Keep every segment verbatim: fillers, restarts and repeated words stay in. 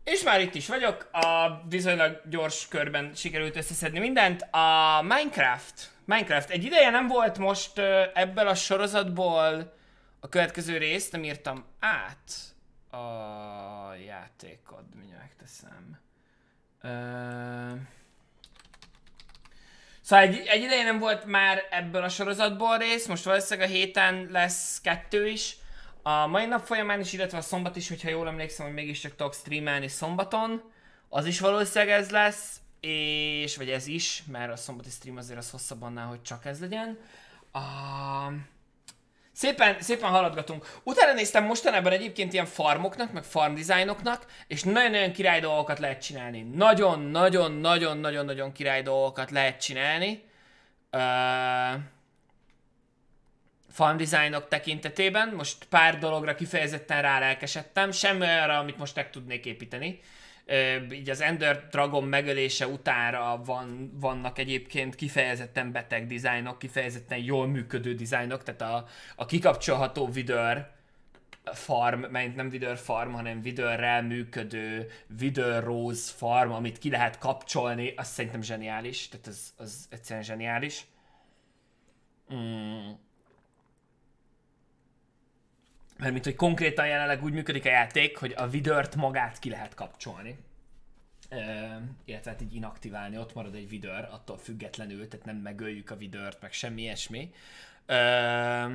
És már itt is vagyok, a viszonylag gyors körben sikerült összeszedni mindent. A Minecraft. Minecraft. Egy ideje nem volt most uh, ebből a sorozatból a következő részt, nem írtam át a játékot, mindjárt megteszem. Uh... Szóval egy, egy ideje nem volt már ebből a sorozatból rész, most valószínűleg a héten lesz kettő is. A mai nap folyamán is, illetve a szombat is, hogyha jól emlékszem, hogy mégiscsak tudok streamelni szombaton. Az is valószínűleg ez lesz, és, vagy ez is, mert a szombati stream azért az hosszabb annál, hogy csak ez legyen. A... Szépen, szépen haladgatunk. Utána néztem mostanában egyébként ilyen farmoknak, meg farm designoknak, és nagyon-nagyon király dolgokat lehet csinálni. Nagyon-nagyon-nagyon-nagyon-nagyon király dolgokat lehet csinálni. Uh... Farm designok tekintetében. Most pár dologra kifejezetten rálelkesedtem, semmi olyanra, amit most meg tudnék építeni. Ö, így az Ender Dragon megölése utánra van, vannak egyébként kifejezetten beteg dizájnok, kifejezetten jól működő dizájnok, tehát a, a kikapcsolható vidőr farm, mert nem vidőr farm, hanem vidőrrel működő vidőr rose farm, amit ki lehet kapcsolni, az szerintem zseniális, tehát az, az egyszerűen zseniális. Mm. Mert mint hogy konkrétan jelenleg úgy működik a játék, hogy a vidört magát ki lehet kapcsolni. Uh, illetve hát így inaktiválni, ott marad egy vidör, attól függetlenül, tehát nem megöljük a vidört, meg semmi ilyesmi. Uh,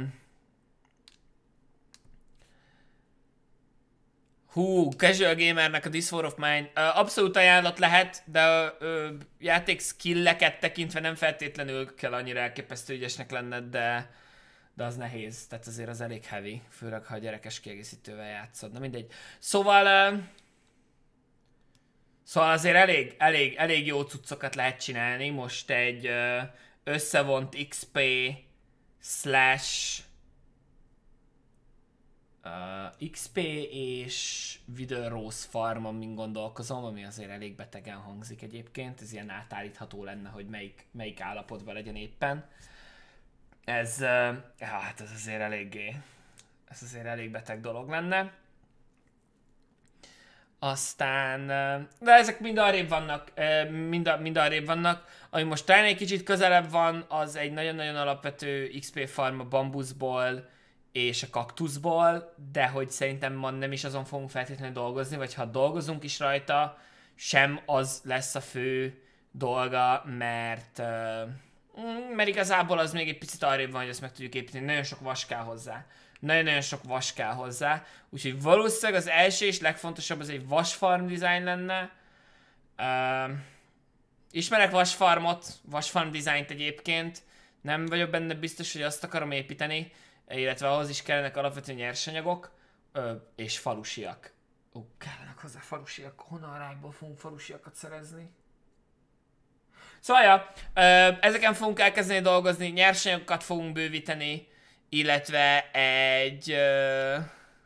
hú, Casual Gamernek a This War of Mine uh, abszolút ajánlat lehet, de uh, játék skilleket tekintve nem feltétlenül kell annyira elképesztő ügyesnek lenned, de de az nehéz, tehát azért az elég heavy, főleg ha a gyerekes kiegészítővel játszod. Na mindegy. Szóval, uh, szóval azért elég, elég, elég jó cuccokat lehet csinálni. Most egy uh, összevont iksz pé slash uh, iksz pé és Wither Rose farm, amin gondolkozom, ami azért elég betegen hangzik egyébként. Ez ilyen átállítható lenne, hogy melyik, melyik állapotban legyen éppen. Ez, uh, hát ez azért eléggé, ez azért elég beteg dolog lenne. Aztán, uh, de ezek mind arrébb vannak, uh, mind, a, mind arrébb vannak. Ami most talán egy kicsit közelebb van, az egy nagyon-nagyon alapvető iksz pé farm a bambuszból és a kaktuszból, de hogy szerintem ma nem is azon fogunk feltétlenül dolgozni, vagy ha dolgozunk is rajta, sem az lesz a fő dolga, mert... Uh, mert igazából az még egy picit arrébb van, hogy ezt meg tudjuk építeni. Nagyon sok vas kell hozzá. Nagyon-nagyon sok vas kell hozzá. Úgyhogy valószínűleg az első és legfontosabb az egy vasfarm design lenne. Uh, ismerek vasfarmot, vasfarm designt egyébként. Nem vagyok benne biztos, hogy azt akarom építeni. Illetve ahhoz is kellenek alapvető nyersanyagok. Uh, és falusiak. Ó, uh, kellenek hozzá falusiak. Honnan arányból fogunk falusiakat szerezni? Szóval, ja, ezeken fogunk elkezdeni dolgozni, nyersanyagokat fogunk bővíteni, illetve egy uh,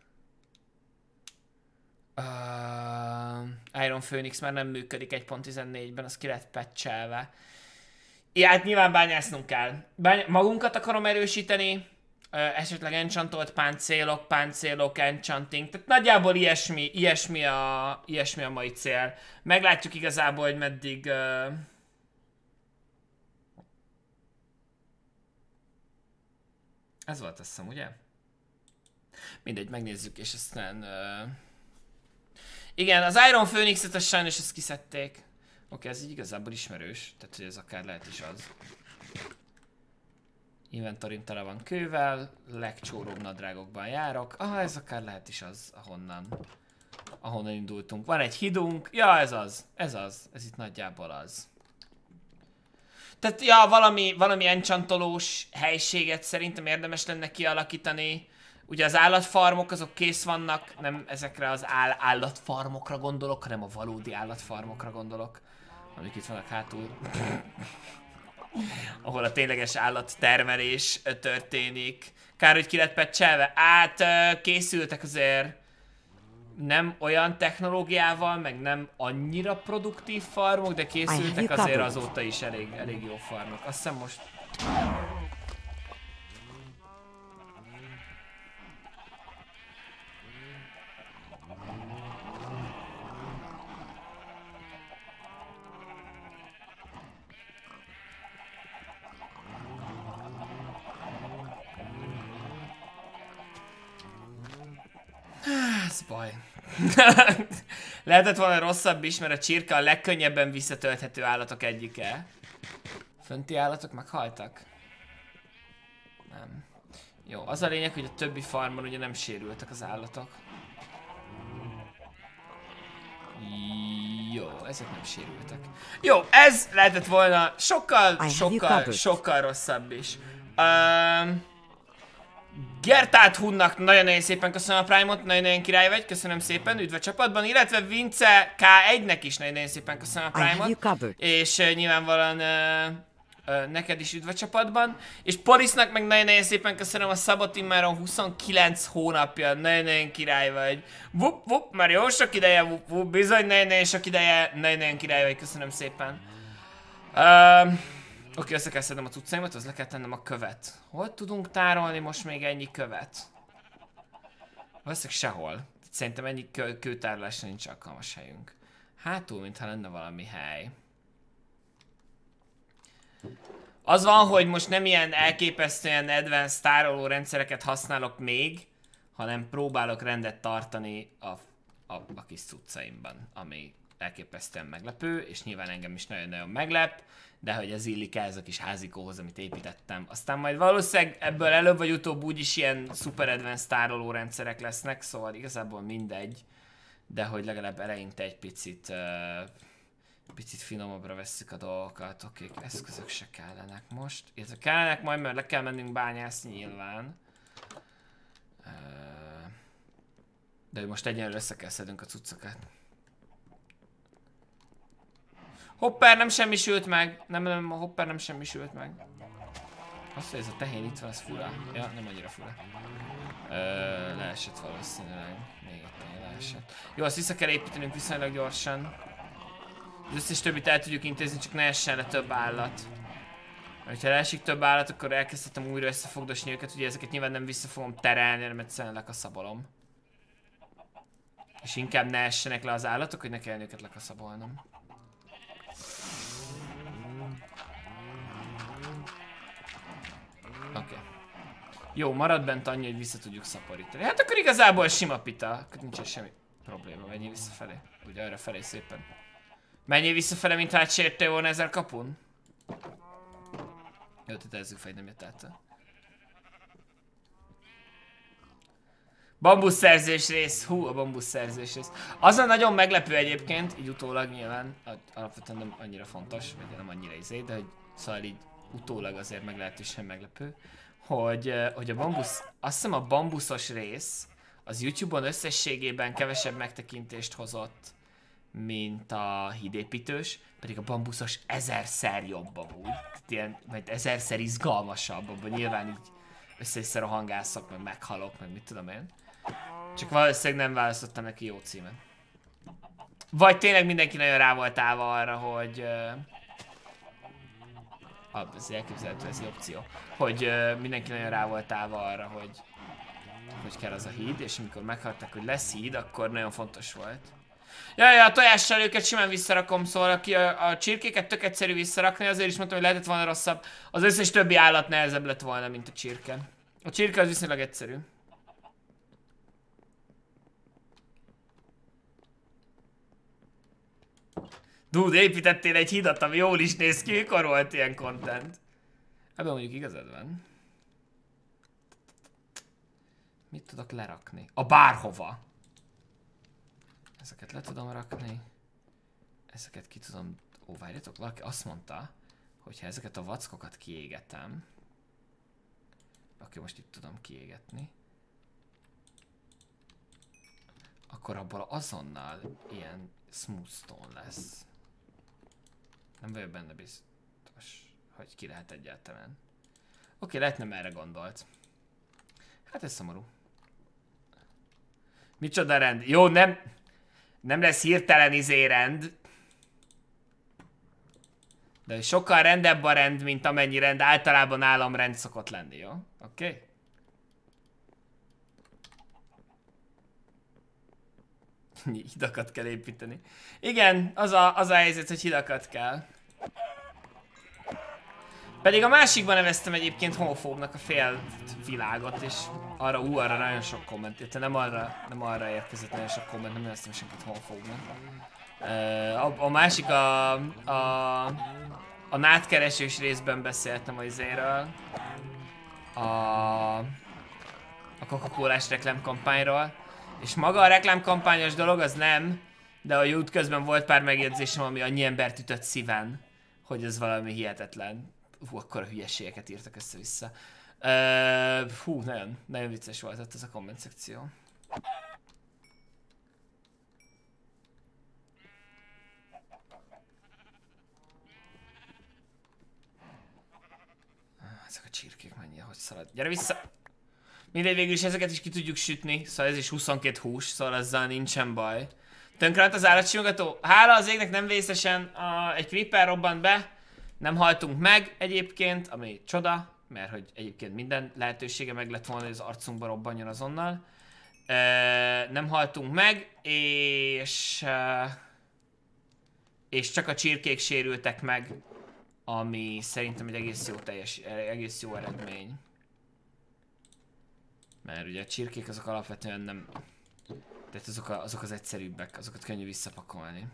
uh, Iron Phoenix már nem működik egy pont tizennégyben, az ki lett patchelve. Ja, hát nyilván bányásznunk kell. Bány magunkat akarom erősíteni, uh, esetleg enchantolt páncélok, páncélok, enchanting, tehát nagyjából ilyesmi, ilyesmi, a, ilyesmi a mai cél. Meglátjuk igazából, hogy meddig... Uh, Ez volt, azt hiszem, ugye? Mindegy, megnézzük, és aztán... Uh... Igen, az Iron Phoenix-et az sajnos ezt kiszedték. Oké, okay, ez így igazából ismerős, tehát hogy ez akár lehet is az. Inventorim tele van kővel, legcsóróbb nadrágokban járok. Ah, ez akár lehet is az, ahonnan, ahonnan indultunk. Van egy hidunk, ja, ez az, ez az, ez itt nagyjából az. Tehát, ja, valami, valami enchantolós helységet szerintem érdemes lenne kialakítani. Ugye az állatfarmok azok kész vannak, nem ezekre az áll állatfarmokra gondolok, hanem a valódi állatfarmokra gondolok. Amik itt vannak hátul. Ahol a tényleges állattermelés történik. Kár, hogy ki lett patchelve. Át készültek azért nem olyan technológiával, meg nem annyira produktív farmok, de készültek azért azóta is elég, elég jó farmok. Azt hiszem most... Ez baj. Lehetett volna rosszabb is, mert a csirke a legkönnyebben visszatölthető állatok egyike. Fönti állatok meghaltak? Nem. Jó, az a lényeg, hogy a többi farmon ugye nem sérültek az állatok. Jó, ezek nem sérültek. Jó, ez lehetett volna sokkal, sokkal, sokkal rosszabb is. Um, Gertát Hunnak nagyon-nagyon szépen köszönöm a Prime-ot, nagyon-nagyon király vagy, köszönöm szépen, üdv a csapatban, illetve Vince K egynek is nagyon-nagyon szépen köszönöm a Prime-ot, és uh, nyilvánvalóan uh, uh, neked is üdv a csapatban, és Polisnak meg nagyon-nagyon szépen köszönöm a szabot, immáron huszonkilenc hónapja, nagyon-nagyon király vagy. Vup, vup, már jó sok ideje, vup, vup, bizony, nagyon-nagyon sok ideje, nagyon-nagyon király vagy, köszönöm szépen. Uh, Oké, okay, össze kell szednem a cuccaimat, az le kell tennem a követ. Hol tudunk tárolni most még ennyi követ? Valószínűleg sehol. Szerintem ennyi kő, kőtárolásra nincs alkalmas helyünk. Hátul, mintha lenne valami hely. Az van, hogy most nem ilyen elképesztően advanced tároló rendszereket használok még, hanem próbálok rendet tartani a, a, a kis cuccaimban, ami elképesztően meglepő, és nyilván engem is nagyon-nagyon meglep, de hogy ez illik ez a kis házikóhoz, amit építettem. Aztán majd valószínűleg ebből előbb vagy utóbb úgyis ilyen super advanced tároló rendszerek lesznek, szóval igazából mindegy, de hogy legalább eleinte egy picit, uh, picit finomabbra vesszük a dolgokat. Oké, okay, eszközök se kellenek most, illetve kellenek majd, mert le kell mennünk bányászni nyilván. Uh, de most egyenlőre össze kell szednünk a cuccokat. Hopper nem semmisült meg. Nem, nem, a Hopper nem semmisült meg. Azt, hogy ez a tehén itt van, az fura. Ja, nem annyira fura. Ö, leesett valószínűleg. Még egy tehén leesett. Jó, azt vissza kell építenünk viszonylag gyorsan. Az összes többit el tudjuk intézni, csak ne essen le több állat. Mert ha leesik több állat, akkor elkezdhetem újra összefogdosni őket. Ugye ezeket nyilván nem vissza fogom terelni, hanem egyszerűen lekaszabolom. És inkább ne essenek le az állatok, hogy ne kelljen őket lekaszabolnom. Oké. Okay. Jó, marad bent annyi, hogy vissza tudjuk szaporítani. Hát akkor igazából sima pita. Akkor nincsen semmi probléma. Menjél visszafelé. Ugye arra felé szépen. Menjél visszafele, mint hát sértél volna ezer kapun. Jó, tetezzük fel, nem jött át. Bambuszszerzés rész. Hú, a bambuszszerzés rész. Az a nagyon meglepő egyébként, így utólag nyilván, alapvetően nem annyira fontos, vagy nem annyira izé, de hogy szóval így utólag azért meglehetősen meglepő, hogy, hogy a bambusz, azt hiszem a bambuszos rész az YouTube-on összességében kevesebb megtekintést hozott, mint a hídépítős, pedig a bambuszos ezerszer jobb amúgy, ilyen, vagy ezerszer izgalmasabb, abban nyilván így össze-vissza rohangászok, meg meghalok, meg mit tudom én. Csak valószínűleg nem választottam neki jó címet. Vagy tényleg mindenki nagyon rá volt állva arra, hogy... Uh, ez elképzelhető, ez egy opció. Hogy uh, mindenki nagyon rá volt állva arra, hogy... hogy kell az a híd, és amikor meghaltak, hogy lesz híd, akkor nagyon fontos volt. Jaj, a tojással őket simán visszarakom, szóval aki a, a csirkéket tök egyszerű visszarakni, azért is mondtam, hogy lehetett volna rosszabb. Az összes többi állat nehezebb lett volna, mint a csirke. A csirke az viszonylag egyszerű. Dude, építettél egy hidat, ami jól is néz ki, mikor volt ilyen content? Ebben mondjuk igazad van. Mit tudok lerakni? A bárhova. Ezeket le tudom rakni. Ezeket ki tudom... Ó, várjatok, valaki azt mondta, hogy ha ezeket a vackokat kiégetem... Oké, most itt tudom kiégetni. Akkor abból azonnal ilyen smooth stone lesz. Nem vagyok benne biztos, hogy ki lehet egyáltalán. Oké, lehet nem erre gondolt. Hát ez szomorú. Micsoda rend? Jó, nem... Nem lesz hirtelen izé rend. De sokkal rendebb a rend, mint amennyi rend általában nálam rend szokott lenni, jó? Oké? Okay? Hidakat kell építeni. Igen, az a, az a helyzet, hogy hidakat kell. Pedig a másikban neveztem egyébként homofóbnak a fél világot, és arra, ú, arra nagyon sok komment érte, nem arra, nem arra érkezett nagyon sok komment, nem neveztem senkit homofóbnak. Uh, a, a másik a, a, a nátkeresős részben beszéltem az izéről, a, a Coca-Colás reklámkampányról, és maga a reklámkampányos dolog az nem, de a jut közben volt pár megjegyzésem, ami annyi embert ütött szíven, hogy ez valami hihetetlen. Hú, akkora hülyeségeket írtak össze-vissza. Uh, hú, nagyon, nagyon vicces volt ott ez a komment szekció. Ezek a csirkék mennyi, hogy szalad. Gyere vissza! Mindegy, végül is ezeket is ki tudjuk sütni, szóval ez is huszonkét hús, szóval azzal nincsen baj. Tönkrement az állatsimogató. Hála az égnek nem vészesen a, egy creeper robbant be. Nem haltunk meg egyébként, ami csoda, mert hogy egyébként minden lehetősége meg lett volna, hogy az arcunkba robbanjon azonnal. E, nem haltunk meg, és, és csak a csirkék sérültek meg, ami szerintem egy egész jó, teljes, egész jó eredmény. Mert ugye a csirkék azok alapvetően nem... Tehát azok, a, azok az egyszerűbbek, azokat könnyű visszapakolni.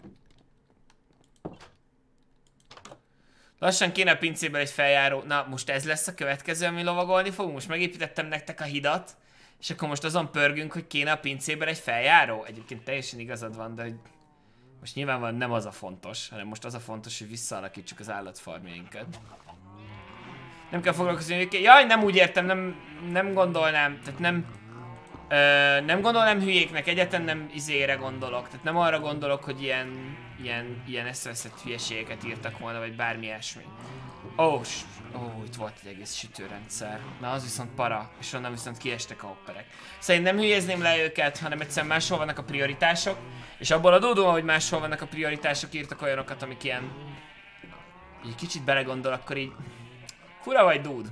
Lassan kéne a pincéből egy feljáró. Na, most ez lesz a következő, ami lovagolni fogunk. Most megépítettem nektek a hidat, és akkor most azon pörgünk, hogy kéne a pincéből egy feljáró. Egyébként teljesen igazad van, de hogy most nyilvánvalóan nem az a fontos, hanem most az a fontos, hogy visszaalakítsuk az állatfarmjainkat. Nem kell foglalkozni, hogy jaj, nem úgy értem, nem, nem gondolnám, tehát nem... Ö, nem gondolom hülyéknek, egyáltalán nem izére gondolok, tehát nem arra gondolok, hogy ilyen, ilyen, ilyen eszeveszett hülyeségeket írtak volna, vagy bármi ilyesmi. Ó, oh, oh, itt volt egy egész sütőrendszer, na az viszont para, és onnan viszont kiestek a hopperek. Szerintem nem hülyezném le őket, hanem egyszerűen máshol vannak a prioritások, és abból adódóan, hogy máshol vannak a prioritások, írtak olyanokat, amik ilyen... Így kicsit belegondol, akkor így... Fura vagy, dude?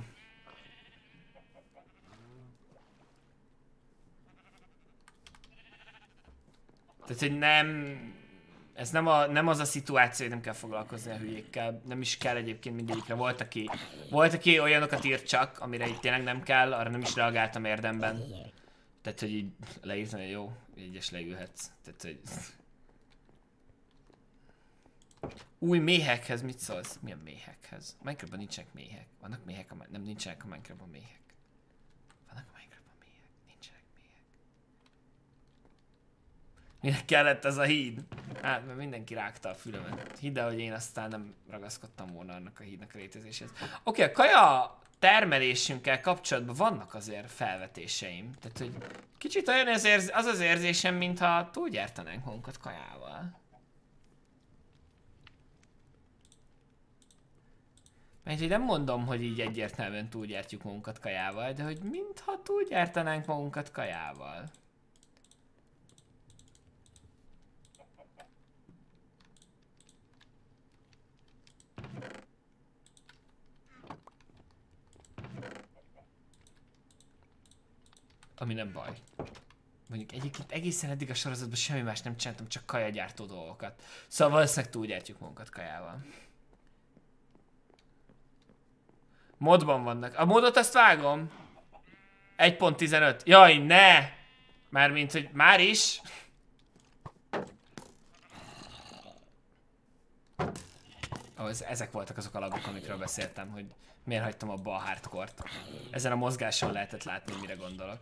Tehát, hogy nem... Ez nem, a, nem az a szituáció, hogy nem kell foglalkozni a hülyékkel. Nem is kell egyébként mindegyikre. Volt, aki, volt, aki olyanokat írt csak, amire itt tényleg nem kell, arra nem is reagáltam érdemben. Tehát, hogy így leírtam, hogy jó, így is leülhetsz. Tehát, hogy... Új méhekhez mit szólsz? Milyen méhekhez? A Minecraftban nincsenek méhek. Vannak méhek, a... nem nincsenek a Minecraftban méhek. Vannak a Minecraftban méhek. Nincsenek méhek. Minek kellett ez a híd? Hát, mert mindenki rágta a fülemet. Hidd el, hogy én aztán nem ragaszkodtam volna annak a hídnak a létezéséhez. Oké, okay, a kaja termelésünkkel kapcsolatban vannak azért felvetéseim. Tehát, hogy kicsit olyan az, érz az, az érzésem, mintha túlgyártanánk magunkat kajával. Mert hogy nem mondom, hogy így egyértelműen túlgyártjuk magunkat kajával, de hogy mintha túlgyártanánk magunkat kajával. Ami nem baj. Mondjuk egyébként egészen eddig a sorozatban semmi más nem csináltam, csak kajagyártó dolgokat. Szóval valószínűleg túlgyártjuk magunkat kajával. Modban vannak. A modot azt vágom. egy pont tizenöt. Jaj, ne! Mármint, hogy már is. Ó, ez, ezek voltak azok a lagok, amikről beszéltem, hogy miért hagytam abba a hardcore-t. Ezen a mozgáson lehetett látni, mire gondolok.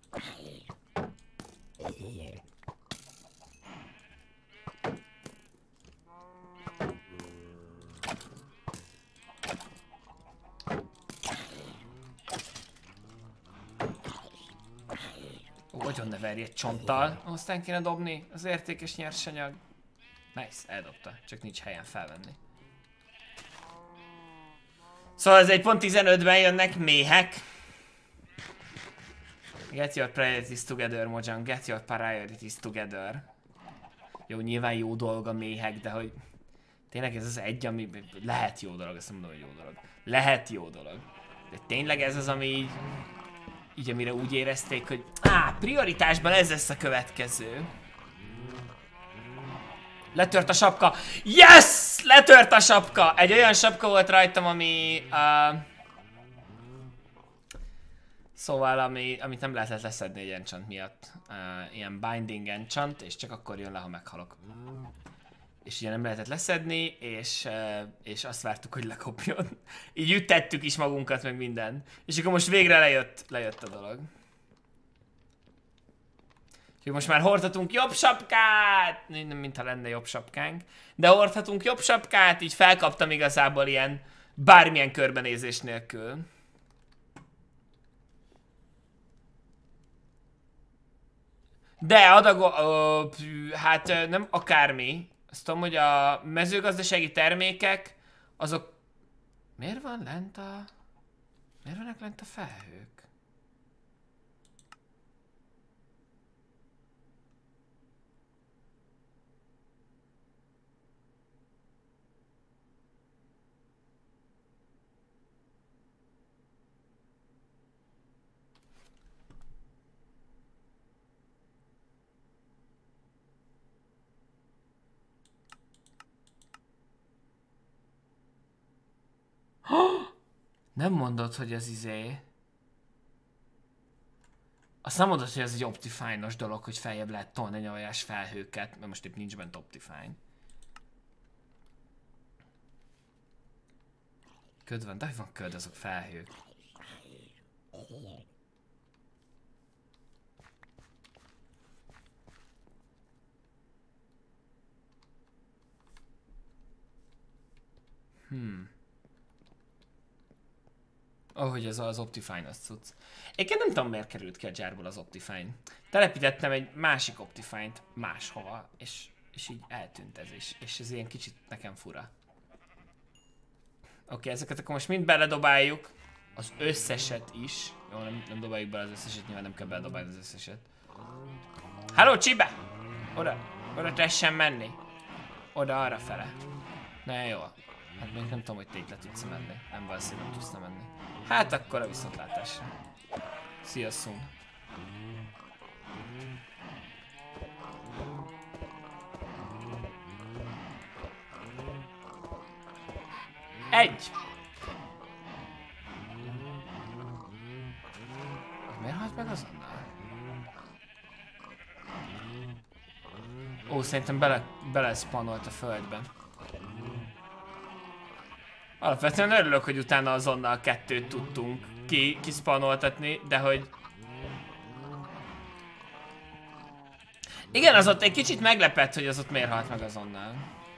Ó, nagyon ne verj egy csonttal. Aztán kéne dobni az értékes nyersanyag. Nice, eldobta, csak nincs helyen felvenni. Szóval ez egy pont tizenötben jönnek méhek. Get your priorities together, Mojang, get your priorities together. Jó, nyilván jó dolog a méhek, de hogy... Tényleg ez az egy, ami... Lehet jó dolog, azt mondom, hogy jó dolog. Lehet jó dolog. De tényleg ez az, ami így... Így amire úgy érezték, hogy... Á, prioritásban ez lesz a következő. Letört a sapka. Yes! letört a sapka! Egy olyan sapka volt rajtam, ami... Uh, szóval, ami, amit nem lehetett leszedni egy enchant miatt. Uh, ilyen binding enchant, és csak akkor jön le, ha meghalok. És ugye nem lehetett leszedni, és, uh, és azt vártuk, hogy lekopjon. Így üttettük is magunkat, meg minden. És akkor most végre lejött, lejött a dolog. Úgyhogy most már hordhatunk jobb sapkát! Nem, mintha lenne jobb sapkánk. De hordhatunk jobb sapkát, így felkaptam igazából ilyen bármilyen körbenézés nélkül. De adag... Ö, hát nem akármi. Azt tudom, hogy a mezőgazdasági termékek, azok... Miért van lent a... Miért vannak lent a felhők? Nem mondod, hogy ez izé... Azt nem mondod, hogy ez egy Optifine-os dolog, hogy feljebb lehet tolni nyavajás felhőket, mert most épp nincs bent Optifine. Köd van, de hogy van köd, azok felhők. Hmm. Ahogy ez az Optifine az cucc. Én nem tudom, miért került ki a gyárból az Optifine. Telepítettem egy másik Optifine-t máshova, és, és így eltűnt ez is. És ez ilyen kicsit nekem fura. Oké, okay, ezeket akkor most mind beledobáljuk. Az összeset is. Jó, nem, nem dobáljuk bele az összeset, nyilván nem kell beledobálni az összeset. Halló, Csibe! Oda, oda tessen menni. Oda, arra fele. Na jó. Hát még nem tudom, hogy te itt le tudsz menni. Nem valószínűleg nem tudsz menni. Hát akkor a viszontlátásra. Szia, Sun. Egy! Miért halt meg azonnal? Ó, szerintem bele, bele spawnolt a földben. Alapvetően örülök, hogy utána azonnal kettőt tudtunk ki, kiszpanoltatni, de hogy... Igen, az ott egy kicsit meglepett, hogy az ott miért halt meg azonnal.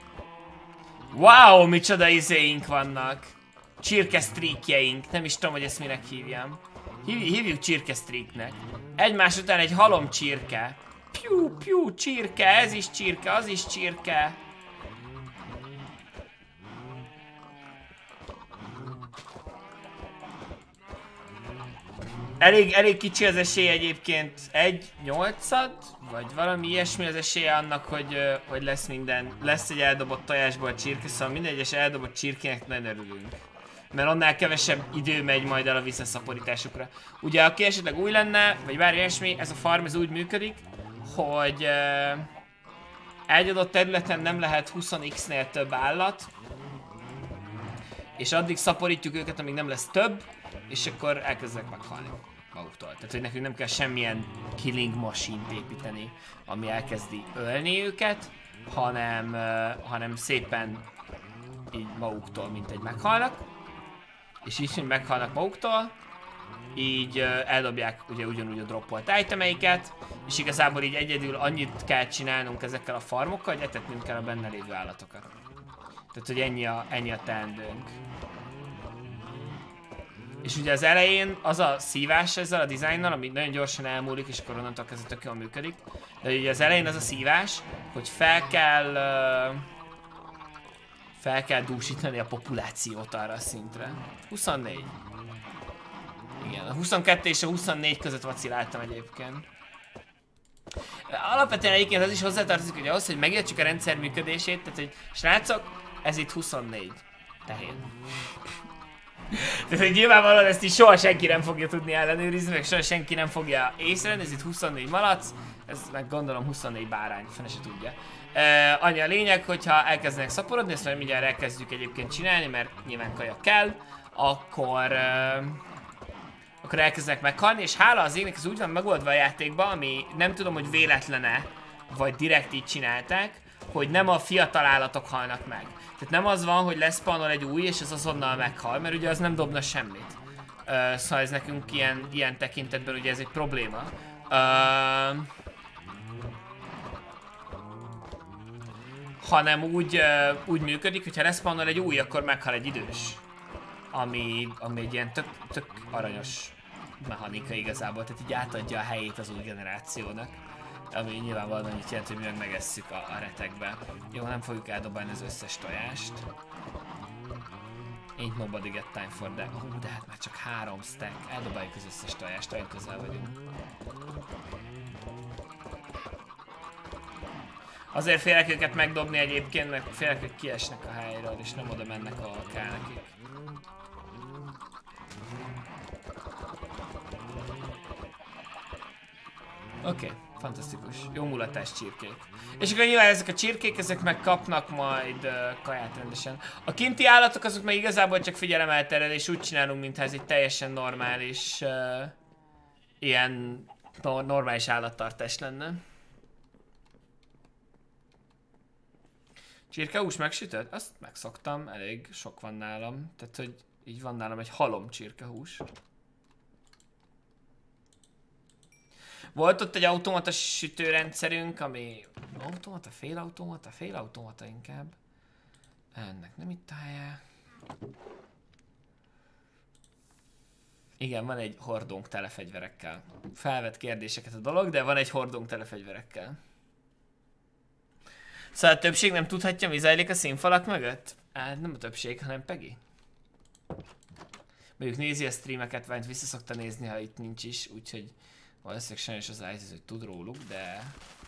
Wow, micsoda izéink vannak. Csirkesztríkjeink, nem is tudom, hogy ezt minek hívjam. Hív, hívjuk csirkesztríknek. Egymás után egy halom csirke. Piu, piu, csirke, ez is csirke, az is csirke. Elég, elég kicsi az esély egyébként, egy nyolcad, vagy valami ilyesmi az esélye annak, hogy, hogy lesz minden, lesz egy eldobott tojásból csirke, szóval minden egyes eldobott csirkének nagyon örülünk. Mert annál kevesebb idő megy majd el a visszaszaporításukra. Ugye, aki esetleg új lenne, vagy bármi ilyesmi, ez a farm ez úgy működik, hogy uh, egy adott területen nem lehet húsz x-nél több állat, és addig szaporítjuk őket, amíg nem lesz több, és akkor elkezdenek meghalni maguktól. Tehát, hogy nekünk nem kell semmilyen killing machine-t építeni, ami elkezdi ölni őket, hanem, uh, hanem szépen így maguktól, mint egy meghalnak. És így, hogy meghalnak maguktól, így uh, eldobják ugye ugyanúgy a droppolt itemeiket, és igazából így egyedül annyit kell csinálnunk ezekkel a farmokkal, hogy etetnünk kell a benne lévő állatokat. Tehát, hogy ennyi a, ennyi a teendőnk. És ugye az elején az a szívás ezzel a dizájnnal, ami nagyon gyorsan elmúlik, és akkor onnantól kezdve tök jól működik. De ugye az elején az a szívás, hogy fel kell... Uh, fel kell dúsítani a populációt arra a szintre. huszonnégy. Igen, a huszonkettő és a huszonnégy között vaciláltam egyébként. Alapvetően egyébként az is hozzátartozik, hogy ahhoz, hogy megértsük a rendszer működését, tehát hogy srácok, ez itt huszonnégy. Tehén. Tehát, hogy nyilvánvalóan ezt így soha senki nem fogja tudni ellenőrizni, meg soha senki nem fogja észrevenni, ez itt huszonnégy malac, ez meg gondolom huszonnégy bárány, fene se tudja. Uh, annyi a lényeg, hogyha elkezdenek szaporodni, ezt majd mindjárt elkezdjük egyébként csinálni, mert nyilván kaja kell, akkor, uh, akkor elkezdenek meghalni, és hála az égnek ez úgy van megoldva a játékban, ami nem tudom, hogy véletlene, vagy direkt így csinálták, hogy nem a fiatal állatok halnak meg. Tehát nem az van, hogy leszpanol egy új, és az azonnal meghal, mert ugye az nem dobna semmit. Uh, szóval ez nekünk ilyen, ilyen tekintetben ugye ez egy probléma. Uh, hanem úgy, uh, úgy működik, hogyha leszpanol egy új, akkor meghal egy idős. Ami, ami egy ilyen tök, tök aranyos mechanika igazából, tehát így átadja a helyét az új generációnak. Ami nyilvánvalóan annyit jelent, hogy mi meg megesszük a, a retekbe. Jó, nem fogjuk eldobálni az összes tojást. Ain't nobody get time for that. Hú, de hát már csak három stack. Eldobáljuk az összes tojást, olyan közel vagyunk. Azért félek őket megdobni egyébként, mert félek, hogy kiesnek a helyről, és nem oda mennek, ahol kell nekik. Oké, okay, fantasztikus. Jó mulatás csirkék. És akkor nyilván ezek a csirkék, ezek meg kapnak majd uh, kaját rendesen. A kinti állatok azok meg igazából csak figyelemelterelés, úgy csinálunk, mintha ez egy teljesen normális, uh, ilyen no normális állattartás lenne. Csirkehús megsütött? Azt megszoktam, elég sok van nálam. Tehát, hogy így van nálam egy halom csirkehús. Volt ott egy automata sütőrendszerünk, ami... Automata? Félautomata? Félautomata inkább. Ennek nem itt a helye. Igen, van egy hordónk tele fegyverekkel. Felvet kérdéseket a dolog, de van egy hordónk tele fegyverekkel. Szóval a többség nem tudhatja, mi zajlik a színfalak mögött? Hát nem a többség, hanem Peggy. Mondjuk nézi a streameket, vagy vissza szokta nézni, ha itt nincs is, úgyhogy valószínűleg sajnos az Isis, hogy tud róluk, de...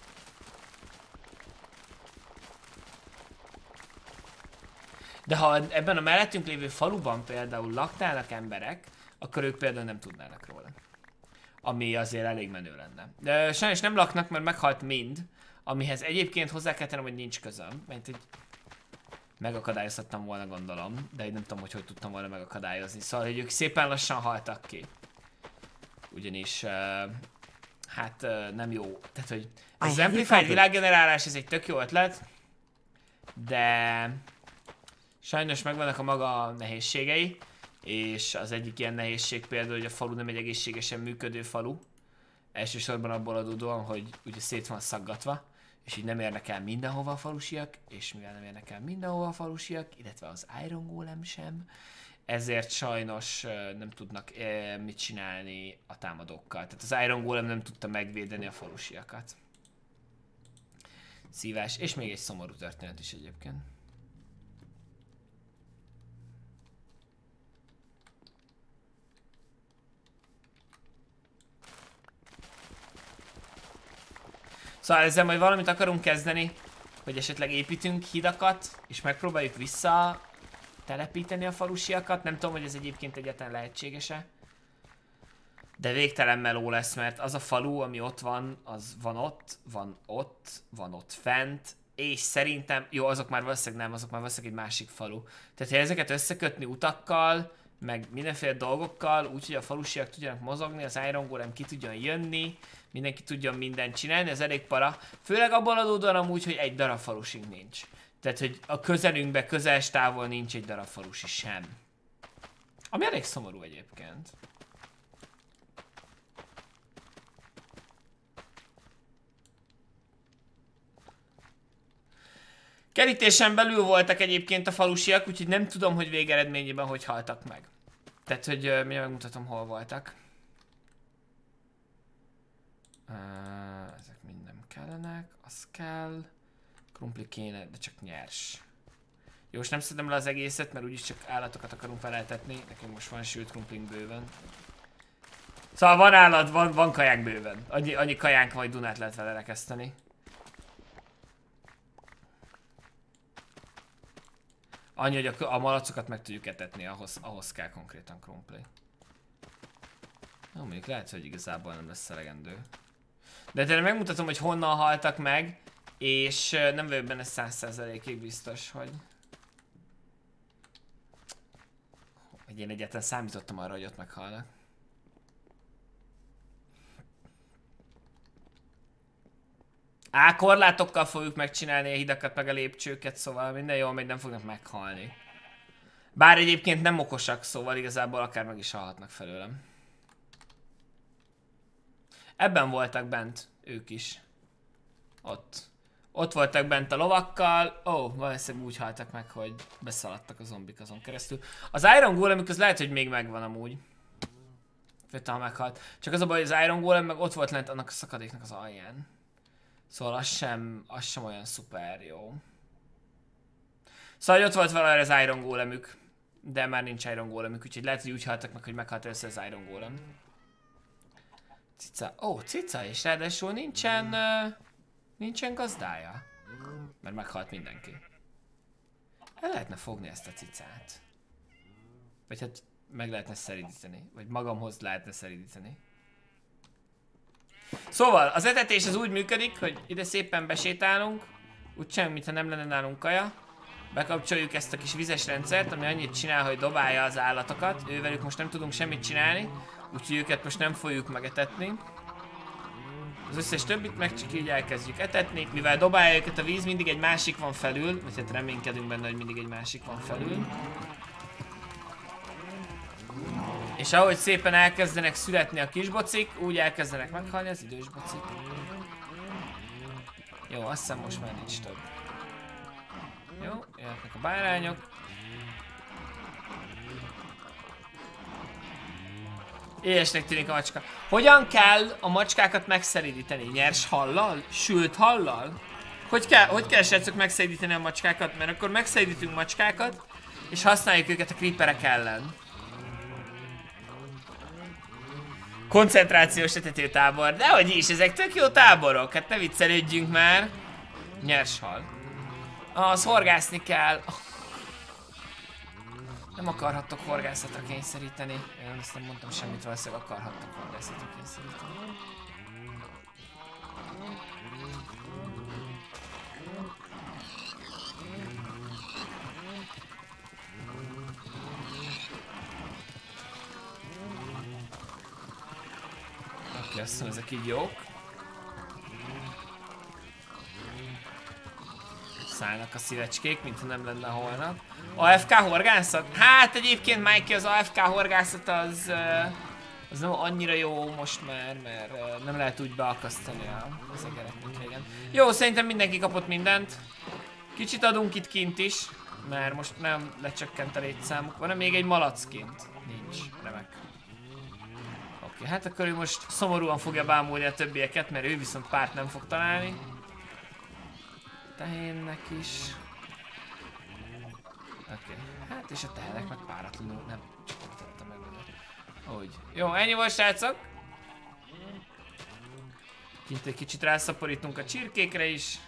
De ha ebben a mellettünk lévő faluban például laknának emberek, akkor ők például nem tudnának róla. Ami azért elég menő lenne. De sajnos nem laknak, mert meghalt mind, amihez egyébként hozzá kell tennem, hogy nincs közöm, mert hogy megakadályozhattam volna, gondolom, de én nem tudom, hogy hogy tudtam volna megakadályozni. Szóval, hogy ők szépen lassan haltak ki. Ugyanis, uh, hát uh, nem jó. Tehát, hogy ez az Amplified világgenerálás, ez egy tök jó ötlet, de sajnos megvannak a maga nehézségei, és az egyik ilyen nehézség például, hogy a falu nem egy egészségesen működő falu. Elsősorban abból adódóan, hogy ugye szét van szaggatva, és így nem érnek el mindenhova a falusiak, és mivel nem érnek el mindenhova a falusiak, illetve az Iron Golem sem, ezért sajnos nem tudnak mit csinálni a támadókkal. Tehát az Iron Golem nem tudta megvédeni a falusiakat. Szívás, és még egy szomorú történet is egyébként. Szóval ezzel majd valamit akarunk kezdeni, hogy esetleg építünk hidakat, és megpróbáljuk vissza telepíteni a falusiakat. Nem tudom, hogy ez egyébként egyáltalán lehetséges-e. De végtelen meló lesz, mert az a falu, ami ott van, az van ott, van ott, van ott fent, és szerintem, jó, azok már valószínűleg nem, azok már valószínűleg egy másik falu. Tehát ha ezeket összekötni utakkal, meg mindenféle dolgokkal, úgyhogy a falusiak tudjanak mozogni, az Iron Golem ki tudjon jönni, mindenki tudjon mindent csinálni, ez elég para. Főleg abból adódóan amúgy, hogy egy darab falusink nincs. Tehát, hogy a közelünkben, közeles távol nincs egy darab falusi sem. Ami elég szomorú egyébként. Kerítésen belül voltak egyébként a falusiak, úgyhogy nem tudom, hogy végeredményében hogy haltak meg. Tehát, hogy uh, mindjárt megmutatom, hol voltak. Uh, ezek mind nem kellenek, az kell. Krumpli kéne, de csak nyers. Jó, most nem szedem le az egészet, mert úgyis csak állatokat akarunk feleltetni. Nekünk most van sült krumplink bőven. Szóval van állat, van, van kajánk bőven. Annyi, annyi kajánk, majd Dunát lehet vele rekeszteni. Annyi, hogy a, a malacokat meg tudjuk etetni, ahhoz, ahhoz kell konkrétan krumpli. Jó, mondjuk lehet, hogy igazából nem lesz elegendő. De tényleg megmutatom, hogy honnan haltak meg, És nem vagyok benne száz százalékig biztos, hogy... hogy én egyáltalán számítottam arra, hogy ott meghalnak. Á, korlátokkal fogjuk megcsinálni a hidakat, meg a lépcsőket, szóval minden jól megy, nem fognak meghalni. Bár egyébként nem okosak, szóval igazából akár meg is halhatnak felőlem. Ebben voltak bent ők is. Ott. Ott voltak bent a lovakkal. Ó, oh, valószínűleg úgy haltak meg, hogy beszaladtak a zombik azon keresztül. Az Iron Golem az lehet, hogy még megvan amúgy. Főt, ha meghalt. Csak az a baj, hogy az Iron Golem meg ott volt lent annak a szakadéknak az alján. Szóval az sem, az sem olyan szuper jó. Szóval ott volt valahol az Iron Golemük. De már nincs Iron Golemük, úgyhogy lehet, hogy úgy haltak meg, hogy meghalt először az Iron Golem. Cica. Ó, oh, cica, és ráadásul nincsen... Uh, nincsen gazdája. Mert meghalt mindenki. El lehetne fogni ezt a cicát. Vagy hát meg lehetne szeridíteni. Vagy magamhoz lehetne szeridíteni. Szóval az etetés az úgy működik, hogy ide szépen besétálunk. Úgy sem, mintha nem lenne nálunk kaja. Bekapcsoljuk ezt a kis vizes rendszert, ami annyit csinál, hogy dobálja az állatokat. Ővelük most nem tudunk semmit csinálni. Úgyhogy őket most nem fogjuk megetetni. Az összes többit meg csak így elkezdjük etetni. Mivel dobálja őket a víz, mindig egy másik van felül. Vagy hát reménykedünk benne, hogy mindig egy másik van felül. És ahogy szépen elkezdenek születni a kis bocik, úgy elkezdenek meghalni az idős bocik. Jó, azt hiszem most már nincs több. Jó, jöhetnek a bárányok. Éhesnek tűnik a macska. Hogyan kell a macskákat megszeridíteni? Nyers hallal? Sült hallal? Hogy kell, hogy kell srácok megszeridíteni a macskákat? Mert akkor megszeridítünk macskákat, és használjuk őket a creeperek ellen. Koncentrációs etetőtábor. Dehogy is, ezek tök jó táborok. Hát ne viccelődjünk már. Nyers hal. Ah, az horgászni kell. Nem akarhattok horgászatra kényszeríteni. Én azt nem mondtam semmit, valószínűleg akarhattok horgászatra kényszeríteni. Oké, azt mondom, ezek így jók. Szállnak a szívecskék, mintha nem lenne holnap. á ef ká horgászat? Hát egyébként Mikey, az á ef ká horgászat az, az nem annyira jó most már, mert nem lehet úgy beakasztani az egereknek régen. Jó, szerintem mindenki kapott mindent. Kicsit adunk itt kint is, mert most nem lecsökkent a létszámuk. Van-e még egy malac kint? Nincs. Remek. Oké, hát akkor ő most szomorúan fogja bámulni a többieket, mert ő viszont párt nem fog találni. Tehénnek is. Oké, okay. Hát és a tehenek meg páratlanul nem csapította meg oda. Úgy. Jó, ennyi volt srácok. Kint egy kicsit rászaporítunk a csirkékre is.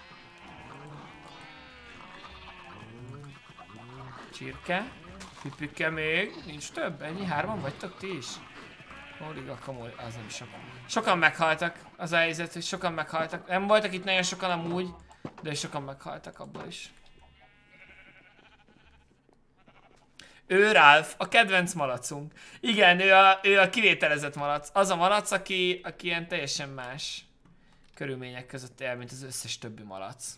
Csirke. Pipike még. Nincs több, ennyi? Hárman vagytok ti is? Holy guacamole, az nem sok. Sokan meghaltak, az a helyzet, hogy sokan meghaltak. Nem voltak itt nagyon sokan amúgy, de sokan meghaltak abból is. Ő Ralph, a kedvenc malacunk. Igen, ő a, ő a kivételezett malac. Az a malac, aki, aki ilyen teljesen más körülmények között él, mint az összes többi malac.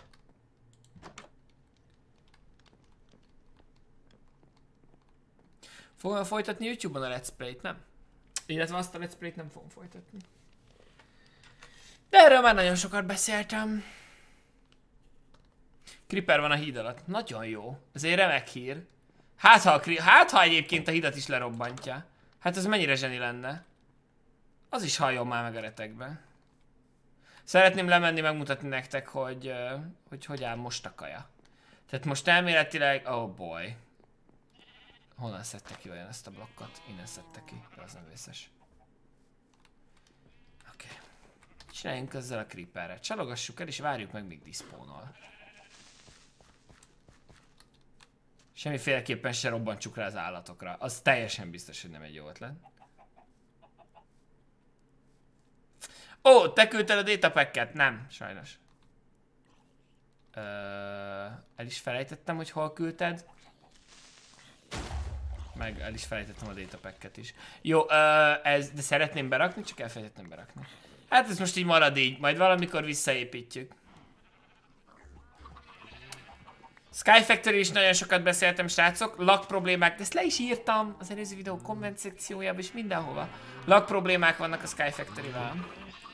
Fogom folytatni YouTube-on a Let's Play-t, nem? Illetve azt a Let's Play-t nem fogom folytatni. De erről már nagyon sokat beszéltem. Creeper van a híd alatt. Nagyon jó. Ez egy remek hír. Hát ha, a, hát ha egyébként a hidat is lerobbantja. Hát ez mennyire zseni lenne. Az is halljon már meg a retekbe. Szeretném lemenni megmutatni nektek, hogy uh, hogy, hogy áll most a kaja. Tehát most elméletileg... Oh boy. Honnan szedte ki olyan ezt a blokkot? Innen szedte ki, de az nem vészes. Oké. Okay. Csináljunk ezzel a creeperre. Csalogassuk el és várjuk meg, míg diszpónol. Semmiféleképpen se robbantsuk rá az állatokra. Az teljesen biztos, hogy nem egy jó ötlet. Ó, te küldted a datapacket? Nem, sajnos. Ö, el is felejtettem, hogy hol küldted. Meg el is felejtettem a datapacket is. Jó, ö, ez, de szeretném berakni, csak elfelejtettem berakni. Hát ez most így marad így, majd valamikor visszaépítjük. Sky Factory is nagyon sokat beszéltem, srácok. Lag problémák, de ezt le is írtam az előző videó komment szekciójában és mindenhova. Lag problémák vannak a Sky Factory-vel.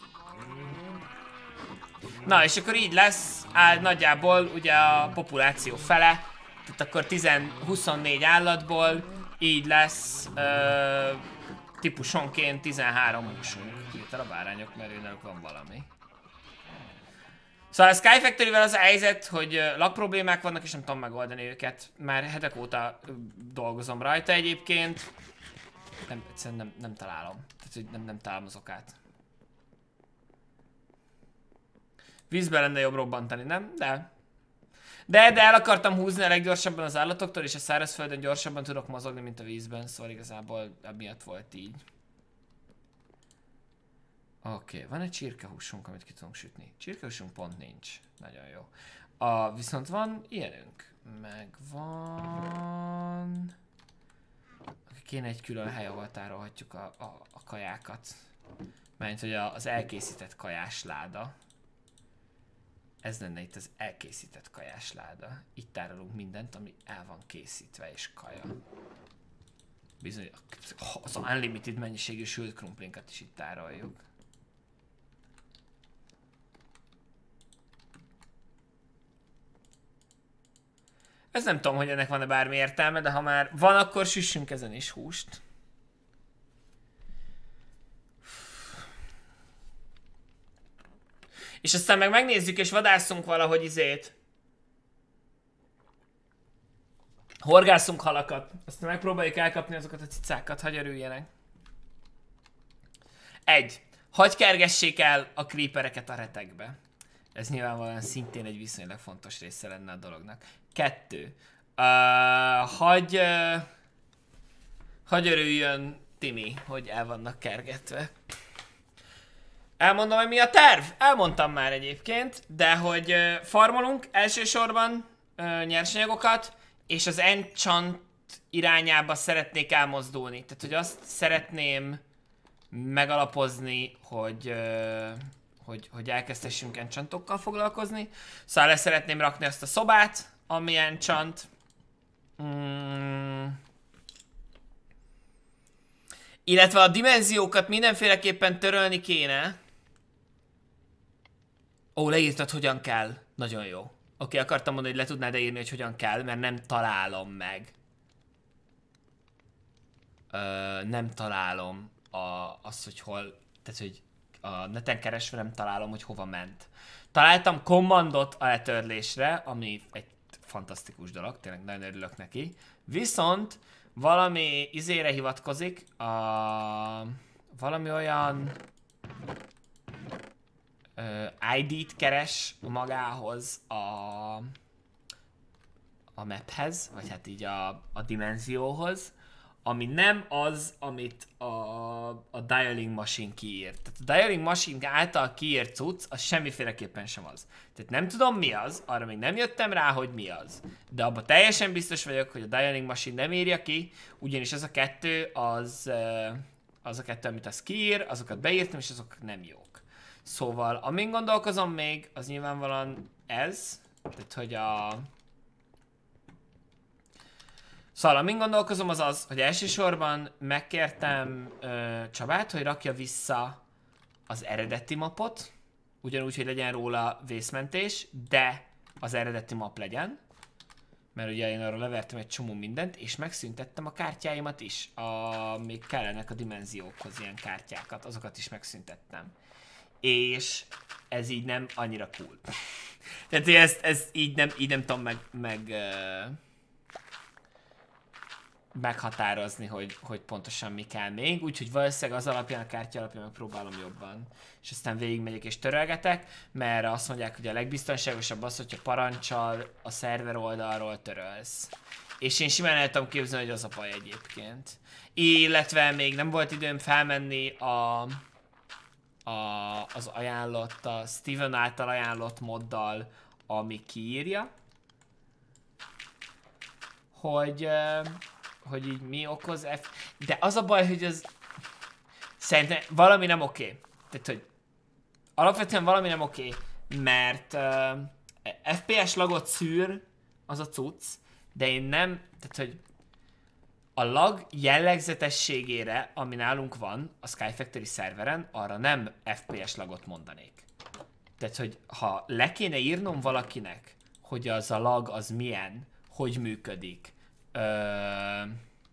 Na, és akkor így lesz, áll nagyjából ugye a populáció fele. Tehát akkor tíz huszonnégy állatból így lesz ö, típusonként tizenhárom húsunk. Írtal a bárányok, mert őnek van valami. Szóval a Sky Factory-vel az a helyzet, hogy lag problémák vannak, és nem tudom megoldani őket. Már hetek óta dolgozom rajta egyébként. Nem, egyszerűen nem, nem találom. Tehát, hogy nem, nem találom az okát. Vízbe lenne jobb robbantani, nem? De. De, de el akartam húzni a leggyorsabban az állatoktól, és a szárazföldön gyorsabban tudok mozogni, mint a vízben. Szóval igazából emiatt volt így. Oké, okay, van egy csirkehúsunk, amit ki tudunk sütni. Csirkehúsunk pont nincs. Nagyon jó. A, viszont van ilyenünk. Meg van... Kéne egy külön hely, ahol tárolhatjuk a, a, a kajákat. Mert hogy az elkészített kajásláda. Ez lenne itt az elkészített kajásláda. Itt tárolunk mindent, ami el van készítve és kaja. Bizony, az unlimited mennyiségű sült krumplinkat is itt tároljuk. Ez nem tudom, hogy ennek van-e bármi értelme, de ha már van, akkor süssünk ezen is húst. És aztán meg megnézzük és vadászunk valahogy izét. Horgászunk halakat. Aztán megpróbáljuk elkapni azokat a cicákat, hagy örüljenek. Egy. Hagy kergessék el a creepereket a retekbe. Ez nyilvánvalóan szintén egy viszonylag fontos része lenne a dolognak. Kettő. Uh, hagy... Uh, hagy örüljön Timi, hogy el vannak kergetve. Elmondom, hogy mi a terv? Elmondtam már egyébként, de hogy uh, farmolunk elsősorban uh, nyersanyagokat, és az enchant irányába szeretnék elmozdulni. Tehát, hogy azt szeretném megalapozni, hogy, uh, hogy, hogy elkezdhessünk enchantokkal foglalkozni. Szóval le szeretném rakni azt a szobát, ami enchant. Mm. Illetve a dimenziókat mindenféleképpen törölni kéne. Ó, leírtad, hogyan kell. Nagyon jó. Oké, okay, akartam mondani, hogy le tudnád írni, hogy hogyan kell, mert nem találom meg. Ö, nem találom a, azt, hogy hol... Tehát, hogy a neten keresve nem találom, hogy hova ment. Találtam commandot a letörlésre, ami egy fantasztikus dolog, tényleg nagyon örülök neki. Viszont valami izére hivatkozik, a... valami olyan uh, I D-t keres magához a, a maphez, vagy hát így a, a dimenzióhoz, ami nem az, amit a, a dialing machine kiírt. Tehát a dialing machine által kiírt cucc, az semmiféleképpen sem az. Tehát nem tudom mi az, arra még nem jöttem rá, hogy mi az. De abban teljesen biztos vagyok, hogy a dialing machine nem írja ki, ugyanis az a kettő, az, az a kettő, amit az kiír, azokat beírtam, és azok nem jók. Szóval, amin gondolkozom még, az nyilvánvalóan ez, tehát hogy a... Szóval, amin gondolkozom az az, hogy elsősorban megkértem ö, Csabát, hogy rakja vissza az eredeti mapot, ugyanúgy, hogy legyen róla vészmentés, de az eredeti map legyen. Mert ugye én arra levertem egy csomó mindent, és megszüntettem a kártyáimat is. A, még kellenek a dimenziókhoz ilyen kártyákat, azokat is megszüntettem. És ez így nem annyira cool. Tehát ezt, ezt így, nem, így nem tudom meg... meg uh, meghatározni, hogy, hogy pontosan mi kell még, úgyhogy valószínűleg az alapján, a kártya alapján megpróbálom jobban. És aztán végigmegyek és törölgetek, mert azt mondják, hogy a legbiztonságosabb az, hogyha parancsal a szerver oldalról törölsz. És én simán el tudom képzelni, hogy az a baj egyébként. Illetve még nem volt időm felmenni a, a, az ajánlott, a Steven által ajánlott moddal ami kiírja, hogy, uh, hogy így mi okoz F... De az a baj, hogy ez... Szerintem valami nem oké. Okay. Tehát, hogy alapvetően valami nem oké, okay, mert uh, ef pé es lagot szűr az a cucc, de én nem... Tehát, hogy a lag jellegzetességére, ami nálunk van a Sky Factory szerveren, arra nem ef pé es lagot mondanék. Tehát, hogy ha le kéne írnom valakinek, hogy az a lag az milyen, hogy működik, ö...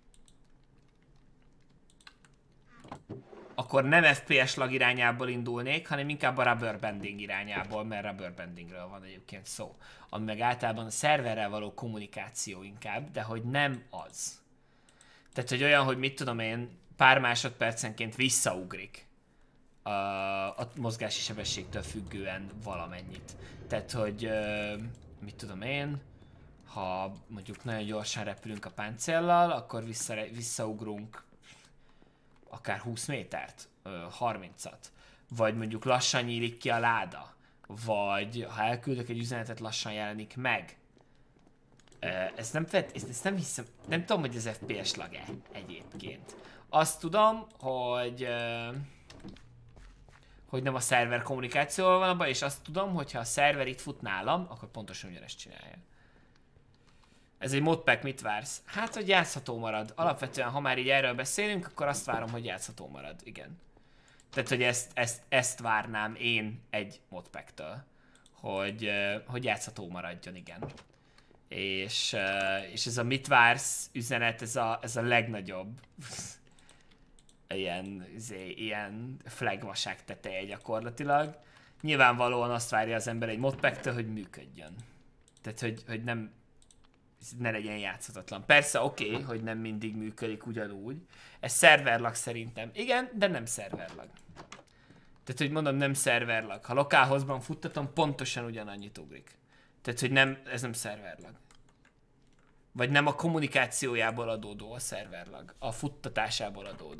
akkor nem ef pé es lag irányából indulnék, hanem inkább a rubber banding irányából, mert rubber bandingről van egyébként szó. Ami meg általában a szerverrel való kommunikáció inkább, de hogy nem az. Tehát, hogy olyan, hogy mit tudom én, pár másodpercenként visszaugrik a, a mozgási sebességtől függően valamennyit. Tehát, hogy mit tudom én, ha mondjuk nagyon gyorsan repülünk a páncéllal, akkor vissza, visszaugrunk akár húsz métert, harmincat. Vagy mondjuk lassan nyílik ki a láda. Vagy ha elküldök egy üzenetet, lassan jelenik meg. Ezt nem, ezt nem hiszem, nem tudom, hogy az ef pé es lag-e egyébként. Azt tudom, hogy hogy nem a szerver kommunikációval van abban, és azt tudom, hogy ha a szerver itt fut nálam, akkor pontosan ugyanezt csinálja. Ez egy modpack, mit vársz? Hát, hogy játszható marad. Alapvetően, ha már így erről beszélünk, akkor azt várom, hogy játszható marad, igen. Tehát, hogy ezt, ezt, ezt várnám én egy modpacktől, hogy, hogy játszható maradjon, igen. És, és ez a mit vársz üzenet, ez a, ez a legnagyobb ilyen, ilyen flagmaság teteje gyakorlatilag. Nyilvánvalóan azt várja az ember egy modpacktől, hogy működjön. Tehát, hogy, hogy nem, ne legyen játszhatatlan. Persze oké, okay, hogy nem mindig működik ugyanúgy. Ez szerverlag szerintem. Igen, de nem szerverlag. Tehát, hogy mondom, nem szerverlag. Ha lokálhozban futtatom, pontosan ugyanannyit ugrik. Tehát, hogy nem, ez nem szerverlag. Vagy nem a kommunikációjából adódó a szerverlag. A futtatásából adódó.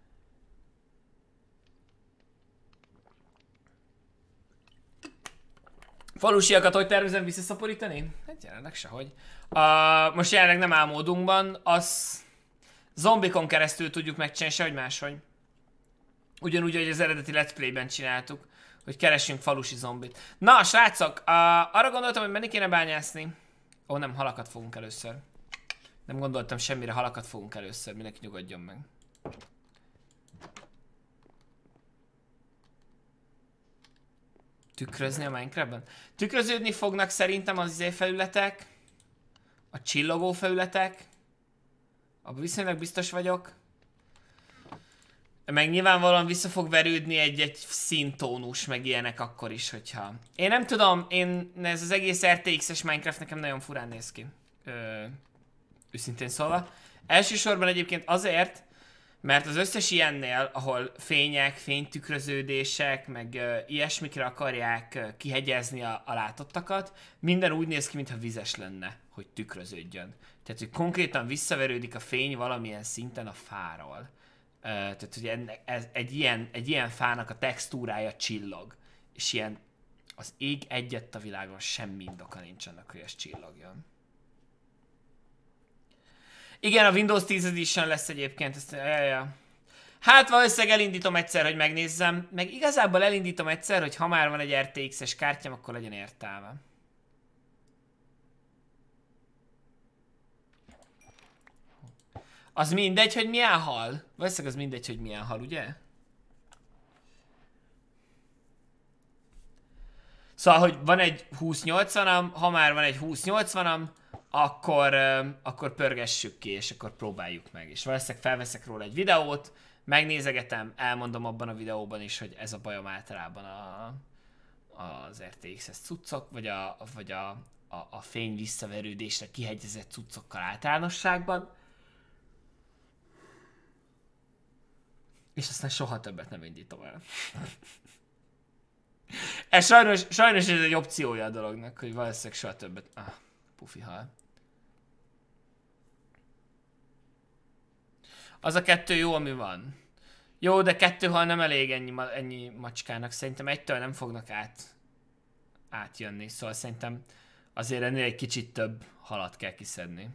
Falusiakat hogy tervezem visszaszaporítani? Hát jelenleg sehogy. Uh, most jelenleg nem áll módunkban, az zombikon keresztül tudjuk megcsinálni, sehogy máshogy. Ugyanúgy, hogy az eredeti Let's Play-ben csináltuk, hogy keressünk falusi zombit. Na, srácok, uh, arra gondoltam, hogy menni kéne bányászni. Ó, nem, halakat fogunk először. Nem gondoltam semmire, halakat fogunk először, mindenki nyugodjon meg. Tükrözni a Minecraftban? Tükröződni fognak szerintem az izé felületek, a csillogó felületek, abban viszonylag biztos vagyok. Meg nyilvánvalóan vissza fog verődni egy-egy színtónus, meg ilyenek akkor is, hogyha... Én nem tudom, én, ez az egész er té iksz-es Minecraft nekem nagyon furán néz ki. Ö, őszintén szólva. Elsősorban egyébként azért, mert az összes ilyennél, ahol fények, fénytükröződések, meg uh, ilyesmikre akarják uh, kihegyezni a, a látottakat, minden úgy néz ki, mintha vizes lenne, hogy tükröződjön. Tehát, hogy konkrétan visszaverődik a fény valamilyen szinten a fáról. Uh, tehát, hogy ennek, ez, egy, ilyen, egy ilyen fának a textúrája csillog. És ilyen az ég egyet a világon semmi indoka nincs annak, hogy ez csillogjon. Igen, a Windows tíz Edition lesz egyébként. Ezt, ja, ja. Hát valószínűleg elindítom egyszer, hogy megnézzem. Meg igazából elindítom egyszer, hogy ha már van egy er té iksz-es kártyám, akkor legyen értelme. Az mindegy, hogy milyen hal. Valószínűleg az mindegy, hogy milyen hal, ugye? Szóval, hogy van egy húsz nyolcvanam, ha már van egy húsz nyolcvanam, akkor, uh, akkor pörgessük ki, és akkor próbáljuk meg. És valószínűleg felveszek róla egy videót, megnézegetem, elmondom abban a videóban is, hogy ez a bajom általában a, az er té iksz-es cuccok, vagy a, vagy a, a, a fény visszaverődésre kihegyezett cuccokkal általánosságban. És aztán soha többet nem indítom el. Ez sajnos, sajnos ez egy opciója a dolognak, hogy valószínűleg soha többet... Ah, pufi hal. Az a kettő jó, ami van. Jó, de kettő hal nem elég ennyi, ennyi macskának. Szerintem egytől nem fognak át. átjönni, szóval szerintem azért ennél egy kicsit több halat kell kiszedni.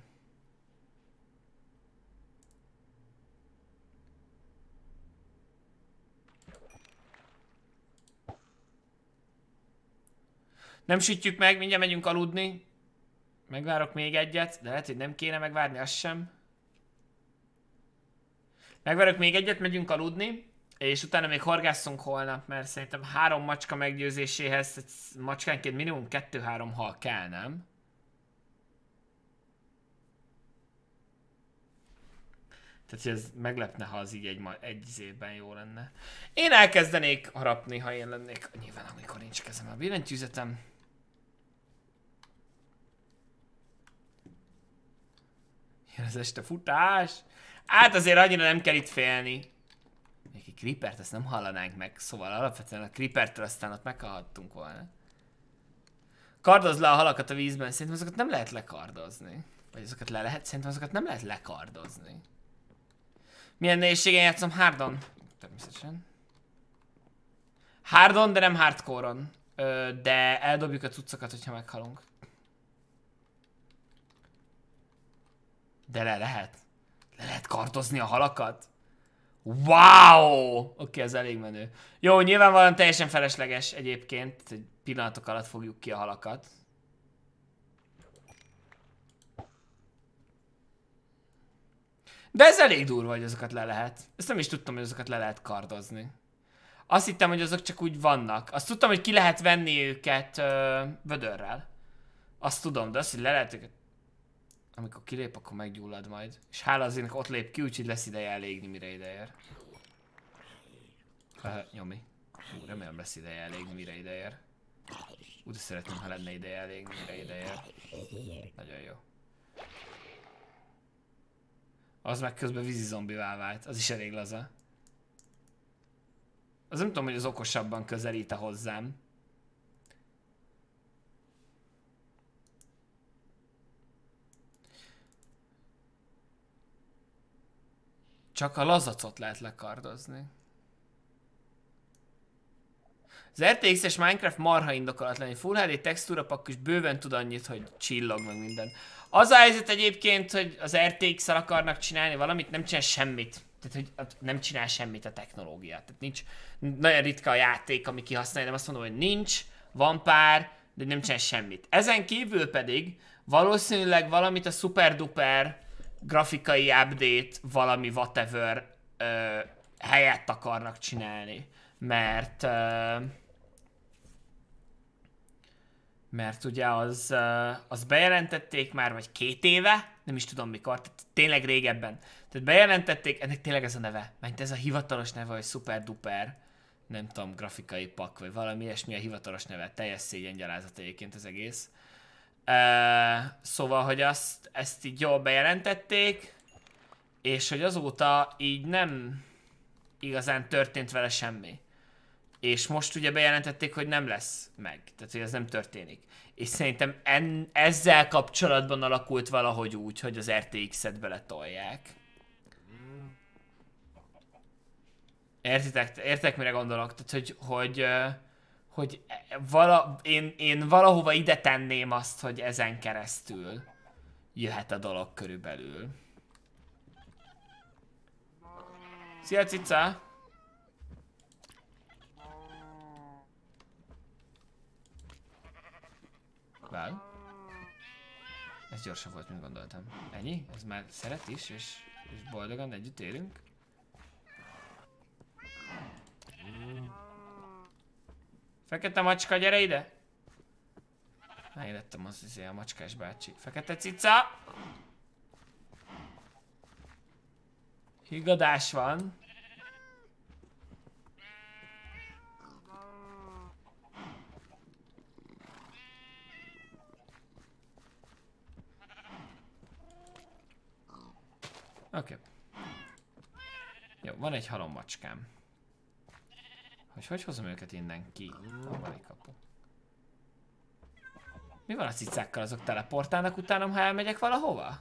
Nem sütjük meg, mindjárt megyünk aludni. Megvárok még egyet, de lehet, hogy nem kéne megvárni, azt sem. Megvárok még egyet, megyünk aludni. És utána még horgásszunk holnap, mert szerintem három macska meggyőzéséhez macskánként minimum kettő-három hal kell, nem? Tehát ez meglepne, ha az így egy, egy évben jó lenne. Én elkezdenék harapni, ha én lennék. Nyilván amikor nincs kezem a billentyűzetem. Jön az este futás. Hát azért annyira nem kell itt félni. Még egy creepert ezt nem hallanánk meg, szóval alapvetően a creepertől aztán ott meghalhattunk volna. Kardozd le a halakat a vízben, szerintem azokat nem lehet lekardozni. Vagy azokat le lehet, szerintem azokat nem lehet lekardozni. Milyen nehézségen játszom? Hardon. Természetesen. Hardon, de nem hardcore-on. Ö, de eldobjuk a cuccokat, hogyha meghalunk. De le lehet. Le lehet kardozni a halakat? Wow! Oké, okay, ez elég menő. Jó, nyilvánvalóan teljesen felesleges egyébként, hogy pillanatok alatt fogjuk ki a halakat. De ez elég durva, hogy azokat le lehet. Ezt nem is tudtam, hogy azokat le lehet kardozni. Azt hittem, hogy azok csak úgy vannak. Azt tudtam, hogy ki lehet venni őket ö, vödörrel. Azt tudom, de azt, hogy le lehet őket... Amikor kilép, akkor meggyullad majd. És hála azért ott lép ki, úgyhogy lesz ideje elégni, mire ideér. Uh, nyomi. Ú, remélem lesz ideje elégni, mire ideér. Úgy szeretném, ha lenne ideje elégni, mire ideér. Nagyon jó. Az meg közben vízi zombivá vált. Az is elég laza. Az nem tudom, hogy az okosabban közelít-e hozzám. Csak a lazacot lehet lekardozni. Az er té iksz-es Minecraft marha indokolatlan, hogy Full há dé textúra pakk is bőven tud annyit, hogy csillog meg minden. Az a helyzet egyébként, hogy az er té iksz-szel akarnak csinálni valamit, nem csinál semmit. Tehát, hogy nem csinál semmit a technológia. Tehát nincs, nagyon ritka a játék, ami kihasználja, nem azt mondom, hogy nincs, van pár, de nem csinál semmit. Ezen kívül pedig valószínűleg valamit a super duper grafikai update, valami whatever ö, helyett akarnak csinálni. Mert ö, mert ugye az, ö, az bejelentették már, vagy két éve, nem is tudom mikor, tehát tényleg régebben. Tehát bejelentették, ennek tényleg ez a neve, mert ez a hivatalos neve, hogy super duper, nem tudom, grafikai pak, vagy valami ilyesmi a hivatalos neve, teljes szégyengyalázat egyébként az egész. Uh, szóval, hogy azt, ezt így jól bejelentették, és hogy azóta így nem igazán történt vele semmi. És most ugye bejelentették, hogy nem lesz meg, tehát hogy ez nem történik. És szerintem en, ezzel kapcsolatban alakult valahogy úgy, hogy az er té iksz-et beletolják. Értitek, értek mire gondolok? Tehát, hogy, hogy, hogy vala, én, én valahova ide tenném azt, hogy ezen keresztül jöhet a dolog körülbelül. Szia, cica! Well. Ez gyorsabb volt, mint gondoltam. Ennyi? Ez már szeret is, és, és boldogan együtt élünk. Fekete macska, gyere ide! Meglettem az izé a macskás bácsi. Fekete cica! Higgadás van. Oké. Okay. Jó, van egy halom macskám. Hogy hogy hozom őket innen ki? Van egy kapu. Mi van a cicákkal? Azok teleportálnak utánam, ha elmegyek valahova?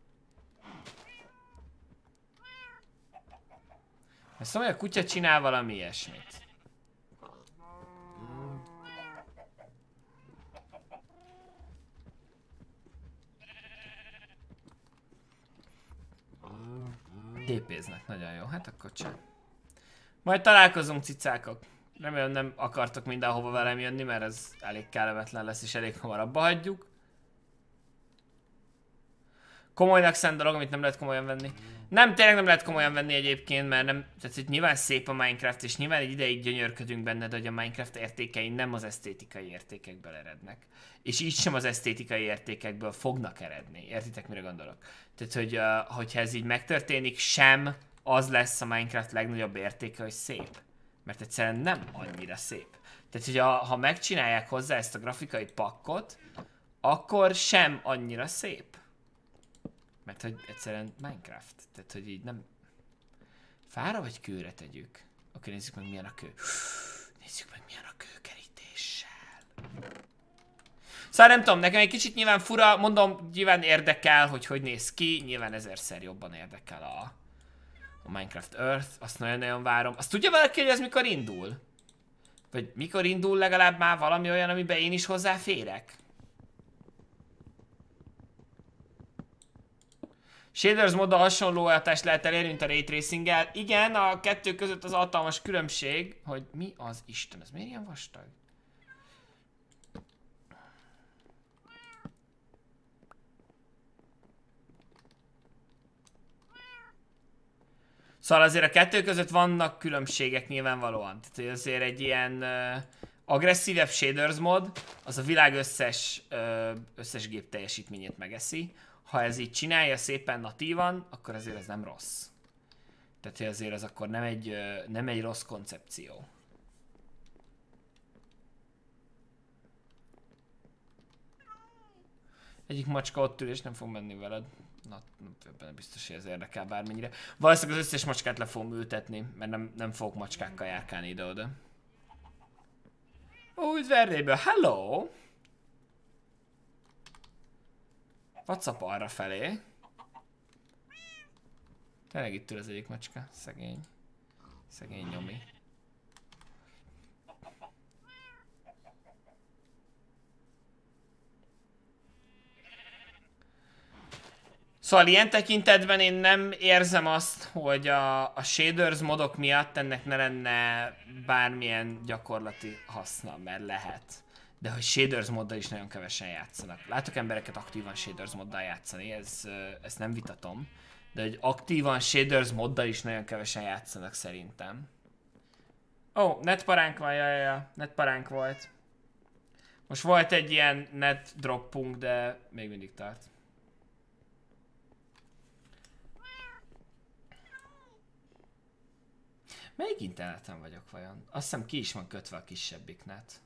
Azt mondom, hogy a kutya csinál valami ilyesmit. dé péznek, nagyon jó, hát akkor csak. Majd találkozunk, cicákok. Remélem nem akartok mindenhova velem jönni, mert ez elég kellemetlen lesz és elég hamar abba hagyjuk. Komolynak szánt dolog, amit nem lehet komolyan venni. Nem, tényleg nem lehet komolyan venni egyébként, mert nem, tehát hogy nyilván szép a Minecraft, és nyilván egy ideig gyönyörködünk benne, de hogy a Minecraft értékei nem az esztétikai értékekből erednek. És így sem az esztétikai értékekből fognak eredni. Értitek, mire gondolok? Tehát, hogy uh, hogyha ez így megtörténik, sem az lesz a Minecraft legnagyobb értéke, hogy szép. Mert egyszerűen nem annyira szép. Tehát, hogy a, ha megcsinálják hozzá ezt a grafikai pakkot, akkor sem annyira szép. Mert hogy egyszerűen Minecraft. Tehát, hogy így nem... Fára vagy kőre tegyük? Oké, nézzük meg milyen a kő. Nézzük meg milyen a kőkerítéssel. Szóval nem tudom, nekem egy kicsit nyilván fura, mondom, nyilván érdekel, hogy hogy néz ki. Nyilván ezerszer jobban érdekel a, a Minecraft Earth. Azt nagyon-nagyon várom. Azt tudja valaki, hogy ez mikor indul? Vagy mikor indul legalább már valami olyan, amiben én is hozzáférek? Shaders moddal hasonló hatást lehet elérni, mint a Ray Tracing-gel. Igen, a kettő között az hatalmas különbség, hogy mi az Isten, ez miért ilyen vastag? Szóval azért a kettő között vannak különbségek nyilvánvalóan. Tehát azért egy ilyen uh, agresszívebb Shaders mod, az a világ összes, uh, összes gép teljesítményét megeszi. Ha ez így csinálja szépen natívan, akkor azért ez nem rossz. Tehát azért ez akkor nem egy, nem egy rossz koncepció. Egyik macska ott ül és nem fog menni veled. Na, nem biztos, hogy ez érdekel bármennyire. Valószínűleg az összes macskát le fogom ültetni, mert nem, nem fogok macskákkal járkálni ide-oda. Ó, üdverdéből, hello! WhatsApp arra felé. Tényleg itt ül az egyik macska. Szegény. Szegény nyomi. Szóval ilyen tekintetben én nem érzem azt, hogy a, a shaders modok miatt ennek ne lenne bármilyen gyakorlati haszna, mert lehet. De hogy shaders moddal is nagyon kevesen játszanak. Látok embereket aktívan shaders moddal játszani, ez, ezt nem vitatom. De hogy aktívan shaders moddal is nagyon kevesen játszanak szerintem. Ó, oh, netparánk van, jaj, jaj, netparánk volt. Most volt egy ilyen net droppunk, de még mindig tart. Melyik interneten vagyok vajon? Azt hiszem ki is van kötve a kisebbik net.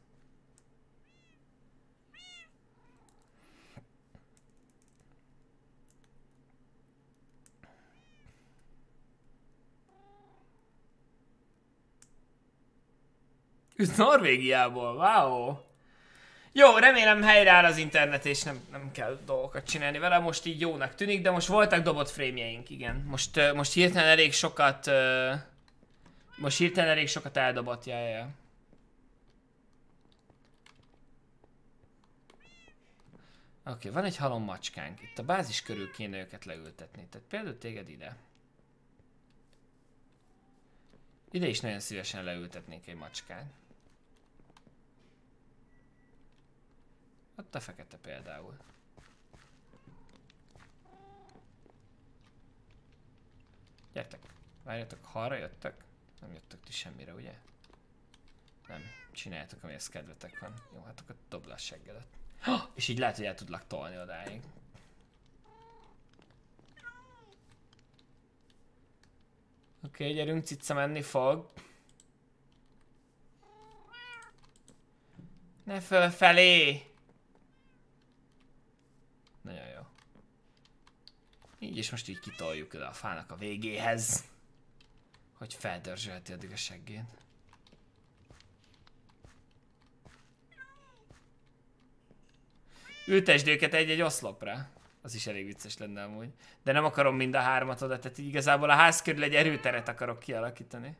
Üdv Norvégiából, wow! Jó, remélem helyreáll az internet és nem, nem kell dolgokat csinálni vele, most így jónak tűnik, de most voltak dobott frémjeink, igen. Most, uh, most hirtelen elég sokat, uh, most hirtelen elég sokat eldobott, jaj, jaj. Oké, okay, van egy halom macskánk, itt a bázis körül kéne őket leültetni, tehát például téged ide. Ide is nagyon szívesen leültetnék egy macskát. Ott a fekete például. Gyertek, várjatok, ha arra jöttök? Nem jöttök ti semmire, ugye? Nem, csináljátok, amihez kedvetek van. Jó, hát akkor dobd le a seggedet. Oh, és így lehet, hogy el tudlak tolni odáig. Oké, okay, gyerünk, cica menni fog. Ne fölfelé! Nagyon jó. Így és most így kitoljuk oda a fának a végéhez. Hogy feldörzsölti addig a seggét. Ültesd őket egy-egy oszlopra. Az is elég vicces lenne amúgy. De nem akarom mind a hármat oda, tehát igazából a ház körül egy erőteret akarok kialakítani.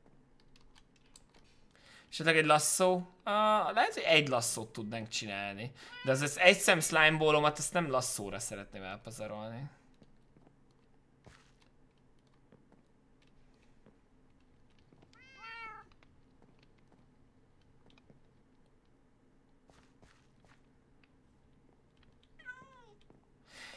Esetleg egy lasszó? Uh, lehet, hogy egy lasszót tudnánk csinálni. De az, az egy szem slime ball-omat azt nem lasszóra szeretném elpazarolni.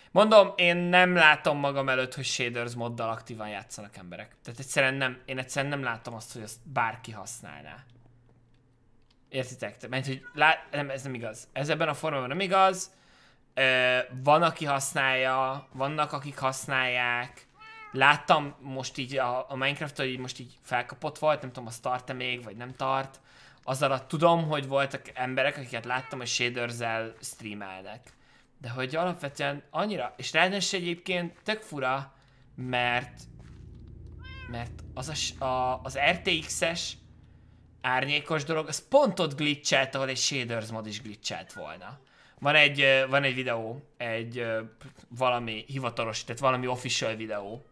Mondom, én nem látom magam előtt, hogy shaders moddal aktívan játszanak emberek. Tehát egyszerűen nem, én egyszerűen nem látom azt, hogy azt bárki használná. Értitek? Mert hogy lá... nem, ez nem igaz. Ez ebben a formában nem igaz. Ö, van, aki használja, vannak, akik használják. Láttam most így a, a Minecraft, hogy most így felkapott volt, nem tudom, az tart-e még, vagy nem tart. Az alatt tudom, hogy voltak emberek, akiket láttam, hogy shaders-zel streamelnek. De hogy alapvetően annyira, és ráadásul egyébként tök fura, mert mert az, a, a, az er té iksz-es árnyékos dolog, az pont ott glitchelt, ahol egy shaders mod is glitchelt volna. Van egy, van egy videó, egy valami hivatalos, tehát valami official videó.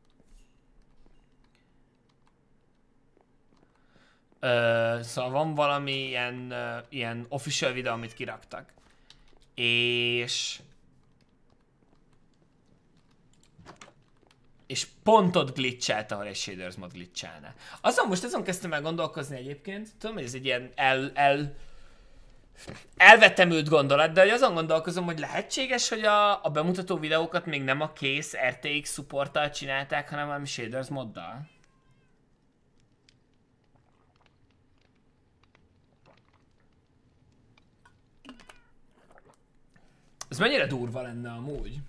Ö, szóval van valami ilyen, ilyen official videó, amit kiraktak. És... és pont ott glitchelt, ahol egy shaders mod glitchelne. Azon most azon kezdtem el gondolkozni egyébként, tudom, hogy ez egy ilyen el, el, elvetemült gondolat, de hogy azon gondolkozom, hogy lehetséges, hogy a, a bemutató videókat még nem a kész er té iksz supporttal csinálták, hanem valami shaders moddal. Ez mennyire durva lenne amúgy?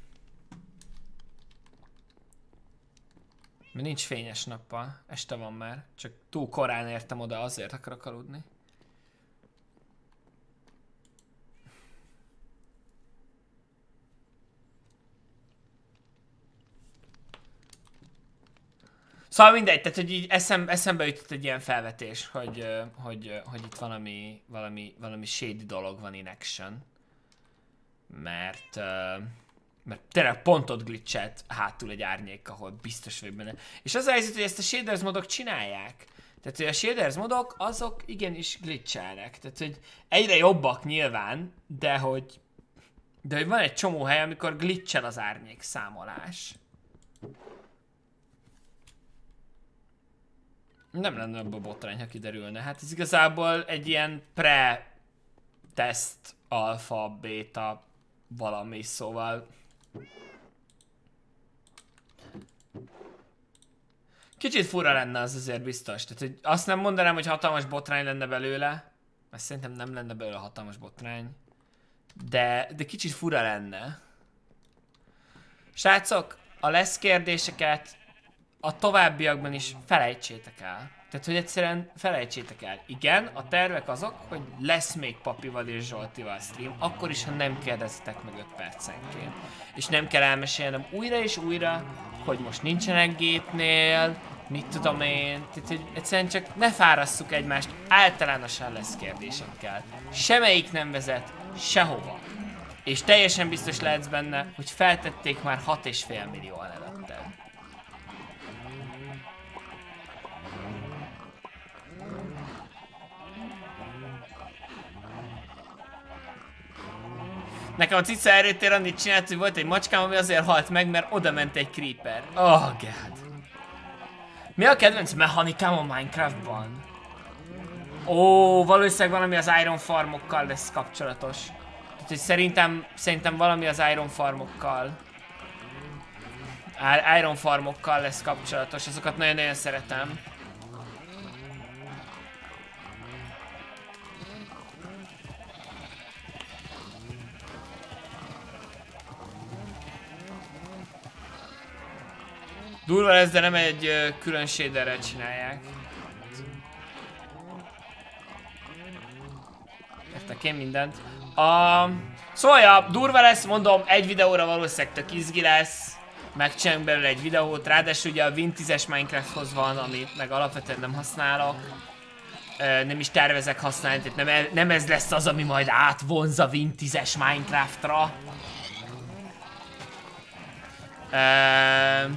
Mert nincs fényes nappal, este van már, csak túl korán értem oda, azért akarok aludni. Szóval mindegy, tehát hogy így eszem, eszembe jutott egy ilyen felvetés, hogy, hogy, hogy itt valami, valami, valami shady dolog van in action. Mert, mert tényleg pont ott glitchelt hátul egy árnyék, ahol biztos vagy benne. És az a helyzet, hogy ezt a shaders modok csinálják. Tehát, hogy a shaders modok, azok igenis glitchelnek. Tehát, hogy egyre jobbak nyilván, de hogy, de hogy van egy csomó hely, amikor glitchel az árnyék számolás. Nem lenne abban botrány, ha kiderülne. Hát ez igazából egy ilyen pre-test, alfa, beta, valami, szóval... Kicsit fura lenne az azért biztos. Tehát, hogy azt nem mondanám, hogy hatalmas botrány lenne belőle. Mert szerintem nem lenne belőle hatalmas botrány. De, de kicsit fura lenne. Srácok, a lesz kérdéseket a továbbiakban is felejtsétek el. Tehát, hogy egyszerűen felejtsétek el. Igen, a tervek azok, hogy lesz még Papival és Zsoltival stream, akkor is, ha nem kérdeztek meg öt percenként. És nem kell elmesélnem újra és újra, hogy most nincsenek gépnél, mit tudom én. Tehát, hogy egyszerűen csak ne fárasszuk egymást általánosan lesz kérdésekkel. Semmelyik nem vezet sehova. És teljesen biztos lehetsz benne, hogy feltették már hat és fél millióan előtted. Nekem a cica erőtér annyit csinált, hogy volt egy macskám, ami azért halt meg, mert oda ment egy creeper. Oh god. Mi a kedvenc mechanikám a Minecraftban? Ó, valószínűleg valami az Iron Farmokkal lesz kapcsolatos. Tehát, hogy szerintem, szerintem valami az Iron Farmokkal. Iron Farmokkal lesz kapcsolatos, azokat nagyon-nagyon szeretem. Durva lesz, de nem egy uh, külön shaderrel csinálják. Értek én mindent. Uh, szóval ja, durva lesz, mondom, egy videóra valószínűleg tök izgi lesz. Megcsinálunk belőle egy videót, ráadásul ugye a Win tízes Minecrafthoz van, amit meg alapvetően nem használok. Uh, nem is tervezek használni, tehát nem, nem ez lesz az, ami majd átvonz a Win tízes Minecraftra. Uh,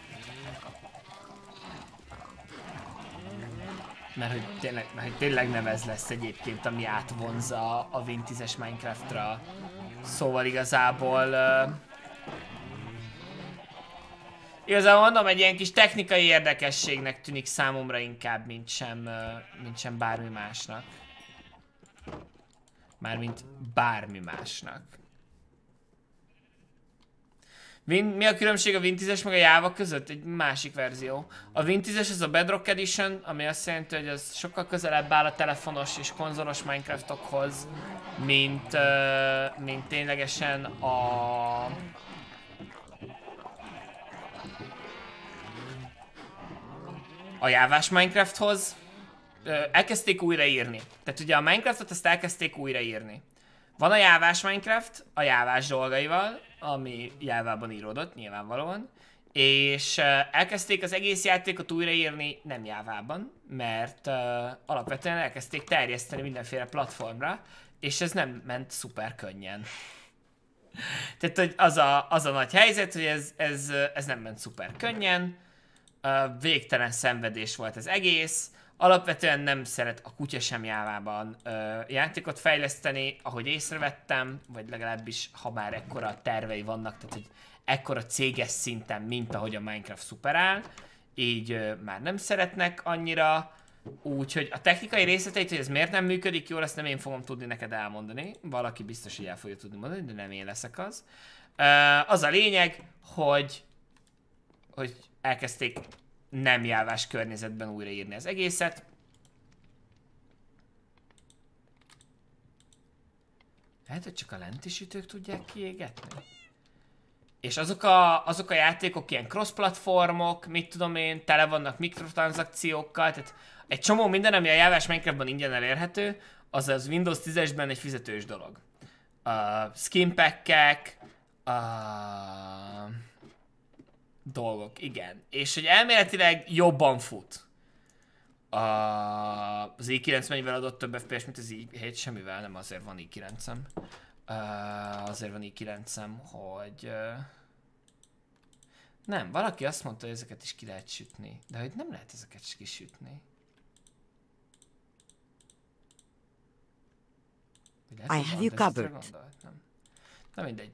Mert hogy, tényleg, mert hogy tényleg nem ez lesz egyébként, ami átvonza a Win tízes Minecraftra. Szóval igazából... Uh, igazából mondom, egy ilyen kis technikai érdekességnek tűnik számomra inkább, mint sem, uh, mint sem bármi másnak. Mármint bármi másnak. Win, mi a különbség a Win tízes meg a Java között? Egy másik verzió. A Win tízes az a Bedrock Edition, ami azt jelenti, hogy az sokkal közelebb áll a telefonos és konzolos Minecraftokhoz, mint, uh, mint ténylegesen a... a Jávás Minecrafthoz. Uh, elkezdték újraírni. Tehát ugye a Minecraftot ezt elkezdték újraírni. Van a Jávás Minecraft, a Jávás dolgaival, ami Jávában íródott, nyilvánvalóan, és uh, elkezdték az egész játékot újraírni nem Jávában, mert uh, alapvetően elkezdték terjeszteni mindenféle platformra, és ez nem ment szuper könnyen. Tehát, hogy az a, az a nagy helyzet, hogy ez, ez, ez nem ment szuper könnyen, uh, végtelen szenvedés volt az egész, alapvetően nem szeret a kutya sem Jávában ö, játékot fejleszteni, ahogy észrevettem, vagy legalábbis ha már ekkora tervei vannak, tehát hogy ekkora céges szinten, mint ahogy a Minecraft szuperál, így ö, már nem szeretnek annyira, úgyhogy a technikai részleteit, hogy ez miért nem működik jól, ezt nem én fogom tudni neked elmondani, valaki biztos, hogy el fogja tudni mondani, de nem én leszek az. Ö, az a lényeg, hogy, hogy elkezdték nem jávás környezetben újraírni az egészet. Lehet, hogy csak a lenti sütők tudják kiégetni. És azok a, azok a játékok ilyen cross-platformok, mit tudom én, tele vannak mikrotranszakciókkal, tehát egy csomó minden, ami a jávás Minecraftban ingyen elérhető, az az Windows tízesben egy fizetős dolog. Uh, skin pack-ek, uh, dolgok, igen. És hogy elméletileg jobban fut. A, az i kilenc mennyivel adott több ef pé es, mint az i hét, semmivel, nem azért van i kilencem. Uh, azért van i kilencem, hogy... Uh, nem, valaki azt mondta, hogy ezeket is ki lehet sütni. De hogy nem lehet ezeket is kisütni. I have you covered. Nem. Na mindegy.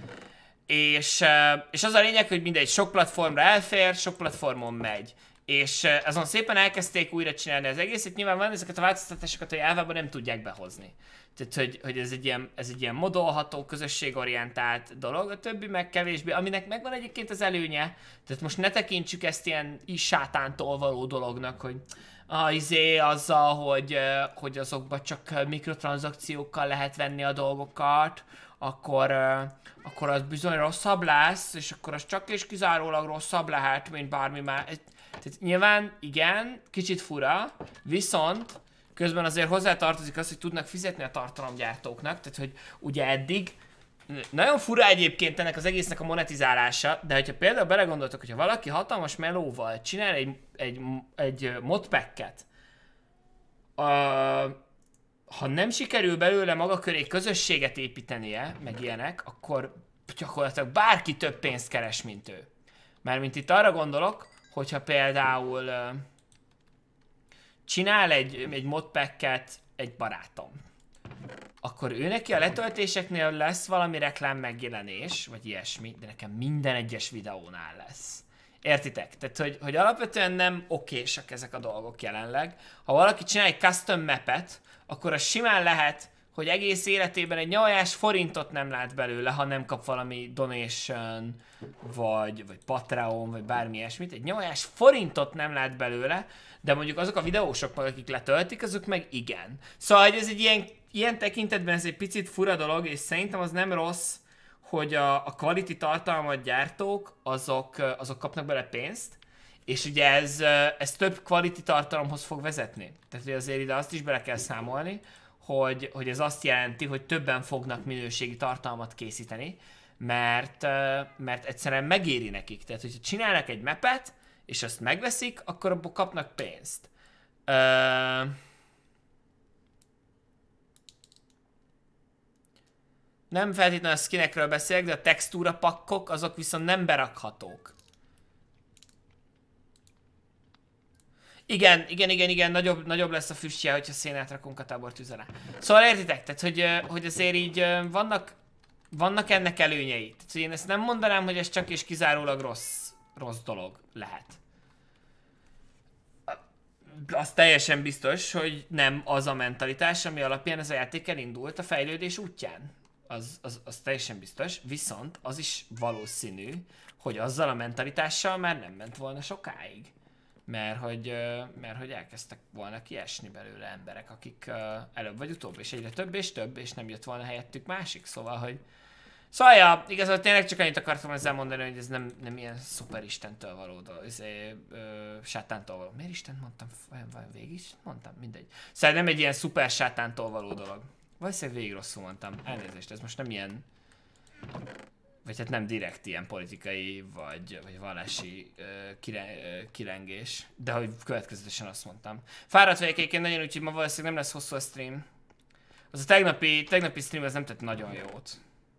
És, és az a lényeg, hogy mindegy, sok platformra elfér, sok platformon megy. És azon szépen elkezdték újra csinálni az egészet, nyilván van ezeket a változtatásokat a Jávában nem tudják behozni. Tehát, hogy, hogy ez, egy ilyen, ez egy ilyen modolható, közösségorientált dolog, a többi meg kevésbé, aminek megvan egyébként az előnye. Tehát most ne tekintsük ezt ilyen is sátántól való dolognak, hogy ah, izé azzal, hogy, hogy azokban csak mikrotranszakciókkal lehet venni a dolgokat, akkor, akkor az bizony rosszabb lesz, és akkor az csak és kizárólag rosszabb lehet, mint bármi más. Tehát nyilván igen, kicsit fura, viszont közben azért hozzátartozik az, hogy tudnak fizetni a tartalomgyártóknak, tehát hogy ugye eddig nagyon fura egyébként ennek az egésznek a monetizálása, de hogyha például belegondoltok, hogyha valaki hatalmas melóval csinál egy, egy, egy modpacket, uh, ha nem sikerül belőle maga köré közösséget építenie, meg ilyenek, akkor gyakorlatilag bárki több pénzt keres, mint ő. Mármint itt arra gondolok, hogyha például uh, csinál egy, egy modpacket egy barátom, akkor ő neki a letöltéseknél lesz valami reklám megjelenés, vagy ilyesmi, de nekem minden egyes videónál lesz. Értitek? Tehát, hogy, hogy alapvetően nem okésak ezek a dolgok jelenleg. Ha valaki csinál egy custom mapet, akkor az simán lehet, hogy egész életében egy nyavajás forintot nem lát belőle, ha nem kap valami donation, vagy, vagy Patreon, vagy bármi ilyesmit. Egy nyavajás forintot nem lát belőle, de mondjuk azok a videósok meg, akik letöltik, azok meg igen. Szóval ez egy ilyen, ilyen tekintetben ez egy picit fura dolog, és szerintem az nem rossz, hogy a, a quality tartalmat gyártók, azok, azok kapnak bele pénzt, és ugye ez, ez több quality tartalomhoz fog vezetni. Tehát hogy azért ide azt is bele kell számolni, hogy, hogy ez azt jelenti, hogy többen fognak minőségi tartalmat készíteni, mert, mert egyszerűen megéri nekik. Tehát, hogyha csinálnak egy mapet, és azt megveszik, akkor abból kapnak pénzt. Uh... Nem feltétlenül a skinekről beszélek, de a textúra pakkok, azok viszont nem berakhatók. Igen, igen, igen, igen, nagyobb, nagyobb lesz a füstje, hogyha szénát rakunk a tábortűz alá. Szóval értitek, tehát, hogy, hogy azért így vannak, vannak ennek előnyei. Tehát, én ezt nem mondanám, hogy ez csak és kizárólag rossz, rossz dolog lehet. Az teljesen biztos, hogy nem az a mentalitás, ami alapján ez a játék elindult a fejlődés útján. az, az, az teljesen biztos, viszont az is valószínű, hogy azzal a mentalitással már nem ment volna sokáig. Mert hogy, mert hogy elkezdtek volna kiesni belőle emberek, akik előbb vagy utóbb, és egyre több és több, és nem jött volna helyettük másik, szóval, hogy... Szóval, ja, igazából tényleg csak annyit akartam ezzel mondani, hogy ez nem, nem ilyen szuper istentől való dolog, ez ö, sátántól való. Miért Isten mondtam? Vajon, vajon végig is mondtam? Mindegy. Szóval nem egy ilyen szuper sátántól való dolog. Valószínűleg végig rosszul mondtam. Elnézést, ez most nem ilyen... Vagy hát nem direkt ilyen politikai, vagy, vagy vallási uh, kire, uh, kirengés, de hogy következetesen azt mondtam. Fáradt vagyok egyébként nagyon, úgyhogy ma valószínűleg nem lesz hosszú a stream. Az a tegnapi, tegnapi stream az nem tett nagyon jót.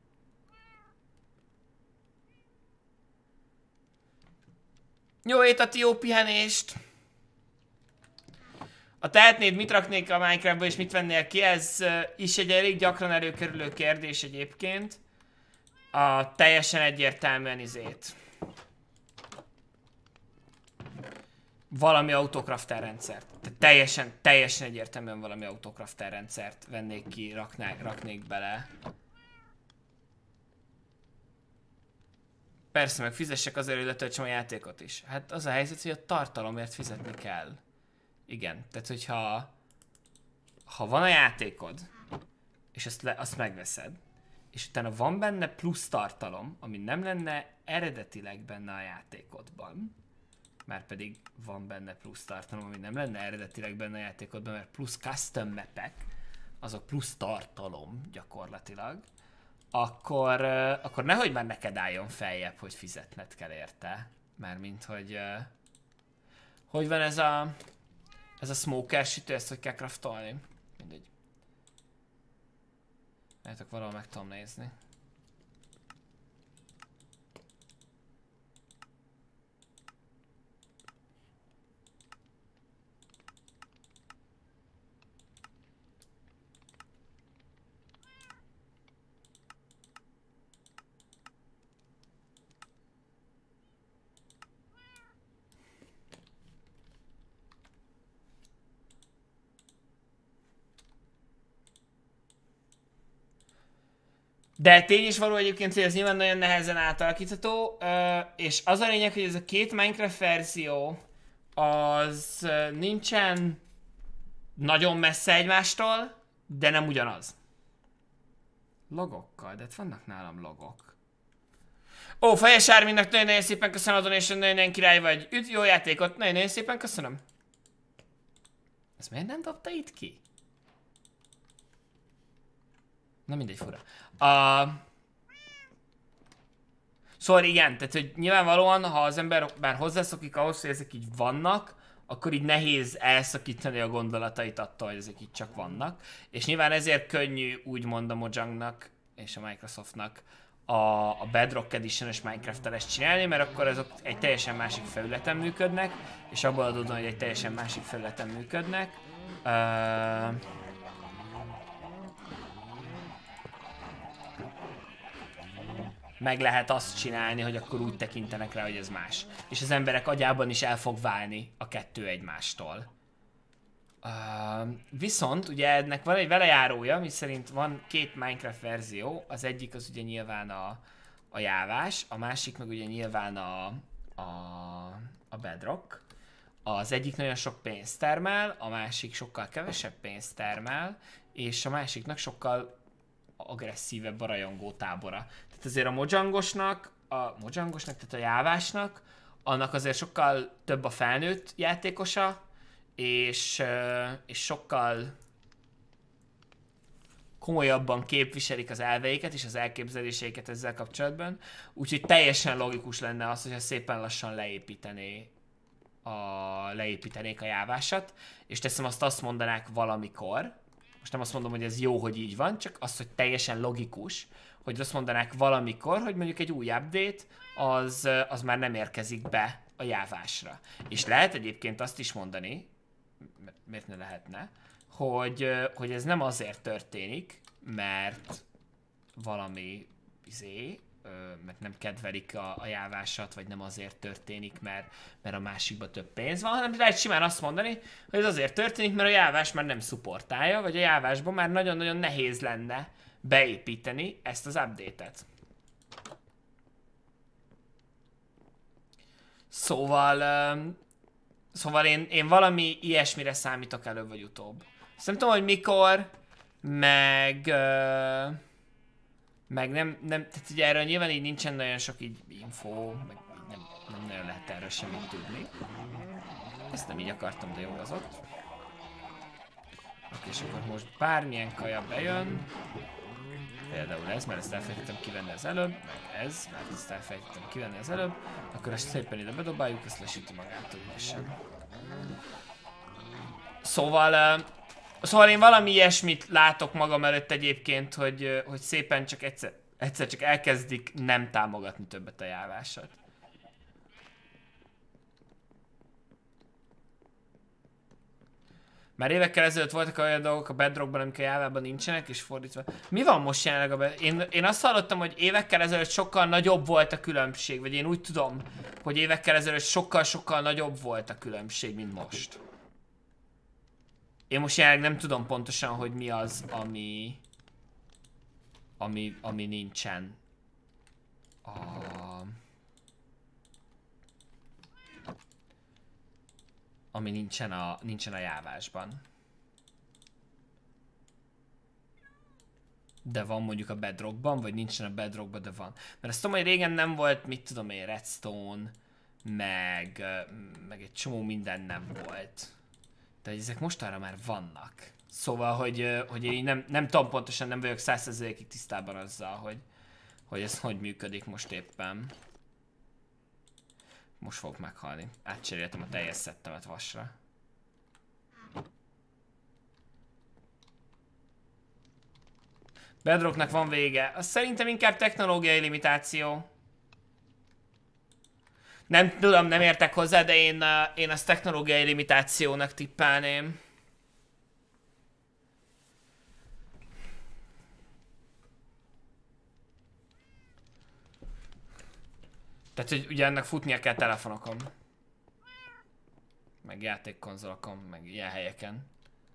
Jó état, jó pihenést! Ha tehetnéd, mit raknék a Minecraftba és mit vennél ki, ez uh, is egy elég gyakran előkerülő kérdés egyébként. A teljesen egyértelműen izét. Valami autocrafter rendszert. Tehát teljesen, teljesen egyértelműen valami autocrafter rendszert vennék ki, raknák, raknék bele. Persze, meg fizessek azért, hogy letöltsem a játékot is. Hát az a helyzet, hogy a tartalomért fizetni kell. Igen, tehát hogyha ha van a játékod, és azt, le, azt megveszed, és utána van benne plusz tartalom, ami nem lenne eredetileg benne a játékodban, már pedig van benne plusz tartalom, ami nem lenne eredetileg benne a játékodban, mert plusz custom mapek, azok plusz tartalom gyakorlatilag, akkor, akkor nehogy már neked álljon feljebb, hogy fizetned kell érte. Mármint, hogy hogy van ez a ez a smoker sütő, ezt hogy kell craftolni? Mindegy. Látok, valahol meg tudom nézni. De tény is való egyébként, hogy ez nyilván nagyon nehezen átalakítható, és az a lényeg, hogy ez a két Minecraft verzió az nincsen nagyon messze egymástól, de nem ugyanaz. Logokkal, de vannak nálam logok. Ó, Fejes Árminnak nagyon-nagyon szépen köszönöm a donation, nagyon-nagyon király vagy. Üdv, jó játékot, nagyon-nagyon szépen köszönöm. Ezt miért nem dobta itt ki? Na mindegy, fura. Uh, szóval igen, tehát hogy nyilvánvalóan, ha az ember már hozzászokik ahhoz, hogy ezek így vannak, akkor így nehéz elszakítani a gondolatait attól, hogy ezek így csak vannak. És nyilván ezért könnyű úgymond a Mojangnak és a Microsoftnak a, a Bedrock Edition-es Minecraft-el csinálni, mert akkor azok egy teljesen másik felületen működnek, és abból adódóan, hogy egy teljesen másik felületen működnek. Uh, meg lehet azt csinálni, hogy akkor úgy tekintenek rá, hogy ez más. És az emberek agyában is el fog válni a kettő egymástól. Uh, viszont ugye ennek van egy velejárója, ami szerint van két Minecraft verzió. Az egyik az ugye nyilván a, a jávás, a másik meg ugye nyilván a, a, a Bedrock. Az egyik nagyon sok pénzt termel, a másik sokkal kevesebb pénzt termel, és a másiknak sokkal agresszívebb a rajongó tábora. Tehát azért a Mojangosnak, a Mojangosnak, tehát a jávásnak, annak azért sokkal több a felnőtt játékosa, és, és sokkal komolyabban képviselik az elveiket és az elképzeléseiket ezzel kapcsolatban. Úgyhogy teljesen logikus lenne az, hogyha szépen lassan leépítené a, leépítenék a jávásat, és teszem azt azt mondanák valamikor, most nem azt mondom, hogy ez jó, hogy így van, csak az, hogy teljesen logikus, hogy azt mondanák valamikor, hogy mondjuk egy új update, az, az már nem érkezik be a jávásra. És lehet egyébként azt is mondani, miért ne lehetne, hogy, hogy ez nem azért történik, mert valami izé, mert nem kedvelik a, a jávásat, vagy nem azért történik, mert, mert a másikban több pénz van, hanem lehet simán azt mondani, hogy ez azért történik, mert a jávás már nem szupportálja, vagy a jávásban már nagyon-nagyon nehéz lenne beépíteni ezt az update-et. Szóval, uh, szóval én, én valami ilyesmire számítok előbb vagy utóbb. Azt nem tudom, hogy mikor, meg, uh, meg nem, nem, tehát ugye erről nyilván így nincsen nagyon sok így info, meg nem, nem nagyon lehet erről semmit tudni. Ezt nem így akartam, de jó az ott. Oké, és akkor most bármilyen kaja bejön. Például ez, mert ezt elfelejtettem kivenni az előbb, meg ez, mert ezt elfelejtettem kivenni az előbb, akkor ezt szépen ide bedobáljuk, ezt lesíti magától ügyesen. Szóval, uh, szóval én valami ilyesmit látok magam előtt egyébként, hogy, uh, hogy szépen csak egyszer, egyszer csak elkezdik nem támogatni többet a jávásat. Már évekkel ezelőtt voltak olyan dolgok a Bedrockban, amik a jávában nincsenek, és fordítva. Mi van most jelenleg a Bedrock? Én, én azt hallottam, hogy évekkel ezelőtt sokkal nagyobb volt a különbség, vagy én úgy tudom, hogy évekkel ezelőtt sokkal-sokkal nagyobb volt a különbség, mint most. Én most jelenleg nem tudom pontosan, hogy mi az, ami... Ami, ami nincsen. A... Ami nincsen a, nincsen a jávásban. De van mondjuk a Bedrockban, vagy nincsen a Bedrockban, de van. Mert azt tudom, hogy régen nem volt, mit tudom én, Redstone, meg, meg egy csomó minden nem volt. De ezek mostanra már vannak. Szóval, hogy, hogy én nem, nem tudom pontosan, nem vagyok száz százalékig tisztában azzal, hogy, hogy ez hogy működik most éppen. Most fogok meghalni. Átcseréltem a teljes szettemet vasra. Bedrocknak van vége. Az szerintem inkább technológiai limitáció. Nem tudom, nem értek hozzá, de én, én azt technológiai limitációnak tippelném. Tehát, hogy ugye ennek futnia kell telefonokon. Meg játékkonzolokon, meg ilyen helyeken.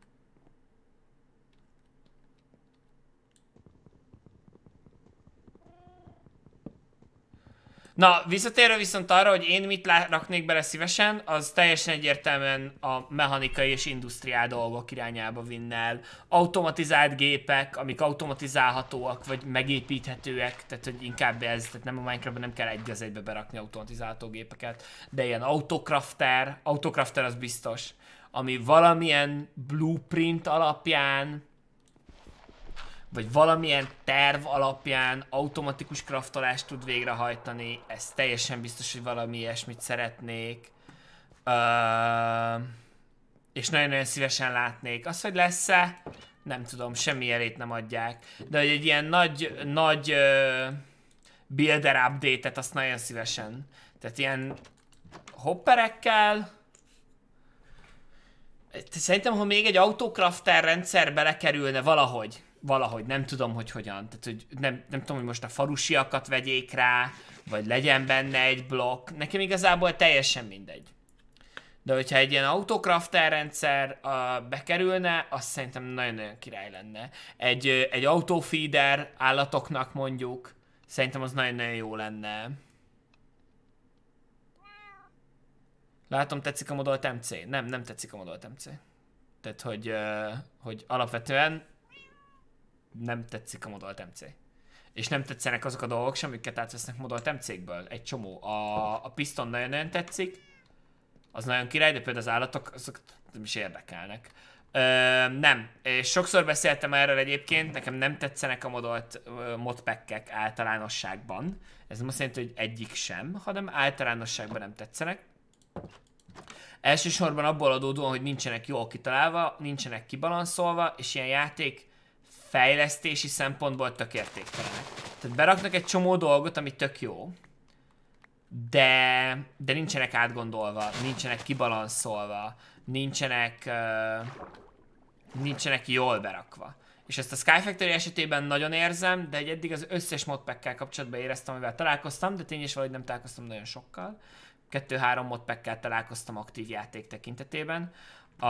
Na, visszatérve viszont arra, hogy én mit raknék bele szívesen, az teljesen egyértelműen a mechanikai és industriál dolgok irányába vinne el. Automatizált gépek, amik automatizálhatóak, vagy megépíthetőek, tehát hogy inkább ez, tehát nem a Minecraftban nem kell egy az egybe berakni automatizálható gépeket, de ilyen autocrafter, autocrafter az biztos, ami valamilyen blueprint alapján, vagy valamilyen terv alapján automatikus craftolást tud végrehajtani, ez teljesen biztos, hogy valami ilyesmit szeretnék. Uh, és nagyon-nagyon szívesen látnék. Az, hogy lesz-e, nem tudom, semmi jelét nem adják. De hogy egy ilyen nagy, nagy uh, builder update-et azt nagyon szívesen. Tehát ilyen hopperekkel. Szerintem, ha még egy autocrafter rendszer belekerülne valahogy, valahogy, nem tudom, hogy hogyan. Tehát, hogy nem, nem tudom, hogy most a falusiakat vegyék rá, vagy legyen benne egy blokk. Nekem igazából teljesen mindegy. De hogyha egy ilyen autocrafter rendszer uh, bekerülne, azt szerintem nagyon-nagyon király lenne. Egy, egy autofeeder állatoknak mondjuk, szerintem az nagyon-nagyon jó lenne. Látom, tetszik a Modolt em cé? Nem, nem tetszik a Modolt em cé. Tehát, hogy, uh, hogy alapvetően nem tetszik a Modolt em cé. És nem tetszenek azok a dolgok sem, amiket átvesznek Modolt em cékből. Egy csomó. A, a Piston nagyon-nagyon tetszik. Az nagyon király, de például az állatok, azok nem is érdekelnek. Ö, nem. És sokszor beszéltem erről egyébként, nekem nem tetszenek a modolt modpackek általánosságban. Ez nem azt jelenti, hogy egyik sem, hanem általánosságban nem tetszenek. Elsősorban abból adódóan, hogy nincsenek jól kitalálva, nincsenek kibalanszolva, és ilyen játék fejlesztési szempontból tök értéktelenek. Tehát beraknak egy csomó dolgot, ami tök jó, de, de nincsenek átgondolva, nincsenek kibalanszolva, nincsenek, uh, nincsenek jól berakva. És ezt a Sky Factory esetében nagyon érzem, de egy eddig az összes modpackkel kapcsolatban éreztem, amivel találkoztam, de tény is valahogy nem találkoztam nagyon sokkal. Kettő-három modpackkel találkoztam aktív játék tekintetében. A...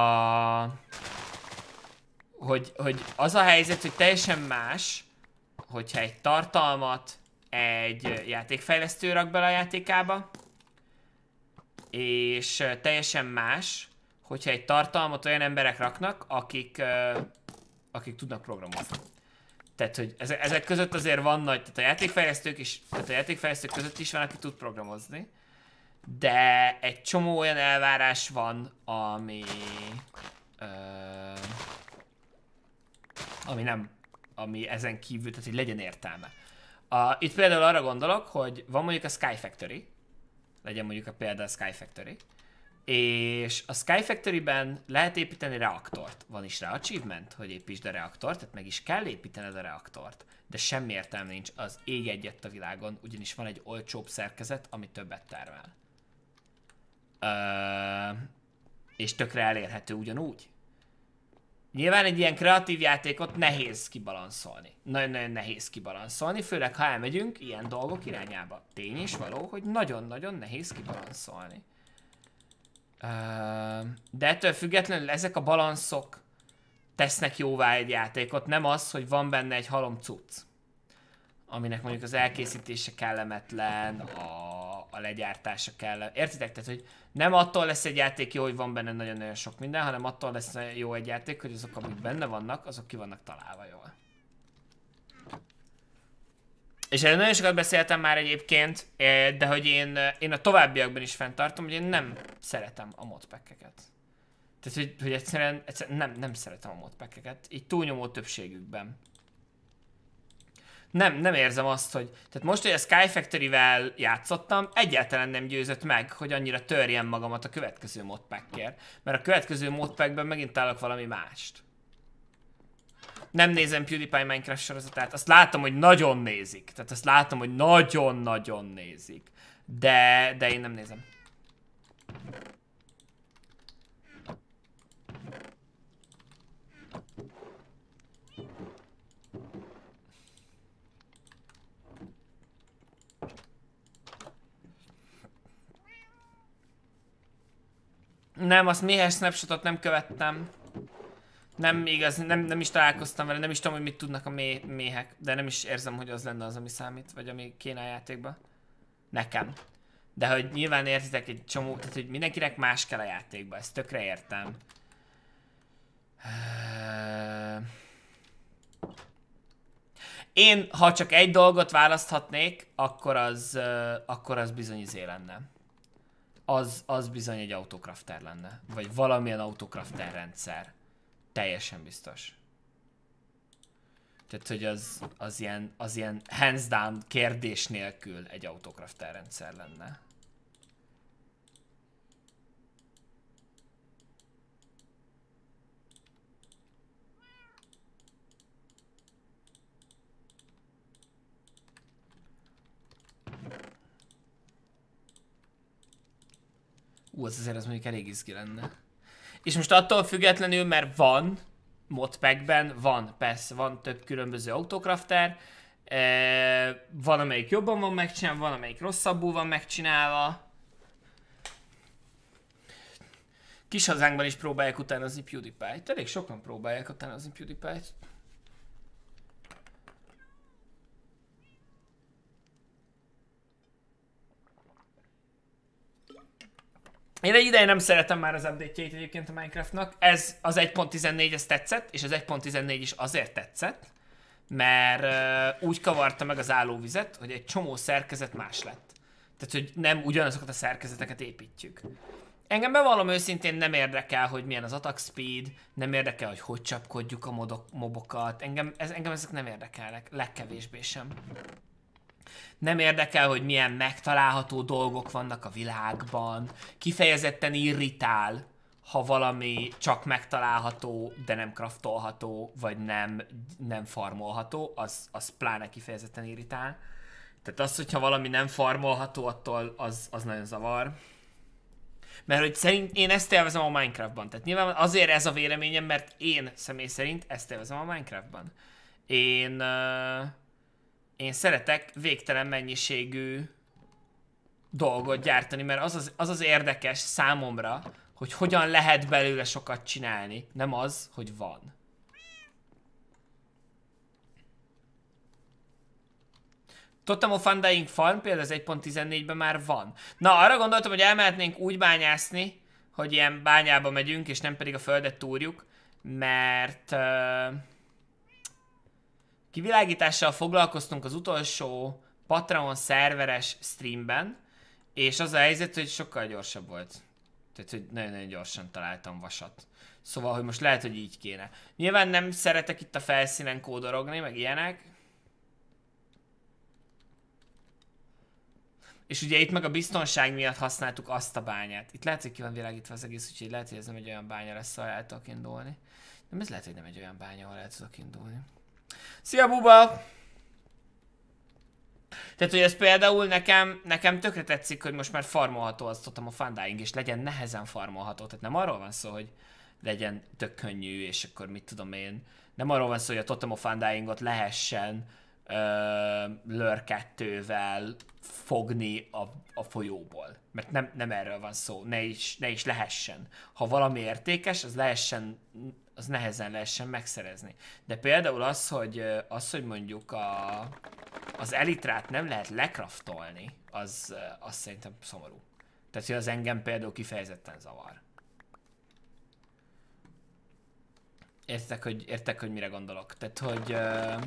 Hogy, hogy az a helyzet, hogy teljesen más, hogyha egy tartalmat egy játékfejlesztő rak bele a játékába, és teljesen más, hogyha egy tartalmat olyan emberek raknak, akik, akik tudnak programozni. Tehát, hogy ezek között azért van nagy, tehát a játékfejlesztők is, tehát a játékfejlesztők között is van, aki tud programozni, de egy csomó olyan elvárás van, ami ö, ami nem, ami ezen kívül, tehát hogy legyen értelme. A, itt például arra gondolok, hogy van mondjuk a Sky Factory, legyen mondjuk a példa a Sky Factory, és a Sky Factory-ben lehet építeni reaktort. Van is rá achievement, hogy építsd a reaktort, tehát meg is kell építened a reaktort. De semmi értelme nincs az ég egyet a világon, ugyanis van egy olcsóbb szerkezet, ami többet termel. Ö, és tökre elérhető ugyanúgy. Nyilván egy ilyen kreatív játékot nehéz kibalanszolni. Nagyon-nagyon nehéz kibalanszolni, főleg ha elmegyünk ilyen dolgok irányába. Tény és való, hogy nagyon-nagyon nehéz kibalanszolni. De ettől függetlenül ezek a balanszok tesznek jóvá egy játékot, nem az, hogy van benne egy halom cucc, aminek mondjuk az elkészítése kellemetlen, a, a legyártása kellemetlen. Értitek? Tehát, hogy nem attól lesz egy játék jó, hogy van benne nagyon-nagyon sok minden, hanem attól lesz jó egy játék, hogy azok, amik benne vannak, azok ki vannak találva jól. És erről nagyon sokat beszéltem már egyébként, de hogy én, én a továbbiakban is fenntartom, hogy én nem szeretem a modpackeket. Tehát, hogy, hogy egyszerűen, egyszerűen nem, nem szeretem a modpackeket, így túlnyomó többségükben. Nem, nem érzem azt, hogy... Tehát most, hogy a Sky Factory-vel játszottam, egyáltalán nem győzött meg, hogy annyira törjem magamat a következő modpackért. Mert a következő modpackben megint találok valami mást. Nem nézem PewDiePie Minecraft sorozatát, azt látom, hogy nagyon nézik. Tehát azt látom, hogy nagyon-nagyon nézik. De, de én nem nézem. Nem, azt méhes snapshotot nem követtem. Nem igaz, nem, nem is találkoztam vele, nem is tudom, hogy mit tudnak a mé méhek, de nem is érzem, hogy az lenne az, ami számít, vagy ami kéne a játékba. Nekem. De hogy nyilván értitek egy csomó, tehát hogy mindenkinek más kell a játékba, ezt tökre értem. Én, ha csak egy dolgot választhatnék, akkor az, akkor az bizony izé lenne. Az, az bizony egy autocrafter lenne. Vagy valamilyen autocrafter rendszer. Teljesen biztos. Tehát, hogy az, az, ilyen, az ilyen hands down kérdés nélkül egy autocrafter rendszer lenne. Ú, az azért az mondjuk elég izgi lenne. És most attól függetlenül, mert van, modpackben van, persze, van több különböző autocrafter, e, van amelyik jobban van megcsinálva, van amelyik rosszabbul van megcsinálva. Kis hazánkban is próbálják utánozni PewDiePie-t, elég sokan próbálják utánozni PewDiePie-t. Én egy ideje nem szeretem már az update-jeit egyébként a Minecraftnak. Ez az egy pont tizennégy, ez tetszett, és az egy pont tizennégy is azért tetszett, mert uh, úgy kavarta meg az állóvizet, hogy egy csomó szerkezet más lett. Tehát, hogy nem ugyanazokat a szerkezeteket építjük. Engem bevallom őszintén nem érdekel, hogy milyen az attack speed, nem érdekel, hogy hogy csapkodjuk a modok, mobokat, engem, ez, engem ezek nem érdekelnek, legkevésbé sem. Nem érdekel, hogy milyen megtalálható dolgok vannak a világban. Kifejezetten irritál, ha valami csak megtalálható, de nem craftolható, vagy nem, nem farmolható, az, az pláne kifejezetten irritál. Tehát az, hogyha valami nem farmolható, attól az, az nagyon zavar. Mert hogy szerint én ezt élvezem a Minecraftban. Tehát nyilván azért ez a véleményem, mert én személy szerint ezt élvezem a Minecraftban. Én, uh, én szeretek végtelen mennyiségű dolgot gyártani, mert az az, az az érdekes számomra, hogy hogyan lehet belőle sokat csinálni, nem az, hogy van. Totem of Undying Farm például az egy pont tizennégyben már van. Na, arra gondoltam, hogy elmehetnénk úgy bányászni, hogy ilyen bányába megyünk, és nem pedig a földet túrjuk, mert uh, kivilágítással foglalkoztunk az utolsó Patreon szerveres streamben, és az a helyzet, hogy sokkal gyorsabb volt. Tehát, hogy nagyon-nagyon gyorsan találtam vasat. Szóval, hogy most lehet, hogy így kéne. Nyilván nem szeretek itt a felszínen kódorogni, meg ilyenek. És ugye itt meg a biztonság miatt használtuk azt a bányát. Itt lehet, hogy ki van világítva az egész, úgyhogy lehet, hogy ez nem egy olyan bánya lesz, ahol el tudok indulni. Nem, ez lehet, hogy nem egy olyan bánya, ahol el tudok indulni. Szia, Buba! Tehát, hogy ez például nekem, nekem tökre tetszik, hogy most már farmolható az Totem of Undying, és legyen nehezen farmolható. Tehát nem arról van szó, hogy legyen tök könnyű, és akkor mit tudom én. Nem arról van szó, hogy a Totem of Undyingot lehessen uh, Lure kettővel fogni a, a folyóból. Mert nem, nem erről van szó, ne is, ne is lehessen. Ha valami értékes, az lehessen, az nehezen lehessen megszerezni. De például az, hogy, az, hogy mondjuk a, az elitrát nem lehet lekraftolni, az, az szerintem szomorú. Tehát, hogy az engem például kifejezetten zavar. Értek, hogy, értek, hogy mire gondolok. Tehát, hogy... Uh,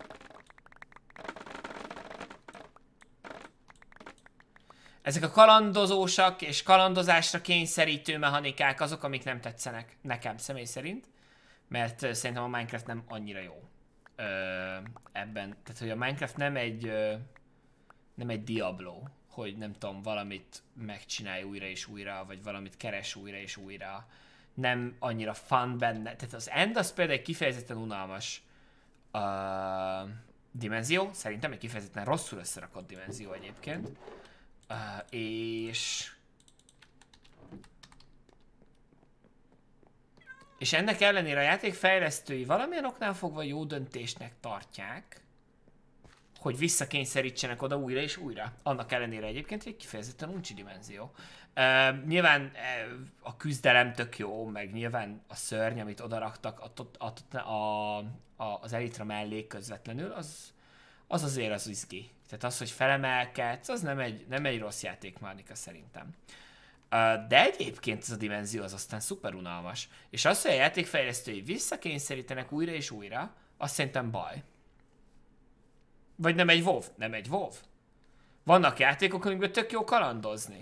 ezek a kalandozósak és kalandozásra kényszerítő mechanikák azok, amik nem tetszenek nekem személy szerint. Mert uh, szerintem a Minecraft nem annyira jó. Uh, ebben. Tehát, hogy a Minecraft nem egy... Uh, nem egy Diablo. Hogy nem tudom, valamit megcsinálj újra és újra, vagy valamit keres újra és újra. Nem annyira fun benne. Tehát az End az például egy kifejezetten unalmas uh, dimenzió. Szerintem egy kifejezetten rosszul összerakott dimenzió egyébként. Uh, és... És ennek ellenére a játék fejlesztői valamilyen oknál fogva jó döntésnek tartják, hogy visszakényszerítsenek oda újra és újra. Annak ellenére egyébként egy kifejezetten uncsi dimenzió. Uh, nyilván uh, a küzdelem tök jó, meg nyilván a szörny, amit odaraktak a, a, a, a, az elitra mellé közvetlenül, az, az azért az izgi. Tehát az, hogy felemelkedsz, az nem egy, nem egy rossz játékmechanika szerintem. Uh, de egyébként ez a dimenzió az aztán szuper unalmas. És az, hogy a játékfejlesztői visszakényszerítenek újra és újra, azt szerintem baj. Vagy nem egy WoW? Nem egy WoW. Vannak játékok, amikben tök jó kalandozni.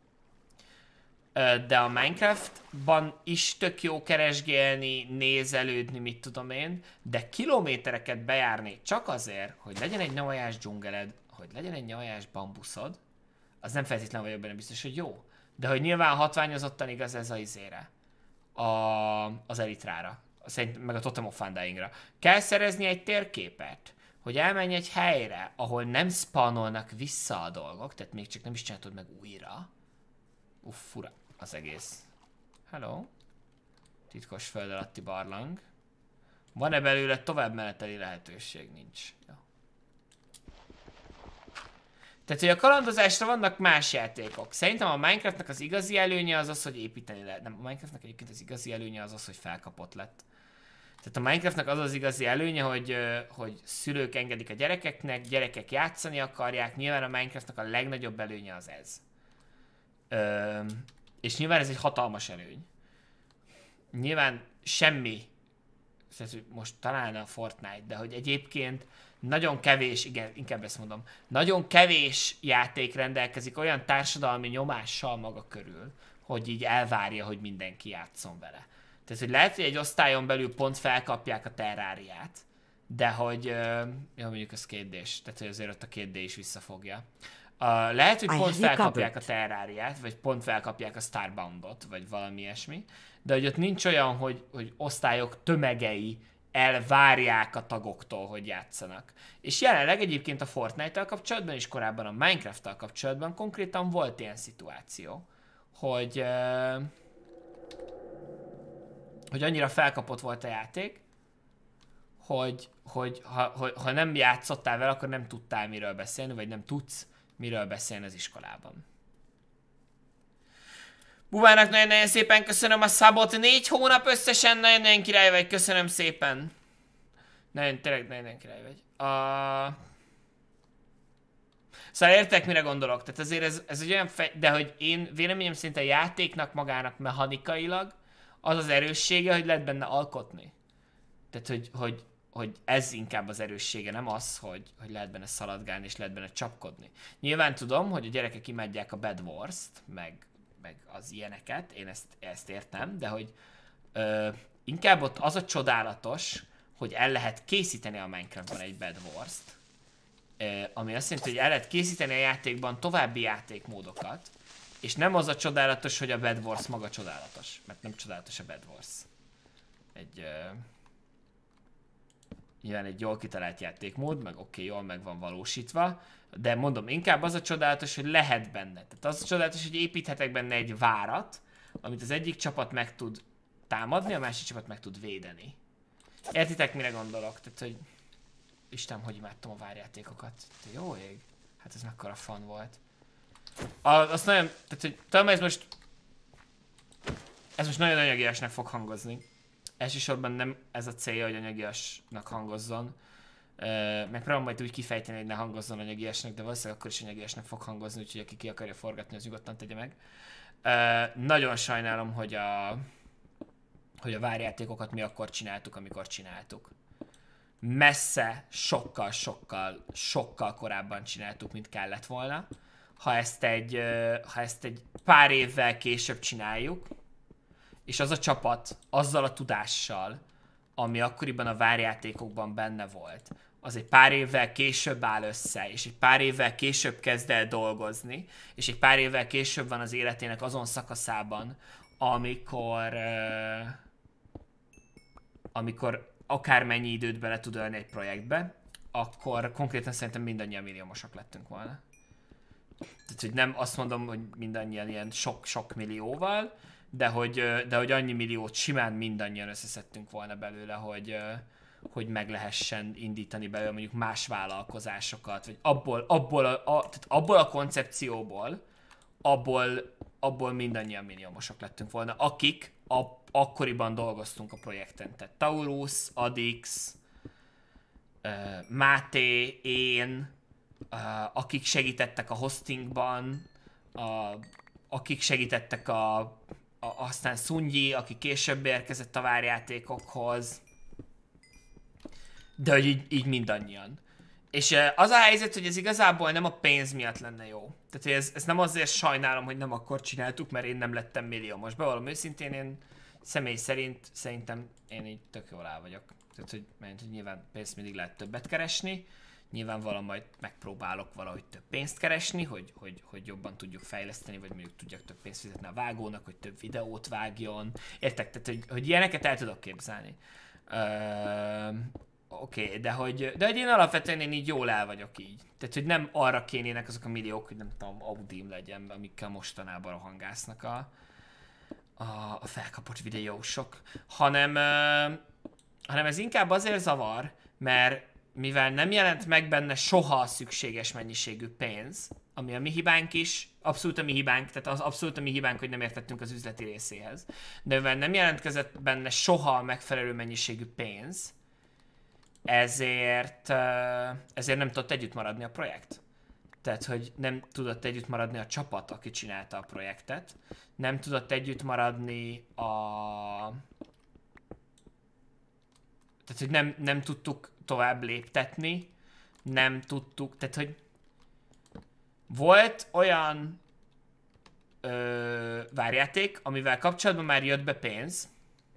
De a Minecraftban is tök jó keresgélni, nézelődni, mit tudom én, de kilométereket bejárni csak azért, hogy legyen egy nyavajás dzsungeled, hogy legyen egy nyavajás bambuszod, az nem feltétlenül vagyok benne biztos, hogy jó. De hogy nyilván hatványozottan igaz ez az izére. A, az elitrára. Szerint, meg a Totem of Undyingra. Kell szerezni egy térképet, hogy elmenj egy helyre, ahol nem spawnolnak vissza a dolgok, tehát még csak nem is csináltad meg újra. Uff, fura az egész. Hello. Titkos föld alatti barlang. Van-e belőle tovább meneteli lehetőség? Nincs. Ja. Tehát, hogy a kalandozásra vannak más játékok. Szerintem a Minecraftnak az igazi előnye az az, hogy építeni lehet. Nem, a Minecraftnak egyébként az igazi előnye az az, hogy felkapott lett. Tehát a Minecraftnak az az igazi előnye, hogy, hogy szülők engedik a gyerekeknek, gyerekek játszani akarják. Nyilván a Minecraftnak a legnagyobb előnye az ez. Ö, és nyilván ez egy hatalmas előny. Nyilván semmi, most talán a Fortnite, de hogy egyébként nagyon kevés, igen, inkább ezt mondom, nagyon kevés játék rendelkezik olyan társadalmi nyomással maga körül, hogy így elvárja, hogy mindenki játszon vele. Tehát, hogy lehet, hogy egy osztályon belül pont felkapják a terráriát, de hogy, jó, mondjuk az kérdés, tehát, hogy azért ott a két dé is visszafogja. Uh, lehet, hogy pont felkapják a terráriát, vagy pont felkapják a Starboundot, vagy valami ilyesmi, de hogy ott nincs olyan, hogy, hogy osztályok tömegei elvárják a tagoktól, hogy játszanak. És jelenleg egyébként a Fortnite-tal kapcsolatban, és korábban a Minecraft-tal kapcsolatban konkrétan volt ilyen szituáció, hogy, uh, hogy annyira felkapott volt a játék, hogy, hogy ha, hogy ha nem játszottál vele, akkor nem tudtál miről beszélni, vagy nem tudsz miről beszélni az iskolában. Bubának nagyon-nagyon szépen köszönöm a szabot, négy hónap összesen, nagyon-nagyon király vagy, köszönöm szépen. Nagyon, tényleg nagyon-nagyon király vagy. A... Szóval értek, mire gondolok, tehát azért ez, ez egy olyan fej... de hogy én véleményem szerint a játéknak magának mechanikailag az az erőssége, hogy lehet benne alkotni. Tehát, hogy, hogy, hogy ez inkább az erőssége, nem az, hogy, hogy lehet benne szaladgálni és lehet benne csapkodni. Nyilván tudom, hogy a gyerekek imádják a Bed Wars-t, meg, meg az ilyeneket, én ezt, ezt értem, de hogy ö, inkább ott az a csodálatos, hogy el lehet készíteni a Minecraftban egy Bed Wars-t, ö, ami azt jelenti, hogy el lehet készíteni a játékban további játékmódokat, és nem az a csodálatos, hogy a Bed Wars maga csodálatos, mert nem csodálatos a Bed Wars. Egy... Ö, nyilván egy jól kitalált játékmód, meg oké, okay, jól meg van valósítva, de mondom, inkább az a csodálatos, hogy lehet benne. Tehát az a csodálatos, hogy építhetek benne egy várat, amit az egyik csapat meg tud támadni, a másik csapat meg tud védeni. Értitek, mire gondolok? Tehát, hogy... Isten, hogy imádtam a várjátékokat. Te jó ég? Hát ez mekkora fun volt. A, azt nagyon... Tehát, hogy talán ez most... Ez most nagyon anyagiasnak fog hangozni. Elsősorban nem ez a célja, hogy anyagiasnak hangozzon. Uh, Megpróbálom majd úgy kifejteni, hogy ne hangozzon anyagiasnak, de valószínűleg akkor is anyagiasnak fog hangozni, úgyhogy aki ki akarja forgatni, az nyugodtan tegye meg. Uh, nagyon sajnálom, hogy a, hogy a várjátékokat mi akkor csináltuk, amikor csináltuk. Messze, sokkal, sokkal, sokkal korábban csináltuk, mint kellett volna. Ha ezt egy, uh, ha ezt egy pár évvel később csináljuk, és az a csapat azzal a tudással, ami akkoriban a várjátékokban benne volt, az egy pár évvel később áll össze, és egy pár évvel később kezd el dolgozni, és egy pár évvel később van az életének azon szakaszában, amikor, uh, amikor akármennyi időt bele tud ölni egy projektbe, akkor konkrétan szerintem mindannyian milliómosak lettünk volna. Tehát, hogy nem azt mondom, hogy mindannyian ilyen sok-sok millióval, de hogy, de hogy annyi milliót simán mindannyian összeszedtünk volna belőle, hogy, hogy meg lehessen indítani belőle mondjuk más vállalkozásokat, vagy abból, abból, a, a, tehát abból a koncepcióból, abból, abból mindannyian milliómosok lettünk volna, akik a, akkoriban dolgoztunk a projekten. Tehát Taurus, Adix, Máté, én, akik segítettek a hostingban, a, akik segítettek a, a, aztán Szungyi, aki később érkezett a várjátékokhoz, de hogy így, így mindannyian. És az a helyzet, hogy ez igazából nem a pénz miatt lenne jó. Tehát hogy ez, ez nem azért sajnálom, hogy nem akkor csináltuk, mert én nem lettem milliómos. Bevallom őszintén, én személy szerint, szerintem én így tök jól el vagyok. Tehát, hogy, mert, hogy nyilván pénzt mindig lehet többet keresni, nyilvánvalóan majd megpróbálok valahogy több pénzt keresni, hogy, hogy, hogy jobban tudjuk fejleszteni, vagy mondjuk tudjak több pénzt fizetni a vágónak, hogy több videót vágjon. Értek? Tehát, hogy, hogy ilyeneket el tudok képzelni. Ö, Oké, okay, de, hogy, de hogy én alapvetően én így jól el vagyok így. Tehát, hogy nem arra kénének azok a milliók, hogy nem tudom, Audim legyen, amikkel mostanában rohangásznak a, a, a felkapott videósok, hanem, ö, hanem ez inkább azért zavar, mert mivel nem jelent meg benne soha a szükséges mennyiségű pénz, ami a mi hibánk is, abszolút a mi hibánk, tehát az abszolút a mi hibánk, hogy nem értettünk az üzleti részéhez, de mivel nem jelentkezett benne soha a megfelelő mennyiségű pénz, ezért, ezért nem tudott együtt maradni a projekt. Tehát, hogy nem tudott együtt maradni a csapat, aki csinálta a projektet, nem tudott együtt maradni a... Tehát, hogy nem, nem tudtuk tovább léptetni, nem tudtuk, tehát, hogy volt olyan ö, várjáték, amivel kapcsolatban már jött be pénz,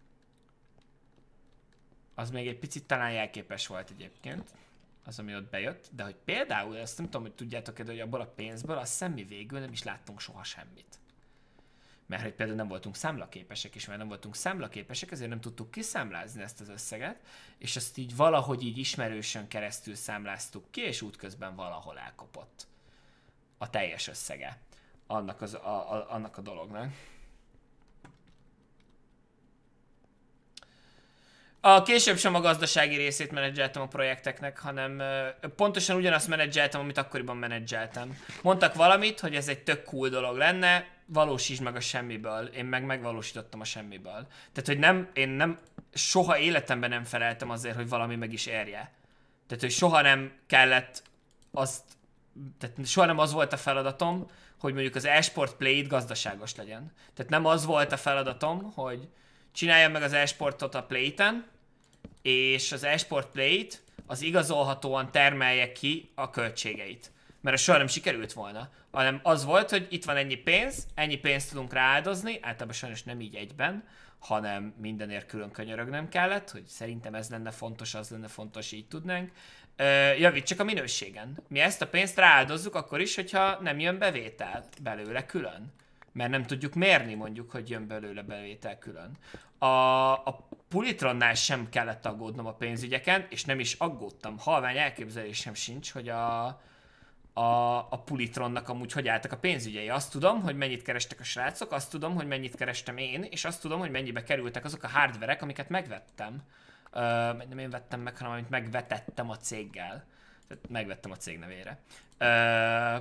az még egy picit talán jelképes volt egyébként, az, ami ott bejött, de hogy például, ezt nem tudom, hogy tudjátok-e, hogy abból a pénzből azt semmi végül nem is láttunk soha semmit. Mert hogy például nem voltunk számlaképesek, és mert nem voltunk számlaképesek, ezért nem tudtuk kiszámlázni ezt az összeget, és azt így valahogy így ismerősen keresztül számláztuk ki, és útközben valahol elkopott a teljes összege. annak, az, a, a, annak a dolognak. A később sem a gazdasági részét menedzseltem a projekteknek, hanem pontosan ugyanazt menedzseltem, amit akkoriban menedzseltem. Mondtak valamit, hogy ez egy tök cool dolog lenne, valósítsd meg a semmiből. Én meg megvalósítottam a semmiből. Tehát, hogy nem, én nem, soha életemben nem feleltem azért, hogy valami meg is érje. Tehát, hogy soha nem kellett azt, tehát soha nem az volt a feladatom, hogy mondjuk az eSport Play-t gazdaságos legyen. Tehát nem az volt a feladatom, hogy csináljam meg az eSportot a Play-ten, és az eSport Play-t az igazolhatóan termelje ki a költségeit. Mert ez soha nem sikerült volna. Hanem az volt, hogy itt van ennyi pénz, ennyi pénzt tudunk rááldozni, általában sajnos nem így egyben, hanem mindenért külön könyörögnem kellett, hogy szerintem ez lenne fontos, az lenne fontos, így tudnánk. Javít csak a minőségen. Mi ezt a pénzt rááldozzuk akkor is, hogyha nem jön bevétel belőle külön. Mert nem tudjuk mérni mondjuk, hogy jön belőle bevétel külön. A, a Pulitronnál sem kellett aggódnom a pénzügyeken, és nem is aggódtam. Halvány elképzelésem sincs, hogy a, a, a Pulitronnak amúgy hogy álltak a pénzügyei. Azt tudom, hogy mennyit kerestek a srácok, azt tudom, hogy mennyit kerestem én, és azt tudom, hogy mennyibe kerültek azok a hardverek, amiket megvettem. Ö, nem én vettem meg, hanem amit megvetettem a céggel. Tehát megvettem a cég nevére. Ö,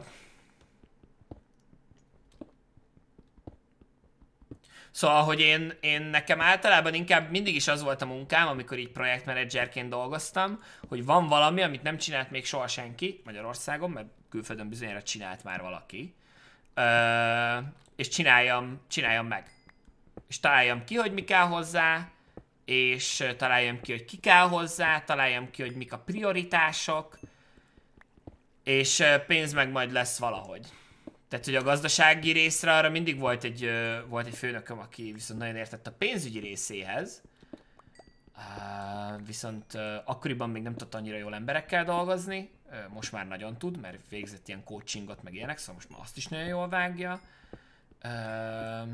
Szóval, hogy én, én nekem általában inkább mindig is az volt a munkám, amikor így projektmenedzserként dolgoztam, hogy van valami, amit nem csinált még soha senki Magyarországon, mert külföldön bizonyára csinált már valaki, ö, és csináljam, csináljam meg. És találjam ki, hogy mi kell hozzá, és találjam ki, hogy ki kell hozzá, találjam ki, hogy mik a prioritások, és pénz meg majd lesz valahogy. Tehát, hogy a gazdasági részre arra mindig volt egy, volt egy főnököm, aki viszont nagyon értett a pénzügyi részéhez. Uh, viszont uh, akkoriban még nem tudott annyira jól emberekkel dolgozni. Uh, most már nagyon tud, mert végzett ilyen coachingot, meg ilyenek, szóval most már azt is nagyon jól vágja. Uh,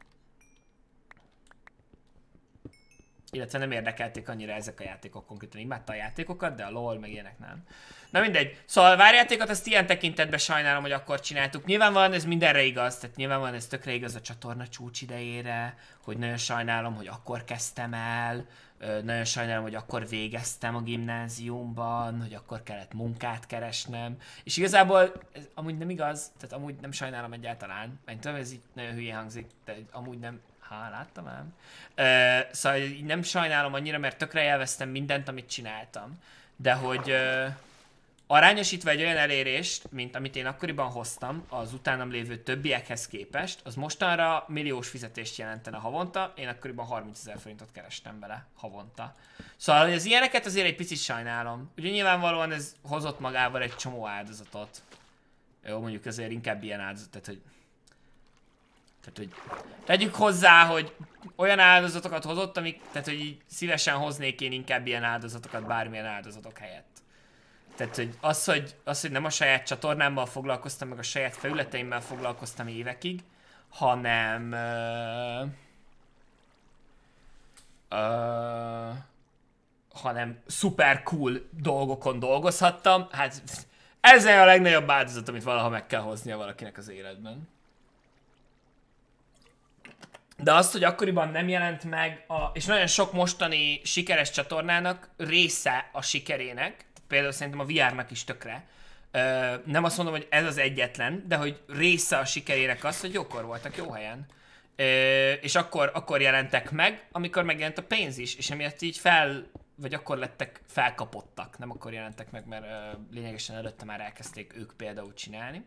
illetve nem érdekelték annyira ezek a játékok konkrétan. Imádta a játékokat, de a LOL meg ilyenek nem. Na mindegy. Szóval a várjátékot azt ilyen tekintetben sajnálom, hogy akkor csináltuk. Nyilvánvalóan ez mindenre igaz, tehát nyilvánvalóan ez tökre igaz a csatorna csúcs idejére, hogy nagyon sajnálom, hogy akkor kezdtem el, nagyon sajnálom, hogy akkor végeztem a gimnáziumban, hogy akkor kellett munkát keresnem. És igazából ez amúgy nem igaz, tehát amúgy nem sajnálom egyáltalán. Én tudom, ez így nagyon hülye hangzik, de amúgy nem. Há, láttam ám. Uh, szóval így nem sajnálom annyira, mert tökre élveztem mindent, amit csináltam. De hogy uh, arányosítva egy olyan elérést, mint amit én akkoriban hoztam, az utánam lévő többiekhez képest, az mostanra milliós fizetést jelentene havonta, én akkoriban harmincezer forintot kerestem bele havonta. Szóval hogy az ilyeneket azért egy picit sajnálom. Ugye nyilvánvalóan ez hozott magával egy csomó áldozatot. Jó, mondjuk azért inkább ilyen áldozat, tehát hogy Tehát, hogy tegyük hozzá, hogy olyan áldozatokat hozott, amik, tehát, hogy így szívesen hoznék én inkább ilyen áldozatokat bármilyen áldozatok helyett. Tehát, hogy az, hogy, az, hogy nem a saját csatornámmal foglalkoztam, meg a saját felületeimmel foglalkoztam évekig, hanem... Uh, uh, hanem szuper cool dolgokon dolgozhattam. Hát ez a legnagyobb áldozat, amit valaha meg kell hoznia valakinek az életben. De azt, hogy akkoriban nem jelent meg, a, és nagyon sok mostani sikeres csatornának része a sikerének, például szerintem a vé er-nak is tökre, Ö, nem azt mondom, hogy ez az egyetlen, de hogy része a sikerének az, hogy jókor voltak jó helyen. Ö, és akkor, akkor jelentek meg, amikor megjelent a pénz is, és emiatt így fel, vagy akkor lettek felkapottak, nem akkor jelentek meg, mert ö, lényegesen előtte már elkezdték ők például csinálni.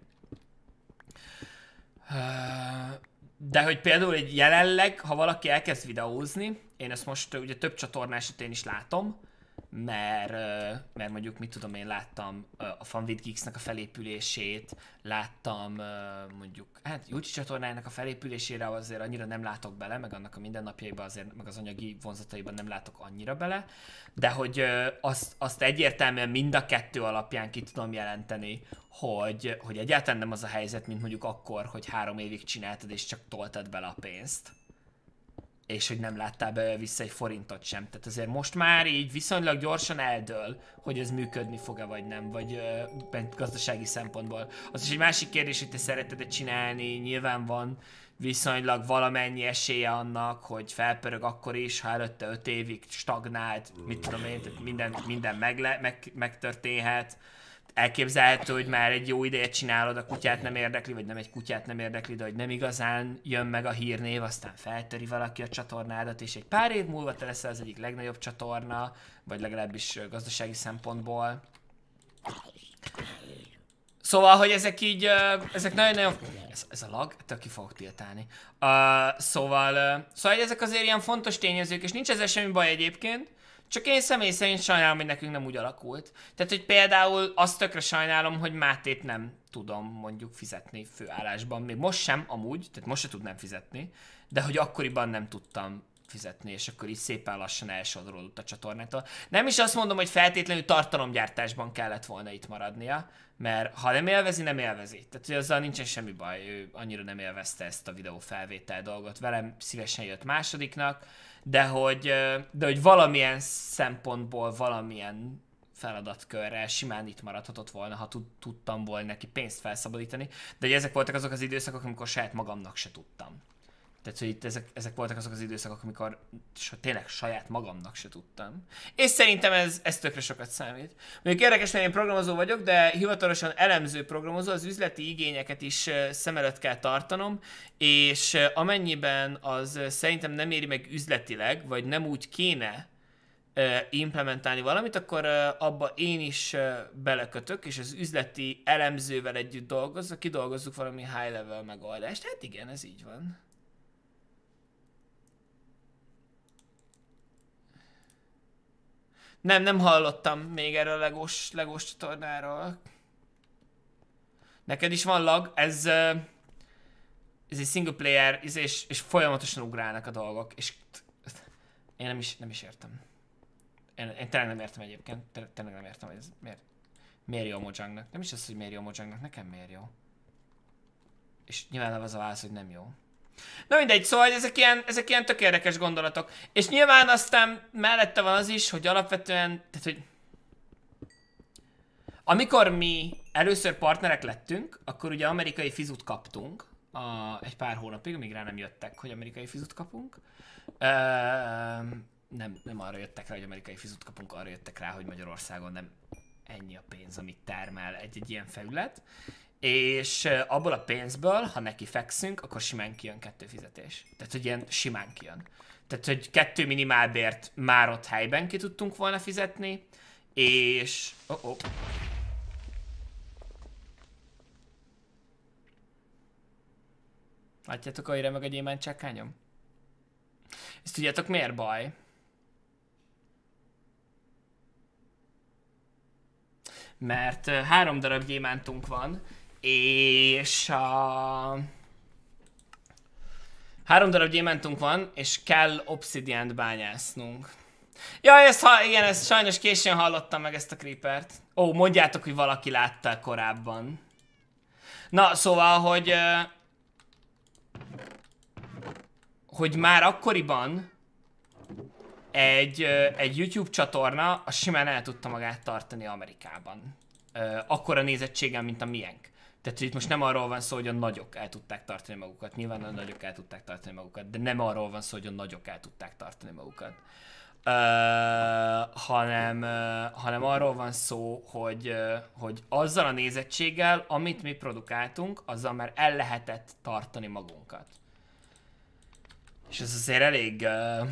Ö, De hogy például egy jelenleg, ha valaki elkezd videózni, én ezt most ugye több csatorna esetén is látom, mert, mert mondjuk mit tudom én, láttam a Fanvid Geeks-nek a felépülését, láttam mondjuk, hát Júcsi csatornájának a felépülésére azért annyira nem látok bele, meg annak a mindennapjaiban azért, meg az anyagi vonzataiban nem látok annyira bele, de hogy azt, azt egyértelműen mind a kettő alapján ki tudom jelenteni, hogy, hogy egyáltalán nem az a helyzet, mint mondjuk akkor, hogy három évig csináltad és csak toltad bele a pénzt. és hogy nem láttál be vissza egy forintot sem. Tehát azért most már így viszonylag gyorsan eldől, hogy ez működni fog-e vagy nem, vagy ö, gazdasági szempontból. Az is egy másik kérdés, hogy te szereted-e csinálni, nyilván van viszonylag valamennyi esélye annak, hogy felpörög akkor is, ha előtte öt évig stagnált, mit tudom én, tehát minden, minden megle, meg, megtörténhet. Elképzelhető, hogy már egy jó ideje csinálod, a kutyát nem érdekli, vagy nem egy kutyát nem érdekli, de hogy nem igazán jön meg a hírnév, aztán feltöri valaki a csatornádat, és egy pár év múlva te leszel az egyik legnagyobb csatorna, vagy legalábbis gazdasági szempontból. Szóval, hogy ezek így, ezek nagyon-nagyon... Ez, ez a lag? Ettől ki fogok tiltálni. Uh, szóval, uh, szóval ezek azért ilyen fontos tényezők, és nincs ezzel semmi baj egyébként. Csak én személy szerint sajnálom, hogy nekünk nem úgy alakult. Tehát, hogy például azt tökre sajnálom, hogy Mátét nem tudom mondjuk fizetni főállásban. Még most sem amúgy, tehát most se tudnám fizetni, de hogy akkoriban nem tudtam fizetni, és akkor így szépen lassan elsodródott a csatornától. Nem is azt mondom, hogy feltétlenül tartalomgyártásban kellett volna itt maradnia, mert ha nem élvezi, nem élvezi. Tehát, hogy azzal nincsen semmi baj, ő annyira nem élvezte ezt a videófelvétel dolgot. Velem szívesen jött másodiknak, de hogy, de hogy valamilyen szempontból, valamilyen feladatkörrel simán itt maradhatott volna, ha tud, tudtam volna neki pénzt felszabadítani, de hogy ezek voltak azok az időszakok, amikor saját magamnak se tudtam. Tehát, hogy itt ezek, ezek voltak azok az időszakok, amikor tényleg saját magamnak se tudtam. És szerintem ez, ez tökre sokat számít. Mondjuk érdekes, mert én programozó vagyok, de hivatalosan elemző programozó, az üzleti igényeket is szem előtt kell tartanom, és amennyiben az szerintem nem éri meg üzletileg, vagy nem úgy kéne implementálni valamit, akkor abba én is belekötök, és az üzleti elemzővel együtt dolgozok, kidolgozzuk valami high level megoldást. Hát igen, ez így van. Nem, nem hallottam még erről a legós, legós csatornáról. Neked is van lag, ez, ez egy single player, és, és folyamatosan ugrálnak a dolgok, és én nem is, nem is értem. Én, én tényleg nem értem egyébként, tényleg nem értem, hogy ez miért, miért jó Mojangnak. Nem is az, hogy miért jó Mojangnak, nekem miért jó. És nyilván az a válasz, hogy nem jó. Na mindegy, szóval ezek ilyen, ezek ilyen tök érdekes gondolatok. És nyilván aztán mellette van az is, hogy alapvetően, tehát hogy amikor mi először partnerek lettünk, akkor ugye amerikai fizut kaptunk a, egy pár hónapig, amíg rá nem jöttek, hogy amerikai fizut kapunk. Ö, nem, nem arra jöttek rá, hogy amerikai fizut kapunk, arra jöttek rá, hogy Magyarországon nem ennyi a pénz, amit termel egy-egy ilyen felület. És abból a pénzből, ha neki fekszünk, akkor simán kijön kettő fizetés. Tehát, hogy ilyen simán kijön. Tehát, hogy kettő minimálbért már ott helyben ki tudtunk volna fizetni, és... Oh, oh. Látjátok, ahogy remeg a gyémánt csákányom? Ezt tudjátok, miért baj? Mert három darab gyémántunk van, és a... Három darab gyémántunk van, és kell obszidiánt bányásznunk. Jaj, ezt, ha... igen, ezt sajnos későn hallottam meg ezt a creepert. Ó, mondjátok, hogy valaki látta korábban. Na, szóval, hogy... Hogy már akkoriban egy, egy YouTube csatorna a simán el tudta magát tartani Amerikában. Akkora nézettséggel, mint a miénk. Tehát itt most nem arról van szó, hogy a nagyok el tudták tartani magukat. Nyilván a nagyok el tudták tartani magukat, de nem arról van szó, hogy a nagyok el tudták tartani magukat. Uh, hanem, uh, hanem arról van szó, hogy, uh, hogy azzal a nézettséggel, amit mi produkáltunk, azzal már el lehetett tartani magunkat. És ez azért elég... Uh,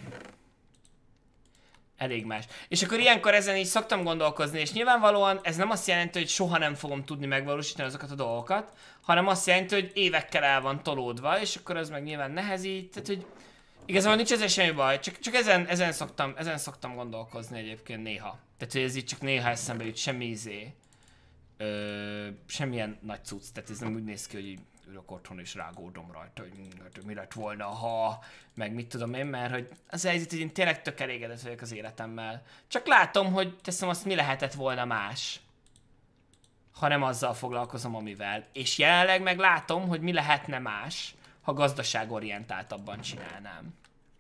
elég más. És akkor ilyenkor ezen így szoktam gondolkozni, és nyilvánvalóan ez nem azt jelenti, hogy soha nem fogom tudni megvalósítani azokat a dolgokat, hanem azt jelenti, hogy évekkel el van tolódva, és akkor az meg nyilván nehezít, tehát hogy igazából nincs ezzel semmi baj, csak, csak ezen, ezen, szoktam, ezen szoktam gondolkozni egyébként néha. Tehát, hogy ez így csak néha eszembe jut, semmi izé, ö, semmilyen nagy cucc, tehát ez nem úgy néz ki, hogy így ülök otthon és rágódom rajta, hogy mi lett volna, ha, meg mit tudom én, mert hogy az helyzet, hogy én tényleg tök elégedett vagyok az életemmel. Csak látom, hogy teszem azt, mi lehetett volna más, ha nem azzal foglalkozom, amivel. És jelenleg meg látom, hogy mi lehetne más, ha gazdaságorientáltabban csinálnám.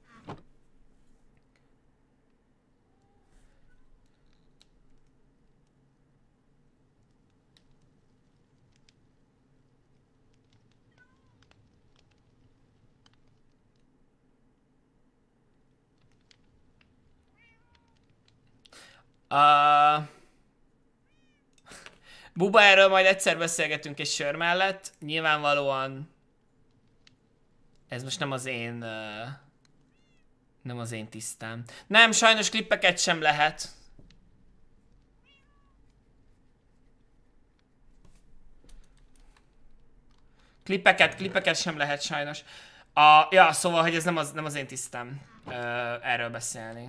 Uh... Buba, erről majd egyszer beszélgetünk egy sör mellett. Nyilvánvalóan ez most nem az én uh... nem az én tisztám. Nem, sajnos klippeket sem lehet. Klippeket, klippeket sem lehet sajnos. A, ja, szóval, hogy ez nem az, nem az én tisztám uh, erről beszélni.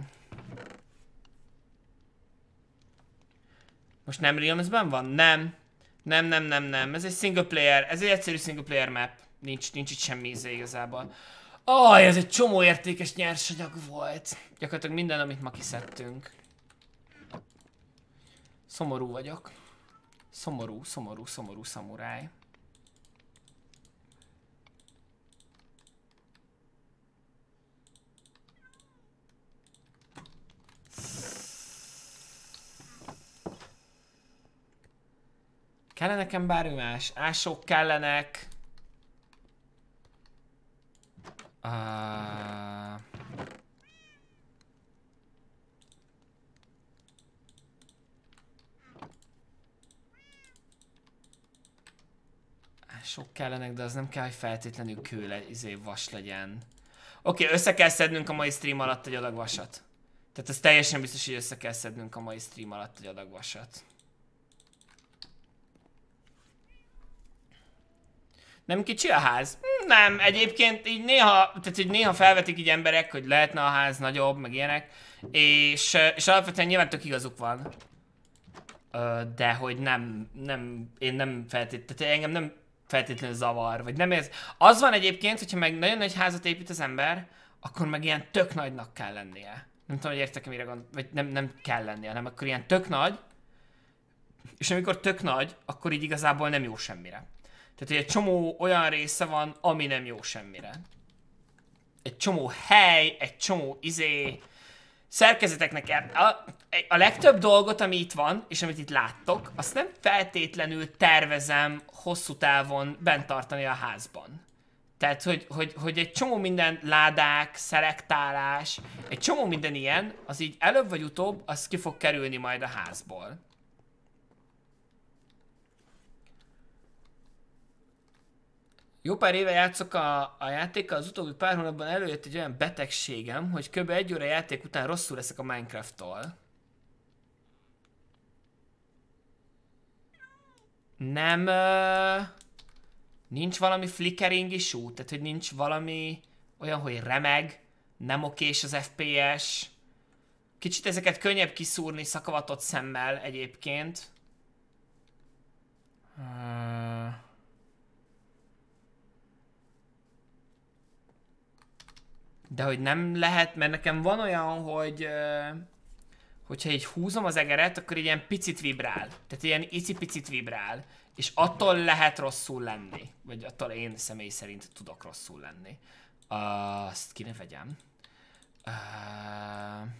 Most nem Realms-ben van? Nem. Nem, nem, nem, nem. Ez egy single player, ez egy egyszerű single player map. Nincs, nincs itt semmi íze igazából. Aj, ez egy csomó értékes nyersanyag volt. Gyakorlatilag minden, amit ma kiszedtünk. Szomorú vagyok. Szomorú, szomorú, szomorú szamuráj. Kellene nekem bármi más? Ásók kellenek. Uh... Ásók kellenek, de az nem kell, hogy feltétlenül kő le, izé, vas legyen. Oké, okay, össze kell szednünk a mai stream alatt egy adag vasat. Tehát ez teljesen biztos, hogy össze kell szednünk a mai stream alatt egy adag vasat. Nem kicsi a ház? Nem, egyébként így néha, tehát így néha felvetik így emberek, hogy lehetne a ház nagyobb, meg ilyenek. És, és alapvetően nyilván tök igazuk van. De hogy nem, nem, én nem feltétlenül, tehát engem nem feltétlenül zavar, vagy nem ez. Az van egyébként, hogyha meg nagyon nagy házat épít az ember, akkor meg ilyen tök nagynak kell lennie. Nem tudom, hogy értek-e mire gond, vagy nem, nem kell lennie, hanem akkor ilyen tök nagy. És amikor tök nagy, akkor így igazából nem jó semmire. Tehát, hogy egy csomó olyan része van, ami nem jó semmire. Egy csomó hely, egy csomó izé, szerkezeteknek el. A, a legtöbb dolgot, ami itt van, és amit itt láttok, azt nem feltétlenül tervezem hosszú távon bent tartani a házban. Tehát, hogy, hogy, hogy egy csomó minden ládák, szelektálás, egy csomó minden ilyen, az így előbb vagy utóbb, az ki fog kerülni majd a házból. Jó pár éve játszok a, a játékkal, az utóbbi pár hónapban előjött egy olyan betegségem, hogy kb. Egy óra játék után rosszul leszek a Minecraft-tól. Nem... Uh, nincs valami flickering issue? Tehát, hogy nincs valami olyan, hogy remeg, nem okés az ef pé es. Kicsit ezeket könnyebb kiszúrni szakavatott szemmel egyébként. Uh... De hogy nem lehet, mert nekem van olyan, hogy uh, hogyha így húzom az egeret, akkor ilyen picit vibrál. Tehát ilyen icipicit vibrál. És attól lehet rosszul lenni. Vagy attól én személy szerint tudok rosszul lenni. Uh, azt ki ne vegyem. Uh...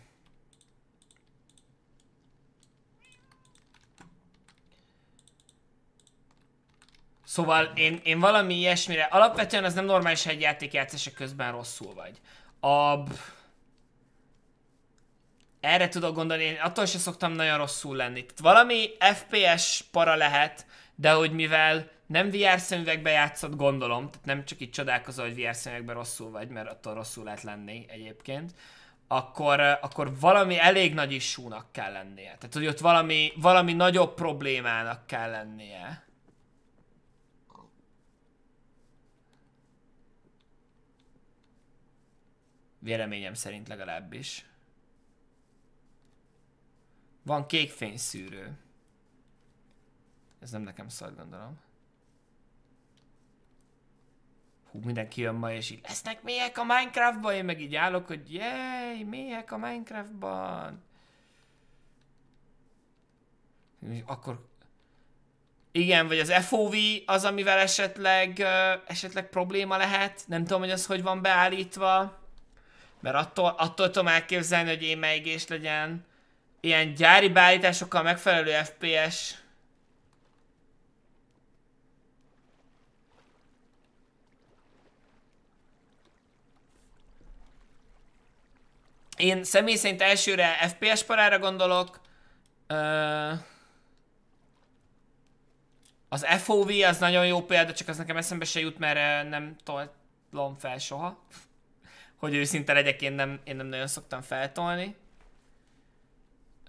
Szóval én, én valami ilyesmire, alapvetően az nem normális, ha egy játék játszása közben rosszul vagy. A... Erre tudok gondolni, én attól sem szoktam nagyon rosszul lenni. Tehát valami ef pé es para lehet, de hogy mivel nem vé er szemüvegbe játszott, gondolom, tehát nem csak így csodálkozol, hogy vé er szemüvegben rosszul vagy, mert attól rosszul lehet lenni egyébként, akkor, akkor valami elég nagy issúnak kell lennie. Tehát, hogy ott valami, valami nagyobb problémának kell lennie. Véleményem szerint legalábbis. Van kék fényszűrő. Ez nem nekem szól, gondolom. Hú, mindenki jön ma és így lesznek mélyek a Minecraftban, én meg így állok, hogy jéj, mélyek a Minecraftban. Akkor... Igen, vagy az ef o vé az, amivel esetleg, uh, esetleg probléma lehet. Nem tudom, hogy az hogy van beállítva. Mert attól, attól tudom elképzelni, hogy én megégés legyen. Ilyen gyári beállításokkal megfelelő ef pé es. Én személy szerint elsőre ef pé es parára gondolok, Ö... Az ef o vé az nagyon jó példa, csak az nekem eszembe se jut, mert nem tolom fel soha. Hogy őszinte legyek, én nem, én nem nagyon szoktam feltolni. Ö...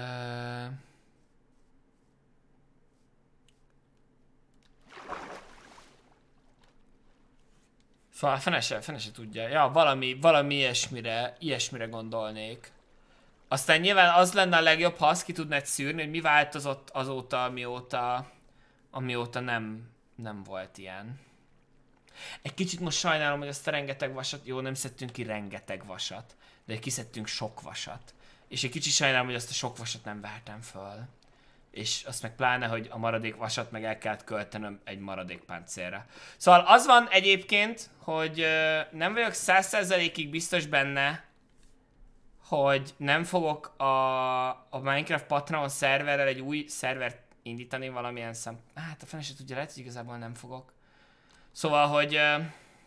Szóval fene se, fene se tudja. Ja, valami, valami ilyesmire, ilyesmire gondolnék. Aztán nyilván az lenne a legjobb, ha azt ki tudnád szűrni, hogy mi változott azóta, amióta, amióta nem, nem volt ilyen. Egy kicsit most sajnálom, hogy azt a rengeteg vasat, jó, nem szedtünk ki rengeteg vasat, de kiszedtünk sok vasat. És egy kicsit sajnálom, hogy azt a sok vasat nem vertem föl. És azt meg pláne, hogy a maradék vasat meg el kellett költenöm egy maradék páncélra. Szóval az van egyébként, hogy ö, nem vagyok száz százalékig biztos benne, hogy nem fogok a, a Minecraft Patreon szerverrel egy új szervert indítani valamilyen szem... Hát a fene se tudja, lehet, hogy igazából nem fogok. Szóval, hogy... Ö,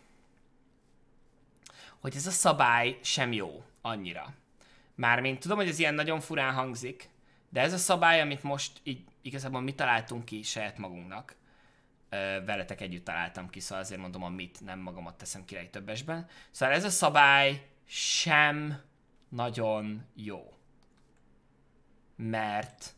hogy ez a szabály sem jó annyira. Mármint tudom, hogy ez ilyen nagyon furán hangzik, de ez a szabály, amit most így igazából mi találtunk ki saját magunknak, ö, veletek együtt találtam ki, szóval azért mondom a mit, nem magamat teszem ki legtöbbesben. Szóval ez a szabály sem nagyon jó. Mert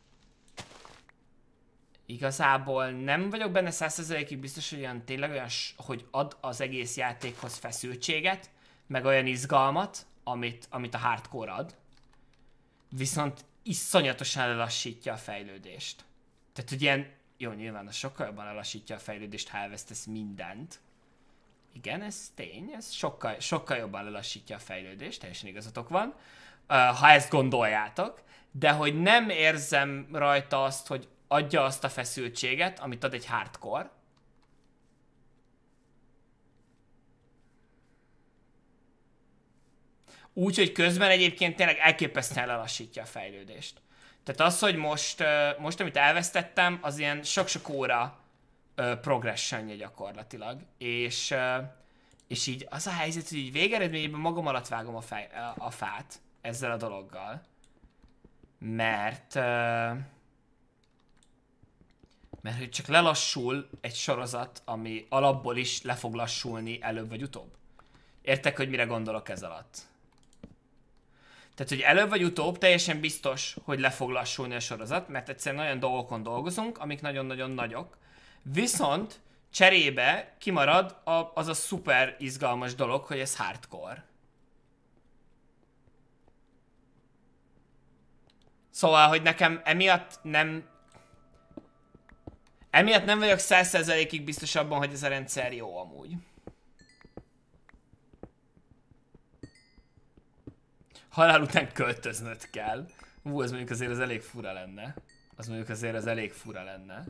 igazából nem vagyok benne száz százalékig biztos, hogy olyan, tényleg olyan, hogy ad az egész játékhoz feszültséget, meg olyan izgalmat, amit, amit a hardcore ad. Viszont iszonyatosan lelassítja a fejlődést. Tehát, hogy ilyen, jó, nyilván az sokkal jobban lelassítja a fejlődést, ha elvesztesz mindent. Igen, ez tény, ez sokkal, sokkal jobban lelassítja a fejlődést, teljesen igazatok van, ha ezt gondoljátok, de hogy nem érzem rajta azt, hogy adja azt a feszültséget, amit ad egy hardcore. Úgyhogy közben egyébként tényleg elképesztően lelassítja a fejlődést. Tehát az, hogy most, most amit elvesztettem, az ilyen sok-sok óra progressionje gyakorlatilag. És, és így az a helyzet, hogy így végeredményében magam alatt vágom a, fej, a fát ezzel a dologgal. Mert... Mert hogy csak lelassul egy sorozat, ami alapból is le fog lassulni előbb vagy utóbb. Értek, hogy mire gondolok ez alatt? Tehát, hogy előbb vagy utóbb teljesen biztos, hogy le fog lassulni a sorozat, mert egyszerűen olyan dolgokon dolgozunk, amik nagyon-nagyon nagyok. Viszont cserébe kimarad a, az a szuper izgalmas dolog, hogy ez hardcore. Szóval, hogy nekem emiatt nem... Emiatt nem vagyok száz százalékig biztos abban, hogy ez a rendszer jó amúgy. Halál után költöznöd kell. Hú, az mondjuk azért az elég fura lenne. Az mondjuk azért az elég fura lenne.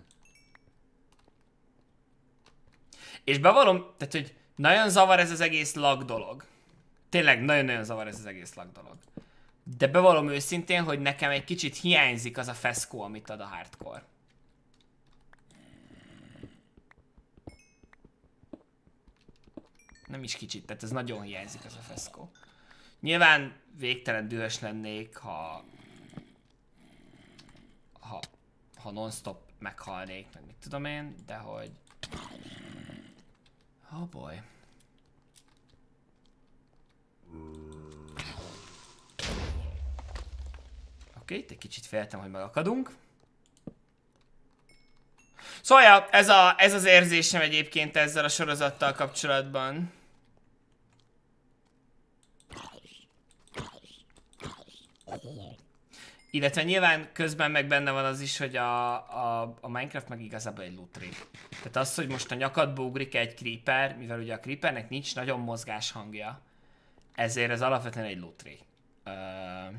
És bevallom, tehát hogy nagyon zavar ez az egész lag dolog. Tényleg nagyon-nagyon zavar ez az egész lag dolog. De bevallom őszintén, hogy nekem egy kicsit hiányzik az a feszkó, amit ad a hardcore. Nem is kicsit, tehát ez nagyon hiányzik az a feszkó. Nyilván végtelen dühös lennék, ha... Ha, ha non-stop meghalnék, meg mit tudom én, de hogy... Oh boy. Oké, itt egy kicsit féltem, hogy megakadunk. Szóval ja, ez, a, ez az érzésem egyébként ezzel a sorozattal kapcsolatban. Illetve nyilván közben meg benne van az is, hogy a, a, a Minecraft meg igazából egy loot tree. Tehát az, hogy most a nyakadba ugrik egy creeper, mivel ugye a creepernek nincs nagyon mozgás hangja, ezért ez alapvetően egy loot tree. Uh...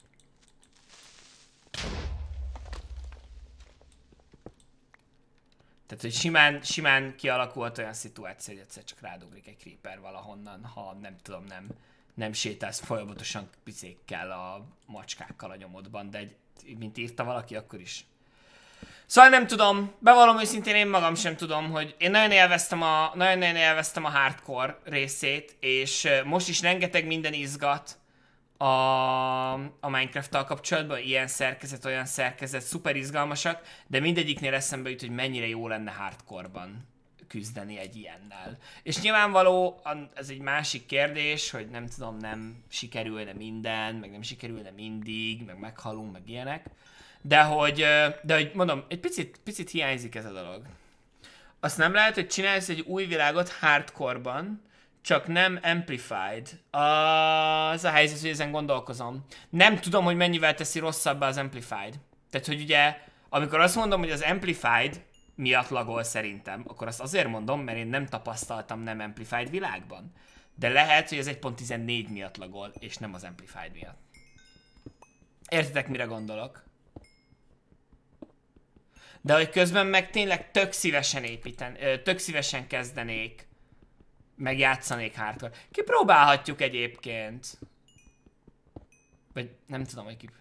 Tehát, hogy simán, simán kialakult olyan szituáció, hogy egyszer csak rádugrik egy creeper valahonnan, ha nem tudom, nem, nem sétálsz folyamatosan picékkel a macskákkal a nyomodban, de egy, mint írta valaki, akkor is. Szóval nem tudom, bevallom őszintén, én magam sem tudom, hogy én nagyon élveztem a, nagyon-nagyon élveztem a hardcore részét, és most is rengeteg minden izgat, a, a Minecraft-tal kapcsolatban, ilyen szerkezet, olyan szerkezet, szuper izgalmasak, de mindegyiknél eszembe jut, hogy mennyire jó lenne hardcore-ban küzdeni egy ilyennel. És nyilvánvaló, ez egy másik kérdés, hogy nem tudom, nem sikerülne minden, meg nem sikerülne mindig, meg meghalunk, meg ilyenek. De hogy, de hogy mondom, egy picit, picit hiányzik ez a dolog. Azt nem lehet, hogy csinálsz egy új világot hardcore-ban, csak nem amplified. Az a helyzet, hogy ezen gondolkozom. Nem tudom, hogy mennyivel teszi rosszabbá az amplified. Tehát, hogy ugye, amikor azt mondom, hogy az amplified miatt lagol szerintem, akkor azt azért mondom, mert én nem tapasztaltam nem amplified világban. De lehet, hogy ez egy pont tizennégy miatt lagol, és nem az amplified miatt. Értitek, mire gondolok? De hogy közben meg tényleg tök szívesen építen, tök szívesen kezdenék, meg játszanék hardcore. Kipróbálhatjuk egyébként. Vagy nem tudom, hogy ki...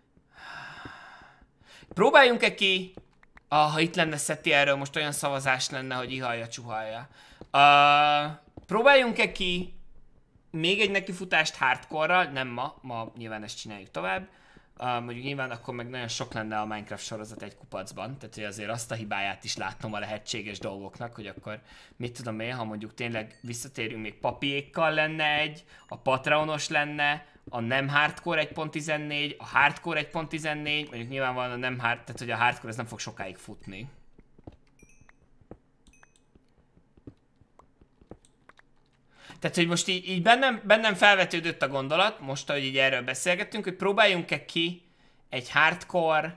Próbáljunk-e ki... Ah, ha itt lenne Szeti, erről most olyan szavazás lenne, hogy ihalja, csuhalja. Uh, próbáljunk-e ki még egy nekifutást hardcore-ral, nem ma, ma nyilván ezt csináljuk tovább. Uh, mondjuk nyilván akkor meg nagyon sok lenne a Minecraft sorozat egy kupacban, tehát hogy azért azt a hibáját is látnom a lehetséges dolgoknak, hogy akkor mit tudom én, ha mondjuk tényleg visszatérünk, még papiékkal lenne egy, a Patreonos lenne, a nem hardcore egy pont tizennégy, a hardcore egy pont tizennégy, mondjuk nyilvánvalóan a nem hard, tehát hogy a hardcore ez nem fog sokáig futni. Tehát, hogy most így, így bennem, bennem felvetődött a gondolat, most, ahogy így erről beszélgettünk, hogy próbáljunk-e ki egy hardcore,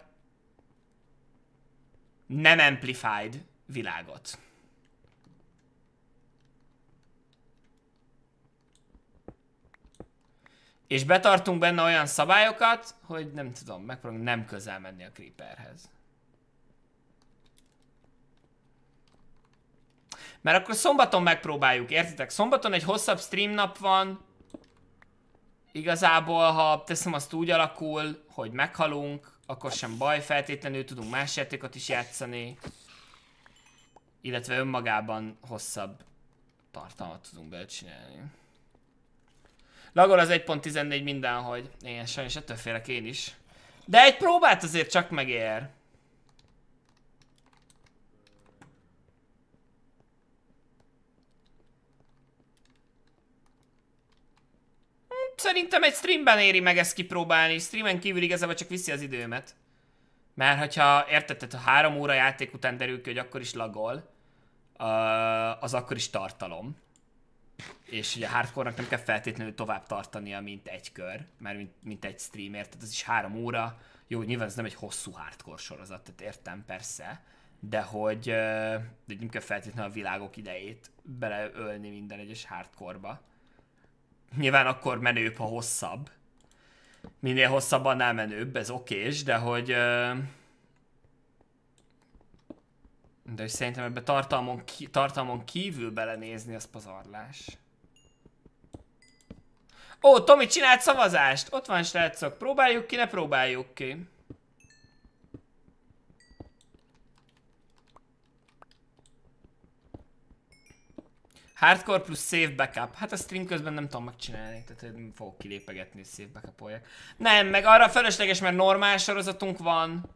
nem amplified világot. És betartunk benne olyan szabályokat, hogy nem tudom, megpróbálunk nem közel menni a creeperhez. Mert akkor szombaton megpróbáljuk, értitek? Szombaton egy hosszabb stream nap van. Igazából, ha teszem azt úgy alakul, hogy meghalunk, akkor sem baj, feltétlenül tudunk más játékot is játszani. Illetve önmagában hosszabb tartalmat tudunk belcsinálni. Lagol az egy pont tizennégy mindenhogy. Igen, sajnos ettől félek én is. De egy próbát azért csak megér. Szerintem egy streamben éri meg ezt kipróbálni. Streamen kívül igazából csak viszi az időmet. Mert hogyha érted, ha három óra játék után derül ki, hogy akkor is lagol, az akkor is tartalom. És ugye a hardcore-nak nem kell feltétlenül tovább tartania, mint egy kör, mert mint, mint egy stream, érted? Ez is három óra. Jó, nyilván ez nem egy hosszú hardcore sorozat, tehát értem persze. De hogy de nem kell feltétlenül a világok idejét beleölni minden egyes hardcore-ba. Nyilván akkor menőbb, ha hosszabb. Minél hosszabb, annál menőbb, ez okés, de hogy... De hogy szerintem ebbe tartalmon, ki, tartalmon kívül belenézni, az pazarlás. Ó, Tomi csinált szavazást! Ott van, srácok. Próbáljuk ki, ne próbáljuk ki. Hardcore plusz save backup. Hát a stream közben nem tudom megcsinálni, tehát nem fogok kilépegetni, hogy save backupoljak. Nem, meg arra felesleges, mert normál sorozatunk van.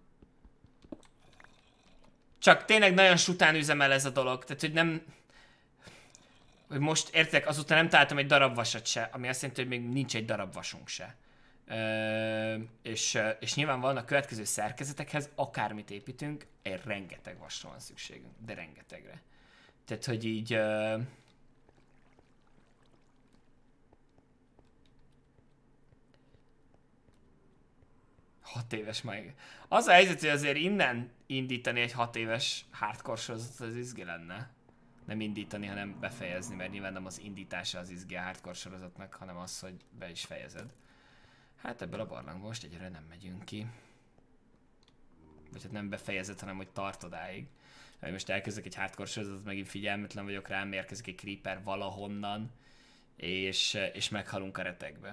Csak tényleg nagyon sután üzemel ez a dolog, tehát hogy nem... Hogy most értek, azután nem találtam egy darab vasat se, ami azt jelenti, hogy még nincs egy darab vasunk se. Ö, és, és nyilván van a következő szerkezetekhez, akármit építünk, egy rengeteg vasra van szükségünk, de rengetegre. Tehát, hogy így... Ö, hat éves meg. Az a helyzet, hogy azért innen indítani egy hat éves hardcore sorozatot, az izgi lenne. Nem indítani, hanem befejezni, mert nyilván nem az indítása az izgi a hardcore sorozatnak, hanem az, hogy be is fejezed. Hát ebből a barlangból most egyre nem megyünk ki. Vagy hát nem befejezed, hanem hogy tart odáig. Most elkezdek egy hardcore sorozatot, megint figyelmetlen vagyok rám, érkezik egy creeper valahonnan, és, és meghalunk a retekbe.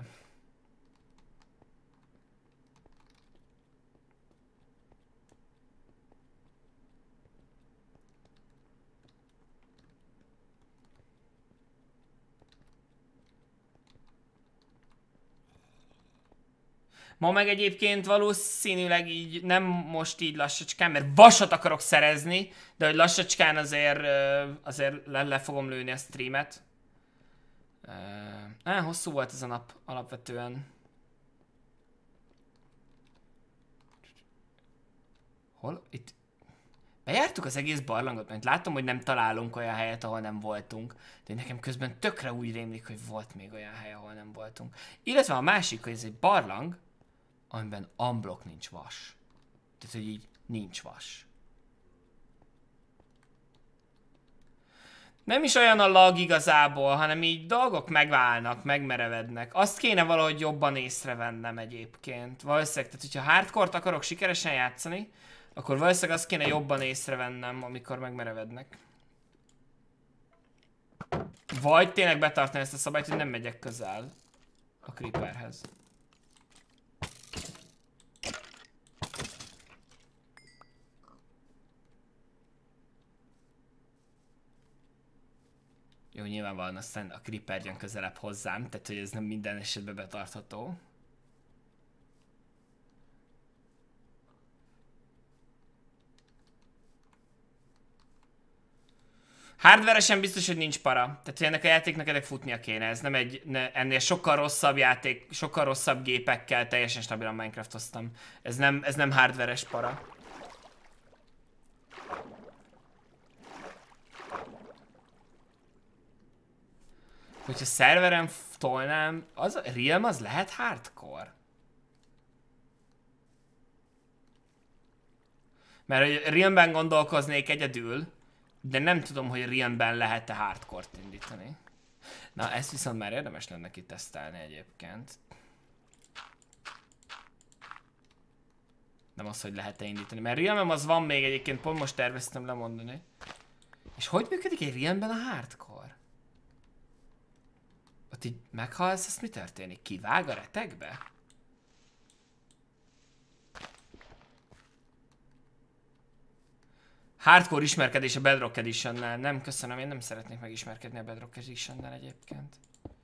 Ma meg egyébként valószínűleg így, nem most így lassacskán, mert vasat akarok szerezni, de hogy lassacskán azért, azért le, le fogom lőni a streamet. Nagyon hosszú volt ez a nap alapvetően. Hol? Itt... Bejártuk az egész barlangot, mert látom, hogy nem találunk olyan helyet, ahol nem voltunk. De nekem közben tökre úgy rémlik, hogy volt még olyan hely, ahol nem voltunk. Illetve a másik, hogy ez egy barlang, amiben unblock nincs vas. Tehát, hogy így nincs vas. Nem is olyan a lag igazából, hanem így dolgok megválnak, megmerevednek. Azt kéne valahogy jobban észrevennem egyébként. Valószínűleg, tehát hogyha hardcore-t akarok sikeresen játszani, akkor valószínűleg azt kéne jobban észrevennem, amikor megmerevednek. Vagy tényleg betartani ezt a szabályt, hogy nem megyek közel a creeperhez. Jó, nyilvánvalóan aztán a creeper jön közelebb hozzám, tehát hogy ez nem minden esetben betartható. Hardware-esen biztos, hogy nincs para. Tehát, hogy ennek a játéknak ennek futnia kéne. Ez nem egy, ne, ennél sokkal rosszabb játék, sokkal rosszabb gépekkel teljesen stabilan Minecraftoztam. Ez nem, ez nem hardware-es para. Hogyha szerveren tolnám, az Realm az lehet hardcore? Mert Realmben gondolkoznék egyedül, de nem tudom, hogy Realmben lehet-e hardcore-t indítani. Na, ezt viszont már érdemes lenne kitesztelni egyébként. Nem az, hogy lehet-e indítani, mert Realmem az van még egyébként, pont most terveztem lemondani. És hogy működik egy Realmben a hardcore? Ott így meghalsz, azt mi történik? Kivág a retekbe? Hardcore ismerkedés a Bedrock Edition-nel. Nem, köszönöm, én nem szeretnék megismerkedni a Bedrock Edition-nel egyébként.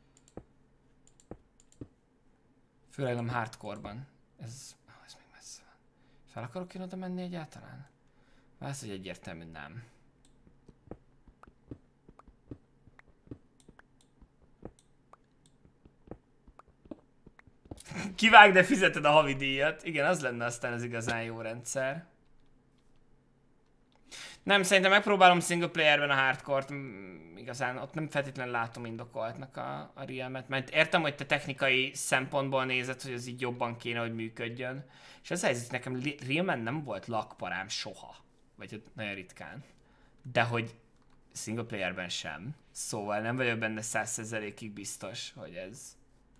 Főleg nem hardcore-ban. Ez... Oh, ez még messze van. Fel akarok én oda menni egyáltalán? Válasz, hogy egyértelmű nem. Kivág, de fizeted a havidíjat. Igen, az lenne aztán az igazán jó rendszer. Nem, szerintem megpróbálom single playerben a hardcore-t, igazán ott nem feltétlenül látom indokoltnak a, a Realmet, mert értem, hogy te technikai szempontból nézed, hogy ez így jobban kéne, hogy működjön. És az helyzet, nekem Realmen nem volt lakparám soha, vagy nagyon ritkán, de hogy single playerben sem, szóval nem vagyok benne száz százalékig biztos, hogy ez...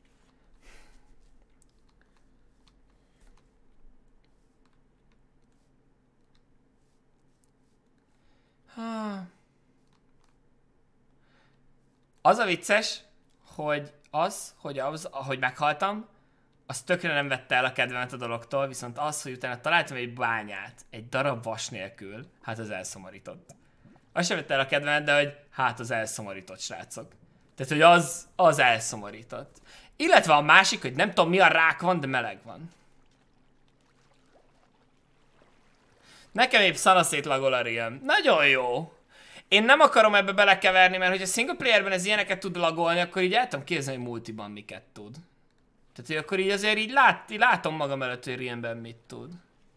Az a vicces, hogy az, hogy az, ahogy meghaltam, az tökre nem vette el a kedvemet a dologtól, viszont az, hogy utána találtam egy bányát, egy darab vas nélkül, hát az elszomorított. Az sem vette el a kedvemet, de hogy hát az elszomorított, srácok. Tehát, hogy az, az elszomorított. Illetve a másik, hogy nem tudom mi a rák van, de meleg van. Nekem épp szanaszét lagol a Realm. Nagyon jó. Én nem akarom ebbe belekeverni, mert hogyha single playerben ez ilyeneket tud lagolni, akkor így el tudom képzelni, hogy multiban miket tud. Tehát, hogy akkor így azért így, lát, így látom magam előtt, hogy Realmben mit tud.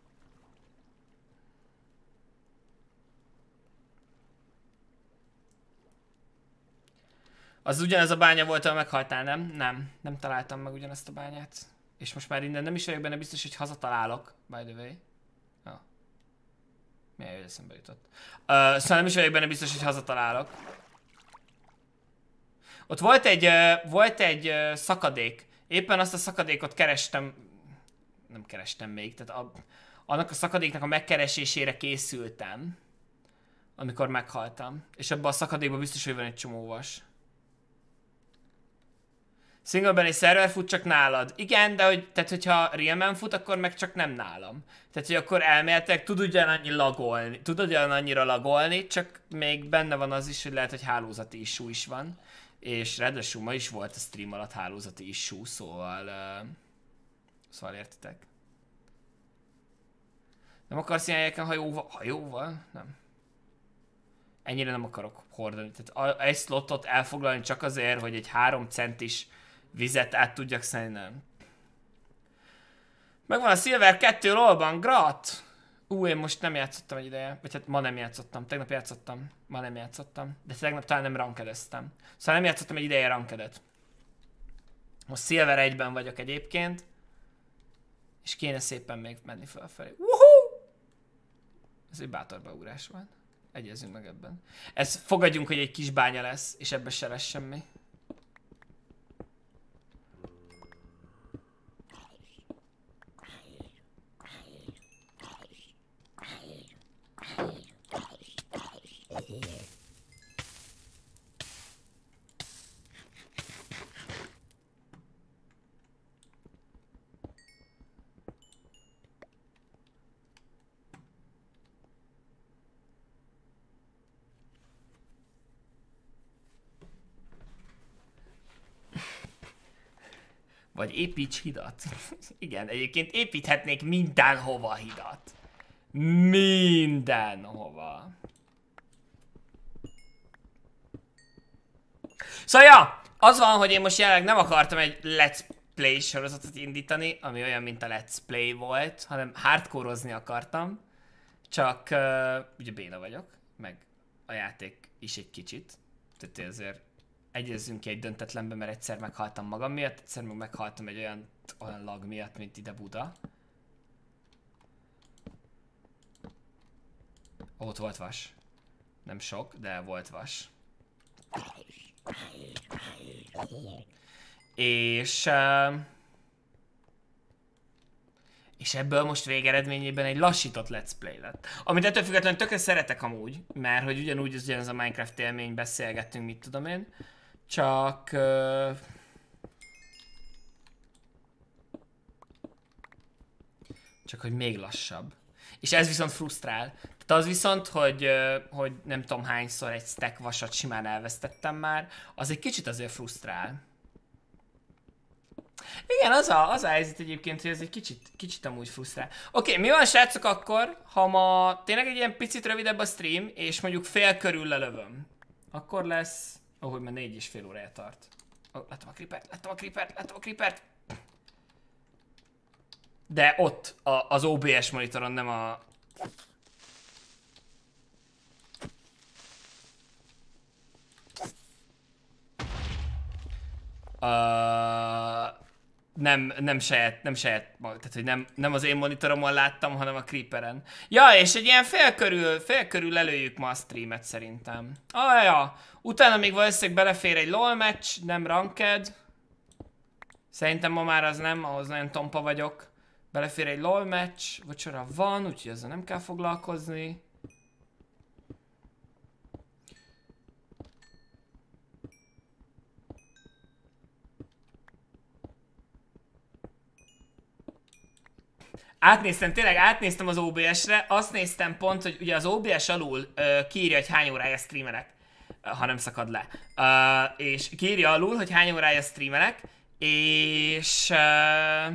Az ugyanez a bánya volt, ahol meghaltál, nem? Nem. Nem találtam meg ugyanezt a bányát. És most már innen nem is vagyok benne biztos, hogy hazatalálok, by the way. Ja. Milyen jó, eszembe jutott. Uh, szóval nem is vagyok benne biztos, hogy hazatalálok. Ott volt egy, uh, volt egy uh, szakadék. Éppen azt a szakadékot kerestem. Nem kerestem még, tehát a, annak a szakadéknak a megkeresésére készültem. Amikor meghaltam. És abban a szakadékban biztos, hogy van egy csomó vas. Singleben egy szerver fut csak nálad. Igen, de hogy, tehát hogyha Realmen fut, akkor meg csak nem nálam. Tehát, hogy akkor elméletek tud ugyanannyi lagolni, tud ugyanannyira lagolni, csak még benne van az is, hogy lehet, hogy hálózati issue is van. És ráadásul ma is volt a stream alatt hálózati issue, szóval... Uh, Szóval értitek. Nem akarsz ilyen helyeken hajóval? Hajóval? Nem. Ennyire nem akarok hordani. Tehát egy slotot elfoglalni csak azért, hogy egy három centis vizet át tudjak szenni, nem. Megvan a Silver kettő lolban, grat! Ú, én most nem játszottam egy ideje. Vagy hát ma nem játszottam. Tegnap játszottam. Ma nem játszottam. De tegnap talán nem rankedeztem. Szóval nem játszottam egy ideje rankedet. Most Silver egyben vagyok egyébként. És kéne szépen még menni felfelé. Woohoo! Ez egy bátor beugrás van. Egyezünk meg ebben. Ez fogadjunk, hogy egy kis bánya lesz, és ebben se lesz semmi. Vagy építs hidat. Igen, egyébként építhetnék mindenhova hidat. Mindenhova. Szóval ja, az van, hogy én most jelenleg nem akartam egy Let's Play sorozatot indítani, ami olyan, mint a Let's Play volt, hanem hardcore-ozni akartam. Csak uh, ugye béna vagyok, meg a játék is egy kicsit. Tehát azért egyezzünk ki egy döntetlenbe, mert egyszer meghaltam magam miatt, egyszer meg meghaltam egy olyan, olyan lag miatt, mint ide Buda. Ott volt vas. Nem sok, de volt vas. És... Uh, és ebből most végeredményében egy lassított Let's Play lett. Amit ettől függetlenül tökre szeretek amúgy, mert hogy ugyanúgy az ugyanaz a Minecraft élmény, beszélgettünk, mit tudom én. Csak... Uh, csak hogy még lassabb. És ez viszont frusztrál. Tehát az viszont, hogy, hogy nem tudom hányszor egy stack vasat simán elvesztettem már, az egy kicsit azért frusztrál. Igen, az a, az a helyzet egyébként, hogy ez egy kicsit, kicsit amúgy frusztrál. Oké, okay, mi van srácok akkor, ha ma tényleg egy ilyen picit rövidebb a stream, és mondjuk fél körül lelövöm. Akkor lesz... Ó, oh, hogy már négy és fél órája tart. Ó, oh, láttam a creepert, láttam a creepert, láttam a creepert. De ott, a, az o bé es monitoron, nem a... Uh, nem, nem saját, nem saját, tehát hogy nem, nem az én monitoromon láttam, hanem a creeperen. Ja, és egy ilyen fél körül, fél körül előjük ma a streamet szerintem. Ah, ja. Utána még valószínűleg belefér egy LOL match, nem ranked. Szerintem ma már az nem, ahhoz nagyon tompa vagyok. Belefér egy LOL match, vacsora van, úgyhogy ezzel nem kell foglalkozni. Átnéztem, tényleg átnéztem az o bé es-re, azt néztem pont, hogy ugye az o bé es alul uh, kiírja, hogy hány órája streamelek, uh, ha nem szakad le. Uh, és kiírja alul, hogy hány órája streamelek, és... Uh,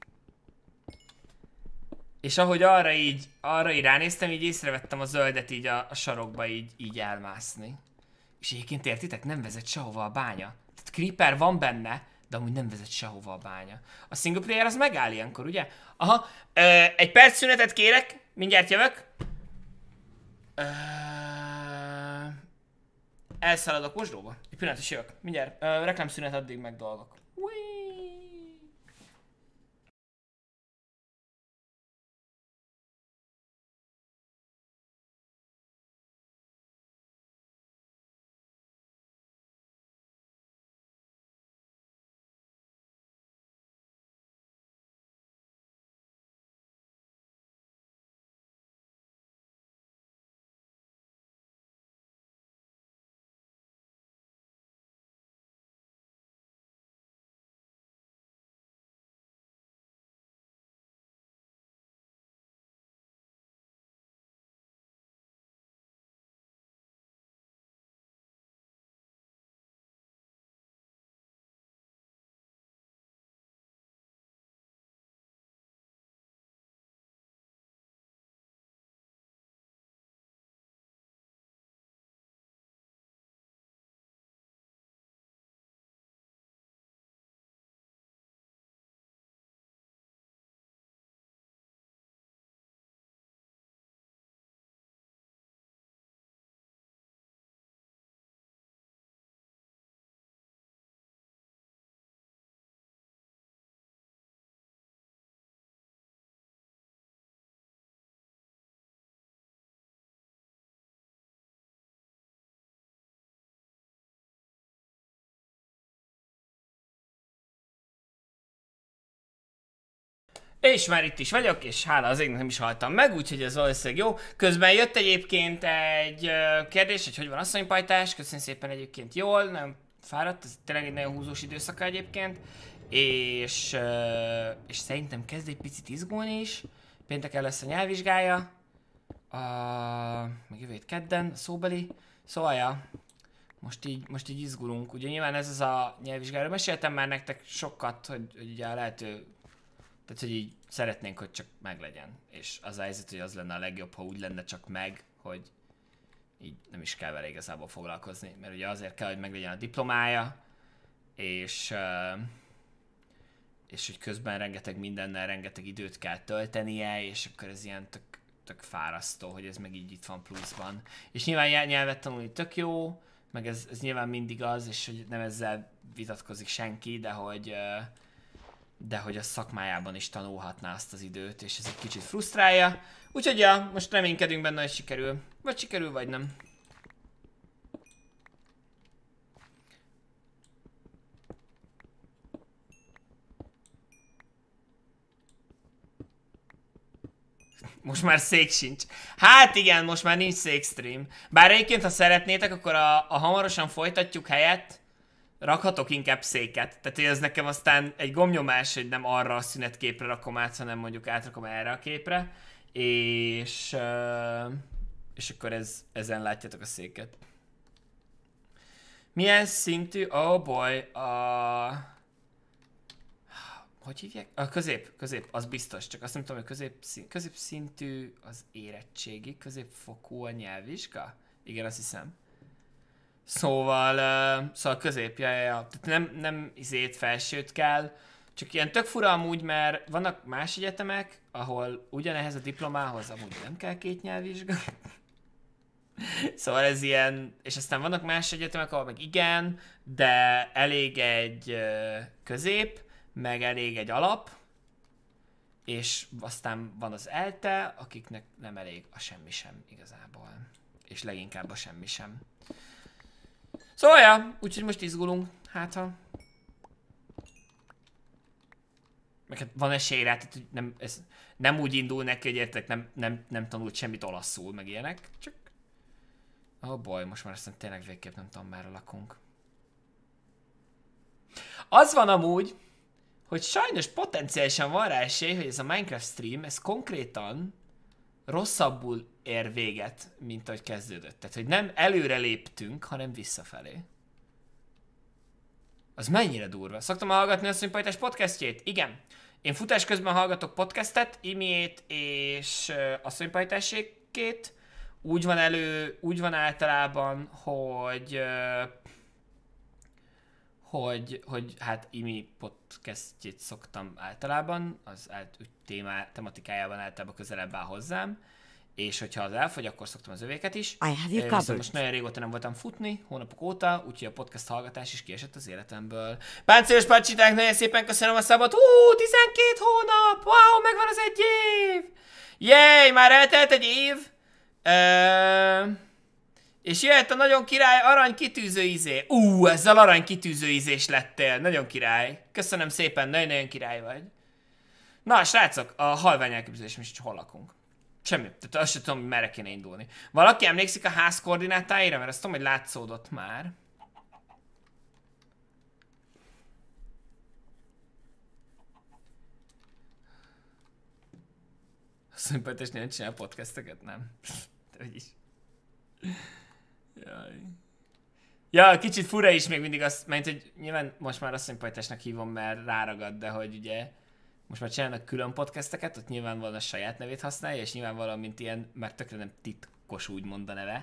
és ahogy arra így, arra így ránéztem, így észrevettem a zöldet így a, a sarokba így, így elmászni. És egyébként értitek, nem vezet sehova a bánya. Tehát creeper van benne, de amúgy nem vezet sehova a bánya. A single player az megáll ilyenkor, ugye? Aha, ö, egy perc szünetet kérek, mindjárt jövök. Ö, elszaladok mosdóba. Egy pillanat is jövök, mindjárt. Ö, reklámszünet, addig meg dolgok. És már itt is vagyok, és hála az égnek nem is haltam meg, úgyhogy ez valószínűleg jó. Közben jött egyébként egy uh, kérdés, hogy hogy van asszonypajtás, köszönöm szépen egyébként jól, nem fáradt, ez tényleg egy nagyon húzós időszaka egyébként. És, uh, és szerintem kezd egy picit izgulni is. Pénteken lesz a nyelvvizsgája, a, meg jövő hét kedden, a szóbeli. Szóval ja, most így, most így izgulunk. Ugye nyilván ez az a nyelvvizsgáról meséltem már nektek sokat, hogy, hogy ugye a lehető, tehát hogy így szeretnénk, hogy csak meglegyen. És az a helyzet, hogy az lenne a legjobb, ha úgy lenne csak meg, hogy így nem is kell vele igazából foglalkozni. Mert ugye azért kell, hogy meglegyen a diplomája, és... Uh, és hogy közben rengeteg mindennel, rengeteg időt kell töltenie, és akkor ez ilyen tök, tök fárasztó, hogy ez meg így itt van pluszban. És nyilván nyelvet tanulni tök jó, meg ez, ez nyilván mindig az, és hogy nem ezzel vitatkozik senki, de hogy, de hogy a szakmájában is tanulhatná azt az időt, és ez egy kicsit frusztrálja. Úgyhogy ja, most reménykedünk benne, hogy sikerül. Vagy sikerül, vagy nem. Most már szék sincs. Hát igen, most már nincs székstream. Bár egyébként, ha szeretnétek, akkor a, a hamarosan folytatjuk helyett rakhatok inkább széket. Tehát ez nekem aztán egy gombnyomás, hogy nem arra a szünetképre rakom át, hanem mondjuk átrakom erre a képre. És, uh, és akkor ez, ezen látjátok a széket. Milyen szintű? Oh boy, a... Hogy hívják? A közép, közép, az biztos, csak azt nem tudom, hogy közép, középszintű az érettségi, középfokú a nyelvvizsga? Igen, azt hiszem. Szóval, uh, szóval közép, ja, ja, ja. Tehát nem, nem izét felsőt kell, csak ilyen tök fura amúgy, mert vannak más egyetemek, ahol ugyanehhez a diplomához amúgy nem kell két nyelvvizsga. Szóval ez ilyen, és aztán vannak más egyetemek, ahol meg igen, de elég egy uh, közép, meg elég egy alap, és aztán van az ELTE, akiknek nem elég a semmi sem igazából. És leginkább a semmi sem. Szóval ja, úgyhogy most izgulunk, hát ha... Meg hát van esély rá, tehát nem, ez nem úgy indul neki, hogy értek, nem, nem, nem tanult semmit olaszul, meg ilyenek, csak... Oh boy, most már aztán tényleg végképp nem tudom, merre lakunk. Az van amúgy, hogy sajnos potenciálisan van rá esély, hogy ez a Minecraft stream, ez konkrétan rosszabbul ér véget, mint ahogy kezdődött. Tehát, hogy nem előre léptünk, hanem visszafelé. Az mennyire durva. Szoktam hallgatni a Asszonypajtás podcastjét? Igen. Én futás közben hallgatok podcastet, Imiét és uh, Asszonypajtásékét. Úgy van elő, úgy van általában, hogy... Uh, Hogy, hogy hát Imi podcastjét szoktam általában, az át, úgy témá, tematikájában általában közelebb áll hozzám, és hogyha az elfogy, akkor szoktam az övéket is. Viszont most nagyon régóta nem voltam futni, hónapok óta, úgyhogy a podcast hallgatás is kiesett az életemből. Páncélos pacsiták, nagyon szépen köszönöm a szabot. Hú, tizenkét hónap! Wow, megvan az egy év! Jéj, már eltelt egy év! Uh... És jöhet a nagyon király arany kitűző izé. Ú, ezzel arany kitűző izés lettél. Nagyon király. Köszönöm szépen, nagyon-nagyon király vagy. Na, srácok, a halvány elképzelésem is, hogy hol lakunk. Semmi. Tehát azt sem tudom, hogy merre kéne indulni. Valaki emlékszik a ház koordinátáira? Mert azt tudom, hogy látszódott már. Azt mondja, hogy nem csinál podcasteket, nem? De hogy is. Jaj. Ja, kicsit fura is még mindig azt, mert hogy nyilván most már asszonypajtásnak hívom, mert ráragad, de hogy ugye most már csinálnak külön podcasteket, ott nyilvánvalóan a saját nevét használja, és nyilvánvalóan, mint ilyen, már tökre nem titkos úgymond a neve.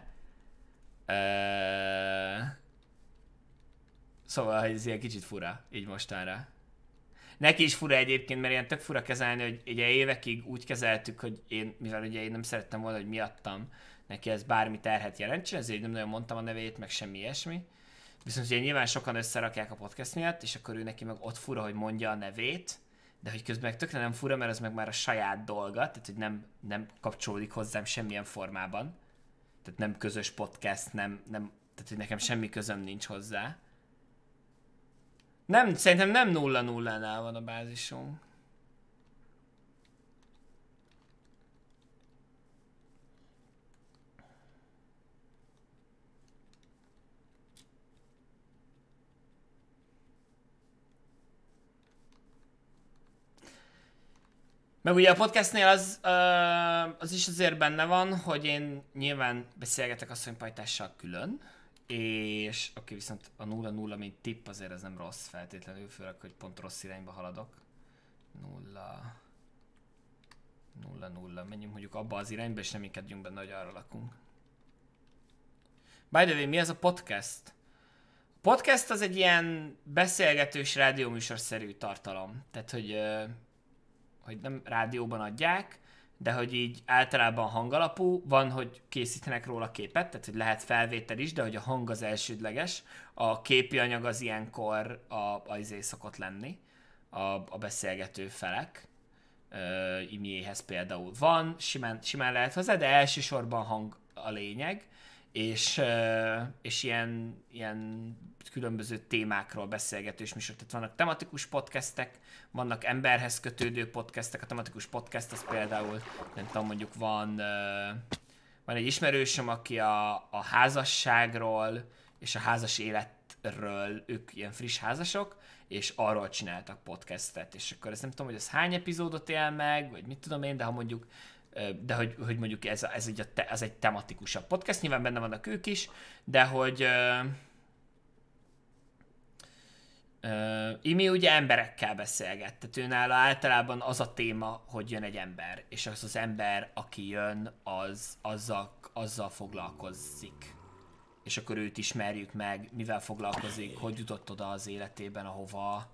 Uh... Szóval, hogy ez ilyen kicsit fura, így mostanra. Neki is fura egyébként, mert ilyen tök fura kezelni, hogy ugye évekig úgy kezeltük, hogy én, mivel ugye én nem szerettem volna, hogy miattam neki ez bármi terhet jelentsen, ezért nem nagyon mondtam a nevét, meg semmi ilyesmi. Viszont ugye nyilván sokan összerakják a podcast miatt, és akkor ő neki meg ott fura, hogy mondja a nevét, de hogy közben meg tökre nem fura, mert az meg már a saját dolga, tehát hogy nem, nem kapcsolódik hozzám semmilyen formában. Tehát nem közös podcast, nem, nem, tehát hogy nekem semmi közöm nincs hozzá. Nem, szerintem nem nulla nullánál van a bázisunk. Meg ugye a podcastnél az, az is azért benne van, hogy én nyilván beszélgetek asszonypajtással külön, és oké, viszont a nulla nulla mint tipp azért ez nem rossz feltétlenül, főleg, hogy pont rossz irányba haladok. nulla nulla nulla, menjünk mondjuk abba az irányba, és nem inkedjünk benne, hogy arra lakunk. By the way, mi ez a podcast? A podcast az egy ilyen beszélgetős rádióműsorszerű tartalom. Tehát, hogy, hogy nem rádióban adják, de hogy így általában hangalapú, van, hogy készítenek róla képet, tehát hogy lehet felvétel is, de hogy a hang az elsődleges, a képi anyag az ilyenkor a, a izé szokott lenni, a, a beszélgető felek. Uh, Imiéhez például van, simán, simán lehet hozzá, de elsősorban hang a lényeg, és, uh, és ilyen, ilyen különböző témákról beszélgetős műsor. Tehát vannak tematikus podcastek, vannak emberhez kötődő podcastek, a tematikus podcast az például, nem tudom, mondjuk van, uh, van egy ismerősöm, aki a, a házasságról és a házas életről, ők ilyen friss házasok, és arról csináltak podcastet, és akkor ezt nem tudom, hogy ez hány epizódot él meg, vagy mit tudom én, de ha mondjuk, de hogy, hogy mondjuk ez, ez, egy, ez egy tematikusabb podcast, nyilván benne vannak ők is, de hogy uh, uh, Imi ugye emberekkel beszélget, tehát őnála általában az a téma, hogy jön egy ember, és az az ember, aki jön, az azzal, azzal foglalkozzik. És akkor őt ismerjük meg, mivel foglalkozik, hogy jutott oda az életében, ahova,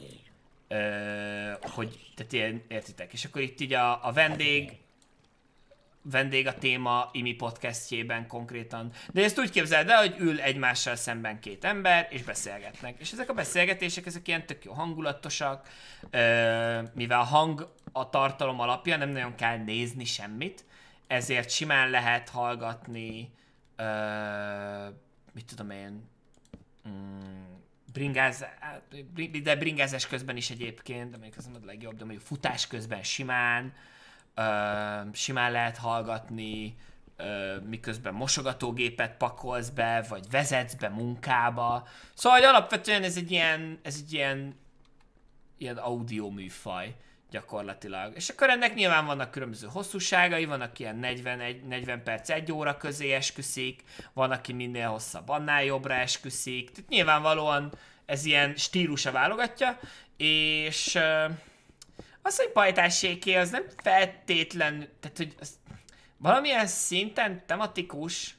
ö, hogy, tehát ilyen, értitek. És akkor itt így a, a vendég, vendég a téma Imi podcastjében konkrétan. De ezt úgy képzeld el, hogy ül egymással szemben két ember, és beszélgetnek. És ezek a beszélgetések, ezek ilyen tök jó hangulatosak, ö, mivel a hang a tartalom alapja, nem nagyon kell nézni semmit, ezért simán lehet hallgatni, Uh, mit tudom én, mm, bringáz, de bringázás közben is egyébként, de mondjuk az nem a legjobb, de mondjuk futás közben simán, uh, simán lehet hallgatni, uh, miközben mosogatógépet pakolsz be, vagy vezetsz be munkába. Szóval alapvetően ez egy ilyen, ez egy ilyen, ilyen audio műfaj gyakorlatilag. És akkor ennek nyilván vannak különböző hosszúságai, van, aki ilyen negyven, negyven perc, egy óra közé esküszik, van, aki minél hosszabb, annál jobbra esküszik. Tehát nyilvánvalóan ez ilyen stílusa válogatja, és uh, az, hogy pajtásséké, az nem feltétlen, tehát hogy az valamilyen szinten tematikus,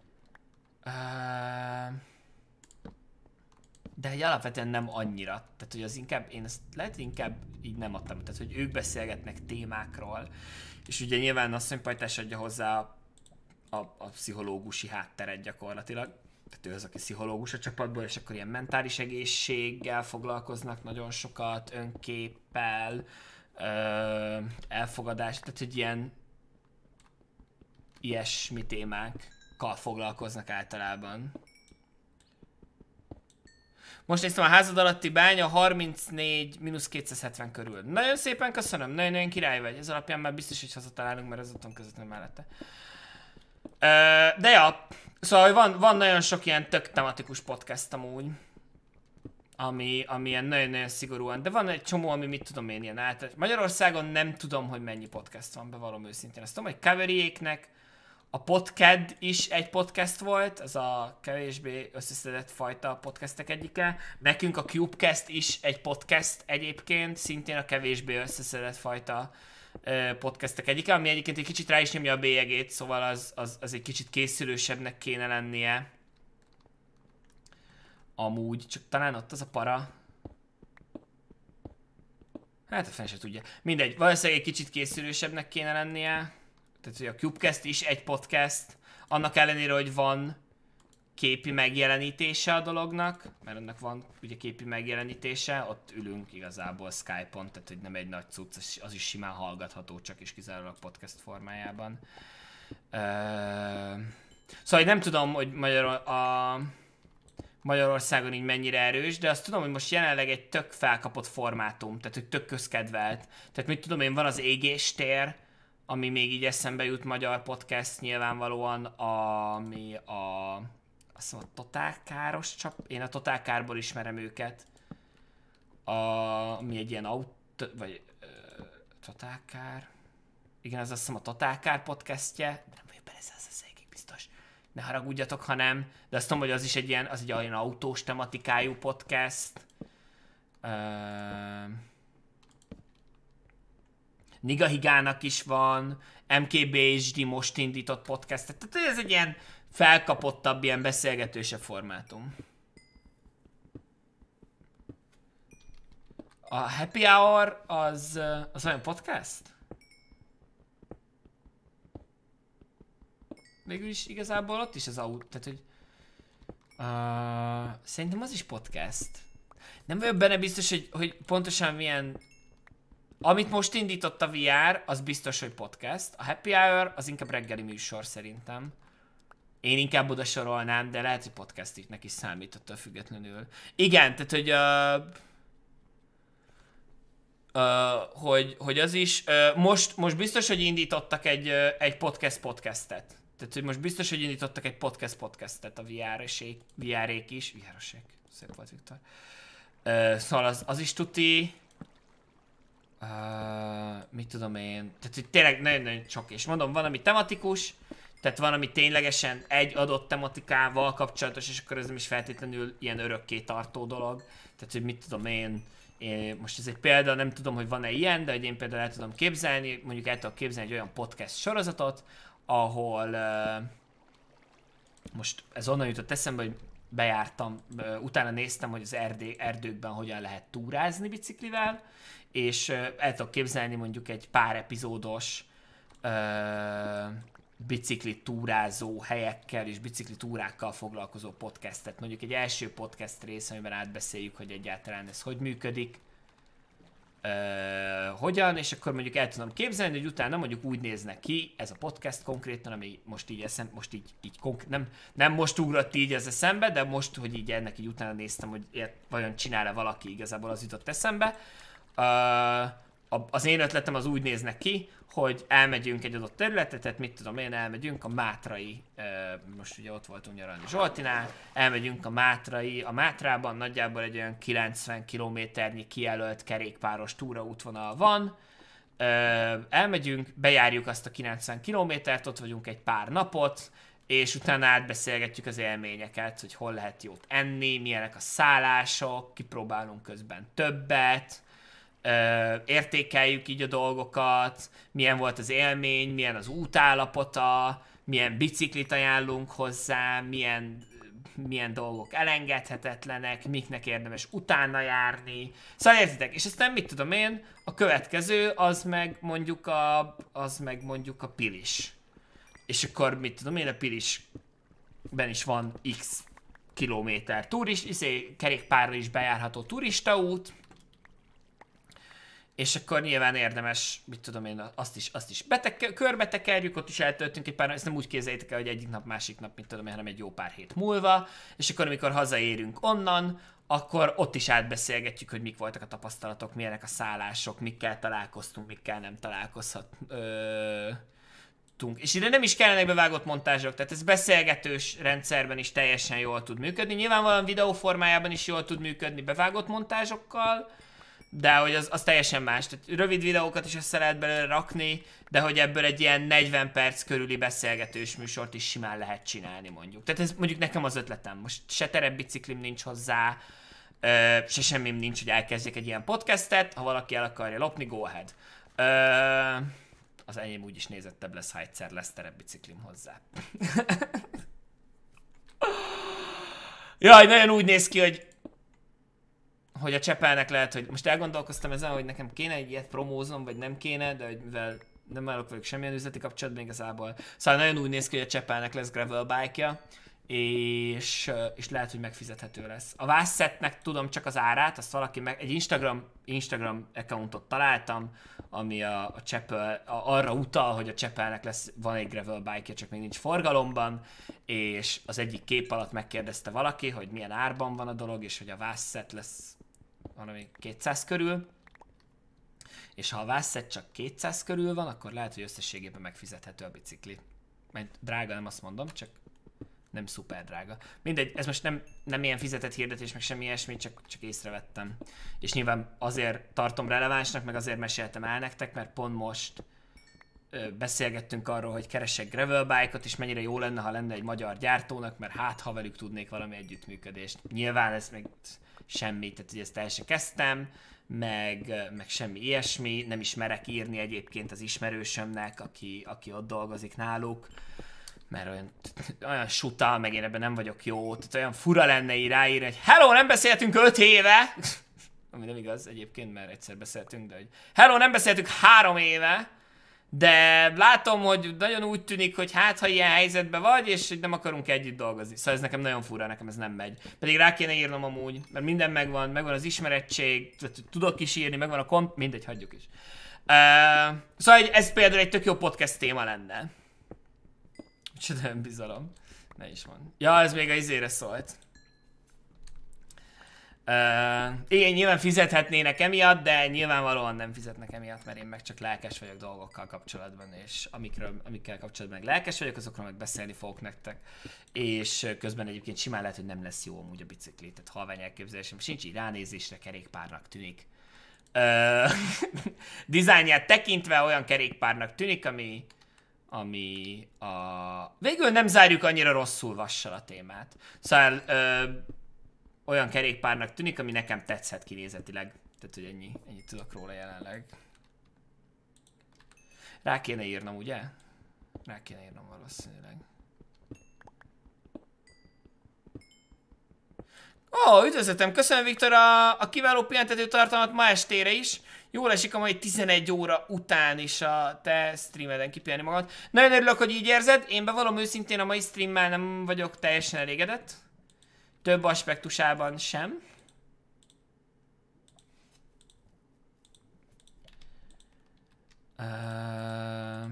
uh, de egy alapvetően nem annyira. Tehát, hogy az inkább, én ezt lehet inkább így nem adtam. Tehát, hogy ők beszélgetnek témákról, és ugye nyilván asszonypajtás adja hozzá a, a, a pszichológusi hátteret gyakorlatilag. Tehát ő az, aki pszichológus a csapatból, és akkor ilyen mentális egészséggel foglalkoznak nagyon sokat, önképpel, ö, elfogadás, tehát, hogy ilyen ilyesmi témákkal foglalkoznak általában. Most néztem, a házad alatti bánya harmincnégy mínusz kétszázhetven körül. Nagyon szépen köszönöm, nagyon-nagyon király vagy. Ez alapján már biztos, hogy hazatalálunk, mert az otthon között nem mellette. De ja, szóval van, van nagyon sok ilyen tök tematikus podcast amúgy, ami, ami ilyen nagyon-nagyon szigorúan, de van egy csomó, ami mit tudom én ilyen által. Magyarországon nem tudom, hogy mennyi podcast van, bevallom őszintén. Azt tudom, hogy Kaveriéknek a Podcast is egy podcast volt, az a kevésbé összeszedett fajta podcastek egyike. Nekünk a Cubecast is egy podcast egyébként, szintén a kevésbé összeszedett fajta uh, podcastek egyike, ami egyébként egy kicsit rá is nyomja a bélyegét, szóval az, az, az egy kicsit készülősebbnek kéne lennie. Amúgy, csak talán ott az a para. Hát a fenn se tudja. Mindegy, valószínűleg egy kicsit készülősebbnek kéne lennie. Tehát, hogy a Cubecast is egy podcast, annak ellenére, hogy van képi megjelenítése a dolognak, mert annak van ugye képi megjelenítése, ott ülünk igazából Skype-on, tehát hogy nem egy nagy cucc, az is simán hallgatható, csak is kizárólag podcast formájában. Uh, szóval nem tudom, hogy Magyar, a Magyarországon így mennyire erős, de azt tudom, hogy most jelenleg egy tök felkapott formátum, tehát hogy tök közkedvelt. Tehát mit tudom én, van az Égéstér, ami még így eszembe jut magyar podcast nyilvánvalóan, ami a, azt mondom, a Totál Káros csap, én a Totál Kárból ismerem őket, a, ami egy ilyen autó, vagy Total Car. Igen, az azt hiszem a Total Car podcastje. Nem vagyok bele százszerzelékig biztos. Ne haragudjatok, ha nem. De azt tudom, hogy az is egy ilyen, az egy olyan autós tematikájú podcast. Uh... Niga Higának is van. em ká bé há dé most indított podcast. Tehát ez egy ilyen felkapottabb, ilyen beszélgetősebb formátum. A Happy Hour az, az olyan podcast? Végül is igazából ott is az autó, tehát hogy... Uh, szerintem az is podcast. Nem vagyok benne biztos, hogy, hogy pontosan milyen... Amit most indított a vé er, az biztos, hogy podcast. A Happy Hour az inkább reggeli műsor szerintem. Én inkább oda sorolnám, de lehet, hogy podcastnek is számít attól függetlenül. Igen, tehát hogy... Uh, uh, hogy, hogy az is... Uh, most, most biztos, hogy indítottak egy, uh, egy podcast podcastet. Tehát, hogy most biztos, hogy indítottak egy podcast podcastet a vé er-esék, vé er-ék is. vé er-esék. Szép volt, Viktor. Uh, szóval az, az is tuti. Uh, mit tudom én. Tehát, hogy tényleg nagyon-nagyon sok. És mondom, van, ami tematikus, tehát van, ami ténylegesen egy adott tematikával kapcsolatos, és akkor ez nem is feltétlenül ilyen örökké tartó dolog. Tehát, hogy mit tudom én, én most ez egy példa, nem tudom, hogy van-e ilyen, de hogy én például el tudom képzelni, mondjuk el tudom képzelni egy olyan podcast sorozatot, ahol uh, most ez onnan jutott eszembe, hogy bejártam, uh, utána néztem, hogy az erdé, erdőkben hogyan lehet túrázni biciklivel, és uh, el tudok képzelni mondjuk egy pár epizódos uh, bicikli túrázó helyekkel és bicikli túrákkal foglalkozó podcastet. Mondjuk egy első podcast rész, amiben átbeszéljük, hogy egyáltalán ez hogy működik, Uh, hogyan, és akkor mondjuk el tudom képzelni, hogy utána mondjuk úgy néznek ki ez a podcast konkrétan, ami most így eszem, most így, így konkrét, nem, nem most ugrott így ez eszembe, de most, hogy így ennek így utána néztem, hogy ilyet vajon csinál-e valaki, igazából az jutott eszembe. Uh, az én ötletem az úgy néznek ki, hogy elmegyünk egy adott területre, tehát mit tudom én, elmegyünk a Mátrai, uh, most ugye ott voltunk nyaralni Zsoltinál, elmegyünk a Mátrai, a Mátrában nagyjából egy olyan kilencven kilométernyi kijelölt kerékpáros túraútvonal van, uh, elmegyünk, bejárjuk azt a kilencven kilométert, ott vagyunk egy pár napot, és utána átbeszélgetjük az élményeket, hogy hol lehet jót enni, milyenek a szállások, kipróbálunk közben többet, Ö, értékeljük így a dolgokat, milyen volt az élmény, milyen az útállapota, milyen biciklit ajánlunk hozzá, milyen, milyen dolgok elengedhetetlenek, miknek érdemes utána járni. Szóval értitek, és aztán mit tudom én, a következő az meg mondjuk a, az meg mondjuk a Pilis. És akkor mit tudom én, a Pilisben is van x kilométer turist, izé, kerékpárra is bejárható turistaút, és akkor nyilván érdemes, mit tudom én, azt is, azt is beteke, körbetekerjük, ott is eltöltünk egy pár, ezt nem úgy képzeljétek el, hogy egyik nap, másik nap, mit tudom én, hanem egy jó pár hét múlva, és akkor amikor hazaérünk onnan, akkor ott is átbeszélgetjük, hogy mik voltak a tapasztalatok, milyenek a szállások, mikkel találkoztunk, mikkel nem találkozhatunk. És ide nem is kellenek bevágott montázsok, tehát ez beszélgetős rendszerben is teljesen jól tud működni. Nyilvánvalóan videó formájában is jól tud működni bevágott montázsokkal, de hogy az, az teljesen más. Tehát rövid videókat is össze lehet belőle rakni, de hogy ebből egy ilyen negyven perc körüli beszélgetős műsort is simán lehet csinálni mondjuk. Tehát ez mondjuk nekem az ötletem. Most se terepbiciklim nincs hozzá, ö, se semmim nincs, hogy elkezdjek egy ilyen podcastet. Ha valaki el akarja lopni, go ahead. Ö, az enyém úgyis nézettebb lesz, ha egyszer lesz terepbiciklim hozzá. Jaj, nagyon úgy néz ki, hogy hogy a Csepelnek lehet, hogy most elgondolkoztam ezen, hogy nekem kéne egy ilyet promóznom, vagy nem kéne, de hogy mivel nem állok vagyok semmilyen üzleti kapcsolatban igazából. Szóval nagyon úgy néz ki, hogy a Csepelnek lesz gravel bike-ja, és, és lehet, hogy megfizethető lesz. A Vászsetnek tudom csak az árát, azt valaki meg, egy Instagram, Instagram accountot találtam, ami a, a Csepel, a, arra utal, hogy a Csepelnek lesz, van egy gravel bike-ja, csak még nincs forgalomban, és az egyik kép alatt megkérdezte valaki, hogy milyen árban van a dolog, és hogy a Vászset lesz valami kétszáz körül, és ha a Vászset csak kétszáz körül van, akkor lehet, hogy összességében megfizethető a bicikli. Mert drága, nem azt mondom, csak nem szuper drága. Mindegy, ez most nem, nem ilyen fizetett hirdetés, meg semmi ilyesmi, csak, csak észrevettem. És nyilván azért tartom relevánsnak, meg azért meséltem el nektek, mert pont most ö, beszélgettünk arról, hogy keresek gravel bike-ot, és mennyire jó lenne, ha lenne egy magyar gyártónak, mert hát, ha velük tudnék valami együttműködést. Nyilván ez még semmi, tehát ugye ezt el se kezdtem, meg, meg semmi ilyesmi, nem is merek írni egyébként az ismerősömnek, aki, aki ott dolgozik náluk, mert olyan, olyan suta, meg én ebben nem vagyok jó, tehát olyan fura lenne így ráírni, hogy hello, nem beszéltünk öt éve, ami nem igaz egyébként, mert egyszer beszéltünk, de hogy hello, nem beszéltünk három éve, de látom, hogy nagyon úgy tűnik, hogy hát, ha ilyen helyzetben vagy, és hogy nem akarunk együtt dolgozni. Szóval ez nekem nagyon fura, nekem ez nem megy. Pedig rá kéne írnom amúgy, mert minden megvan, megvan az ismerettség, tudok is írni, megvan a kont... Mindegy, hagyjuk is. Uh, szóval ez például egy tök jó podcast téma lenne. Micsoda önbizalom. Ne is van. Ja, ez még a izére szólt. Uh, igen, nyilván fizethetnének emiatt, de nyilvánvalóan nem fizetnek emiatt, mert én meg csak lelkes vagyok dolgokkal kapcsolatban, és amikről, amikkel kapcsolatban meg lelkes vagyok, azokról meg beszélni fogok nektek. És közben egyébként simán lehet, hogy nem lesz jó amúgy a bicikli, tehát halvány elképzelésem sincs, így ránézésre kerékpárnak tűnik. Uh, dizájnját tekintve olyan kerékpárnak tűnik, ami, ami a... Végül nem zárjuk annyira rosszul vassal a témát. Szóval... Uh, olyan kerékpárnak tűnik, ami nekem tetszett kinézetileg. Tehát, hogy ennyi, ennyit tudok róla jelenleg. Rá kéne írnom, ugye? Rá kéne írnom valószínűleg. Ó, oh, üdvözletem! Köszönöm, Viktor, a, a kiváló pihentető tartalmat ma estére is. Jól esik a mai tizenegy óra után is a te streameden kipihenni magad. Nagyon örülök, hogy így érzed. Én bevallom őszintén, a mai streammel nem vagyok teljesen elégedett. Több aspektusában sem. Uh...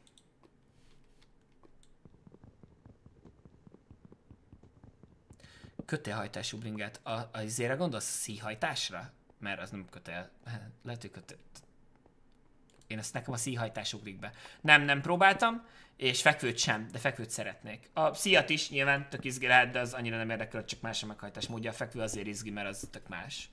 Kötélhajtású bringát. A, a izére gondolsz? A szíhajtásra? Mert az nem kötél. Lehet, hogy kötél. Én ezt nekem a szíhajtás ugrik be. Nem, nem próbáltam. És fekvőt sem, de fekvőt szeretnék. A szíjat is nyilván tök izgi lehet, de az annyira nem érdekel, csak más a meghajtás módja. A fekvő azért izgi, mert az tök más.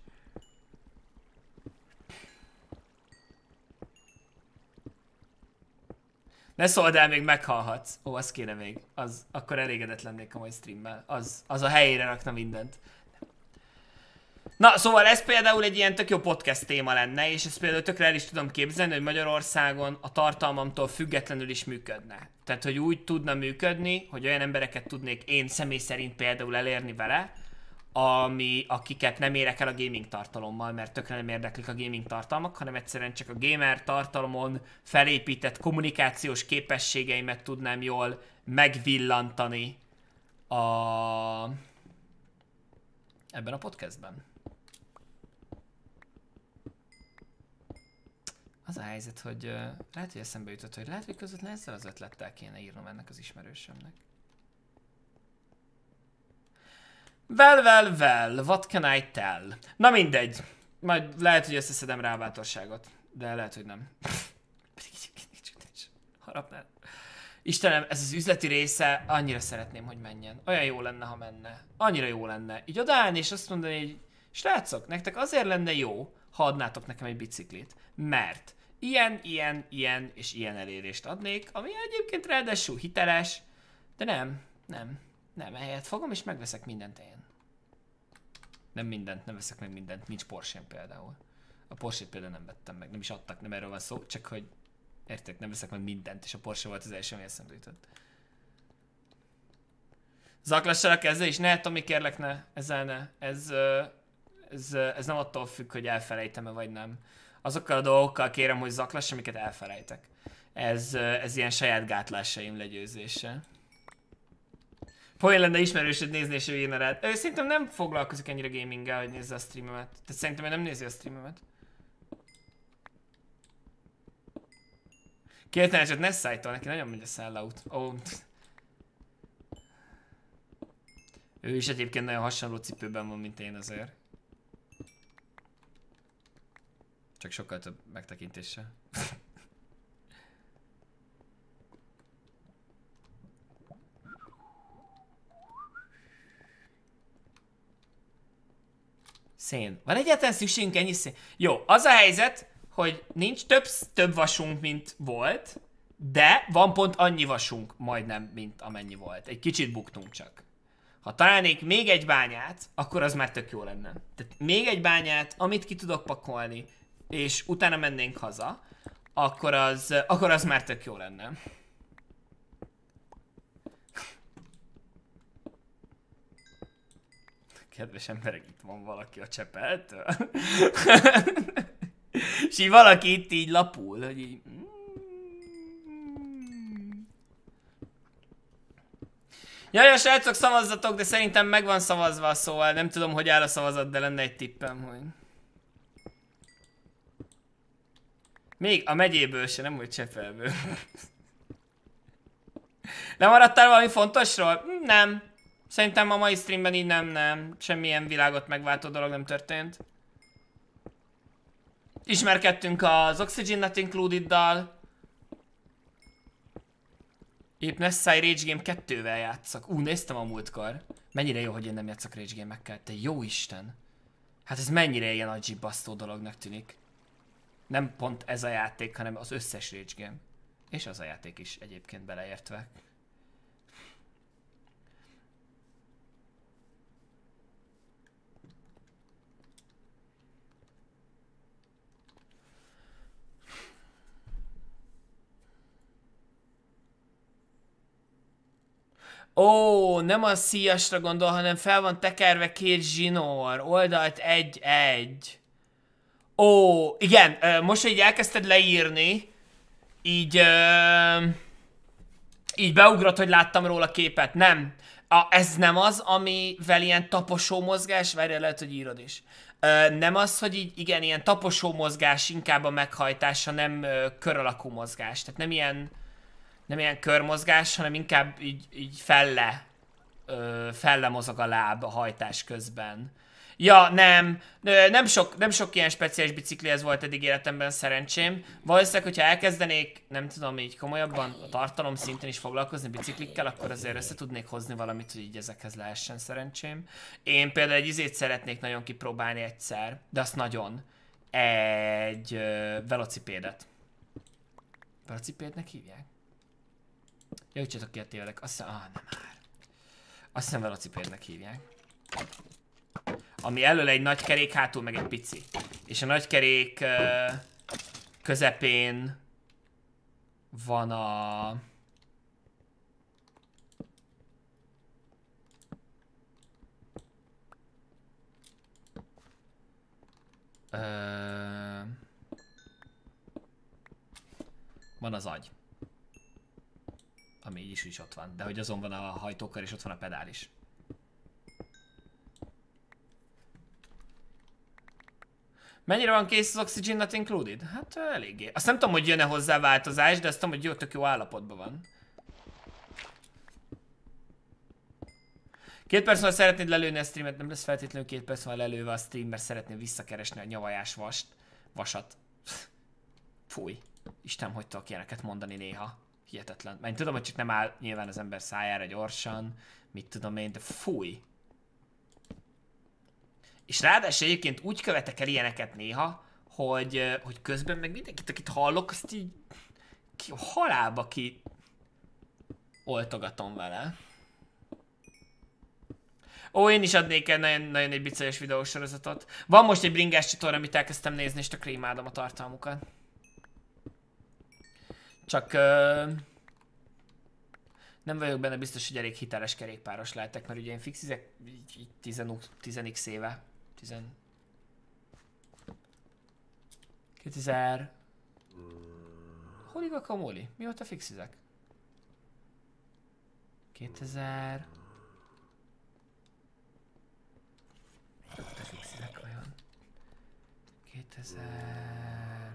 Ne szóld el, még meghalhatsz. Ó, az kéne még. Az, akkor elégedett lennék a mai streammel. Az, az a helyére rakna mindent. Na, szóval ez például egy ilyen tök jó podcast téma lenne, és ezt például tökre el is tudom képzelni, hogy Magyarországon a tartalmamtól függetlenül is működne. Tehát, hogy úgy tudna működni, hogy olyan embereket tudnék én személy szerint például elérni vele, ami, akiket nem érek el a gaming tartalommal, mert tökre nem érdeklik a gaming tartalmak, hanem egyszerűen csak a gamer tartalomon felépített kommunikációs képességeimet tudnám jól megvillantani a... ebben a podcastben. Az a helyzet, hogy uh, lehet, hogy eszembe jutott, hogy lehet, hogy közvetlenül ezzel az ötlettel kéne írnom ennek az ismerősömnek. Well, well, well, what can I tell? Na mindegy. Majd lehet, hogy összeszedem rá a bátorságot, de lehet, hogy nem. Harapnál. Istenem, ez az üzleti része, annyira szeretném, hogy menjen. Olyan jó lenne, ha menne. Annyira jó lenne. Így odaállni és azt mondani, hogy srácok, nektek azért lenne jó, ha adnátok nekem egy biciklit. Mert ilyen, ilyen, ilyen és ilyen elérést adnék, ami egyébként ráadásul hiteles, de nem, nem, nem, ehelyett fogom és megveszek mindent én. Nem mindent, nem veszek meg mindent, nincs Porsche-n például. A Porsche-t például nem vettem meg, nem is adtak, nem erről van szó, csak hogy érted, nem veszek meg mindent, és a Porsche volt az első, ami eszembe jutott. Zaklassalak ezzel is? Ne, Tomi, kérlek, ne, ezzel ne. Ez, ez, ez nem attól függ, hogy elfelejtem-e vagy nem. Azokkal a dolgokkal kérem, hogy zaklass, amiket elfelejtek. Ez, ez ilyen saját gátlásaim legyőzése. Poén lenne ismerősöd nézni, és ő írna rád. Ő szerintem nem foglalkozik ennyire gaminggel, hogy nézze a streamemet. Tehát szerintem ő nem nézi a streamemet. Két tanácsot ne szállítol, neki nagyon megy a sellout. Oh. Ő is egyébként nagyon hasonló cipőben van, mint én azért. Csak sokkal több megtekintéssel. Szén. Van egyáltalán szükségünk ennyi szén? Jó, az a helyzet, hogy nincs több, több vasunk, mint volt, de van pont annyi vasunk majdnem, mint amennyi volt. Egy kicsit buktunk csak. Ha találnék még egy bányát, akkor az már tök jó lenne. Tehát még egy bányát, amit ki tudok pakolni, és utána mennénk haza, akkor az, akkor az már tök jó lenne. Kedves emberek, itt van valaki a Csepeltől. És így valaki itt így lapul, hogy így... Jaj, a srácok, szavazzatok, de szerintem meg van szavazva, szóval nem tudom, hogy áll a szavazat, de lenne egy tippem, hogy... Még a megyéből se, nem úgy Csepelből. Lemaradtál valami fontosról? Nem. Szerintem a mai streamben így nem, nem. Semmilyen világot megváltó dolog nem történt. Ismerkedtünk az Oxygen Not Included-dal. Épp Nessai Rage Game kettővel játszak. Ú, néztem a múltkor. Mennyire jó, hogy én nem játszok Rage Game-ekkel, te jó Isten. Hát ez mennyire ilyen agyi-basztó dolognak tűnik. Nem pont ez a játék, hanem az összes Rage Game. És az a játék is egyébként beleértve. Ó, nem a szíjasra gondol, hanem fel van tekerve két zsinór. Oldalt egy-egy. Ó, igen, most, hogy elkezdted leírni, így, uh, így beugrott, hogy láttam róla képet. Nem. A, ez nem az, amivel ilyen taposó mozgás, várjál, lehet, hogy írod is. Uh, nem az, hogy így, igen, ilyen taposó mozgás, inkább a meghajtása, nem uh, kör alakú mozgás. Tehát nem ilyen, nem ilyen körmozgás, hanem inkább így, így felle, uh, felle mozog a láb a hajtás közben. Ja, nem, nem sok, nem sok ilyen speciális biciklihez volt eddig életemben szerencsém. Valószínűleg, hogyha elkezdenék, nem tudom, így komolyabban a tartalom szinten is foglalkozni biciklikkel, akkor azért össze tudnék hozni valamit, hogy így ezekhez lehessen szerencsém. Én például egy izét szeretnék nagyon kipróbálni egyszer, de azt nagyon. Egy uh, velocipédet. Velocipédnek hívják? Javítsatok ki a tévedek. Azt hiszem, ah, nem már. Azt hiszem velocipédnek hívják. Ami elől egy nagy kerék, hátul meg egy pici. És a nagy kerék uh, közepén van a... Uh, van az agy. Ami így is, is ott van. De hogy azon van a hajtókar és ott van a pedál is. Mennyire van kész az Oxygen Not Included? Hát eléggé. Azt nem tudom, hogy jön-e hozzá változás, de azt tudom, hogy jó, tök jó állapotban van. Két perc múlva szeretnéd lelőni a streamet, nem lesz feltétlenül két perc múlva lelőve a stream, mert szeretném visszakeresni a nyavajás vast, vasat. Fúj. Isten, hogy tudok ilyeneket mondani néha. Hihetetlen. Mert én tudom, hogy csak nem áll nyilván az ember szájára gyorsan, mit tudom én, de fúj. És ráadásul egyébként úgy követek el ilyeneket néha, hogy, hogy közben meg mindenkit, akit hallok, azt így ki, halálba ki oltogatom vele. Ó, én is adnék el nagyon, nagyon egy bicajos videósorozatot. Van most egy bringás csatorna, amit elkezdtem nézni, és tökre imádom a tartalmukat. Csak uh, nem vagyok benne biztos, hogy elég hiteles kerékpáros lehetek, mert ugye én fixizek így, így tíz x éve. tíz... kétezer... Hol igak a móli? Mióta fixizek? kétezer... Mióta fixizek olyan? kétezer...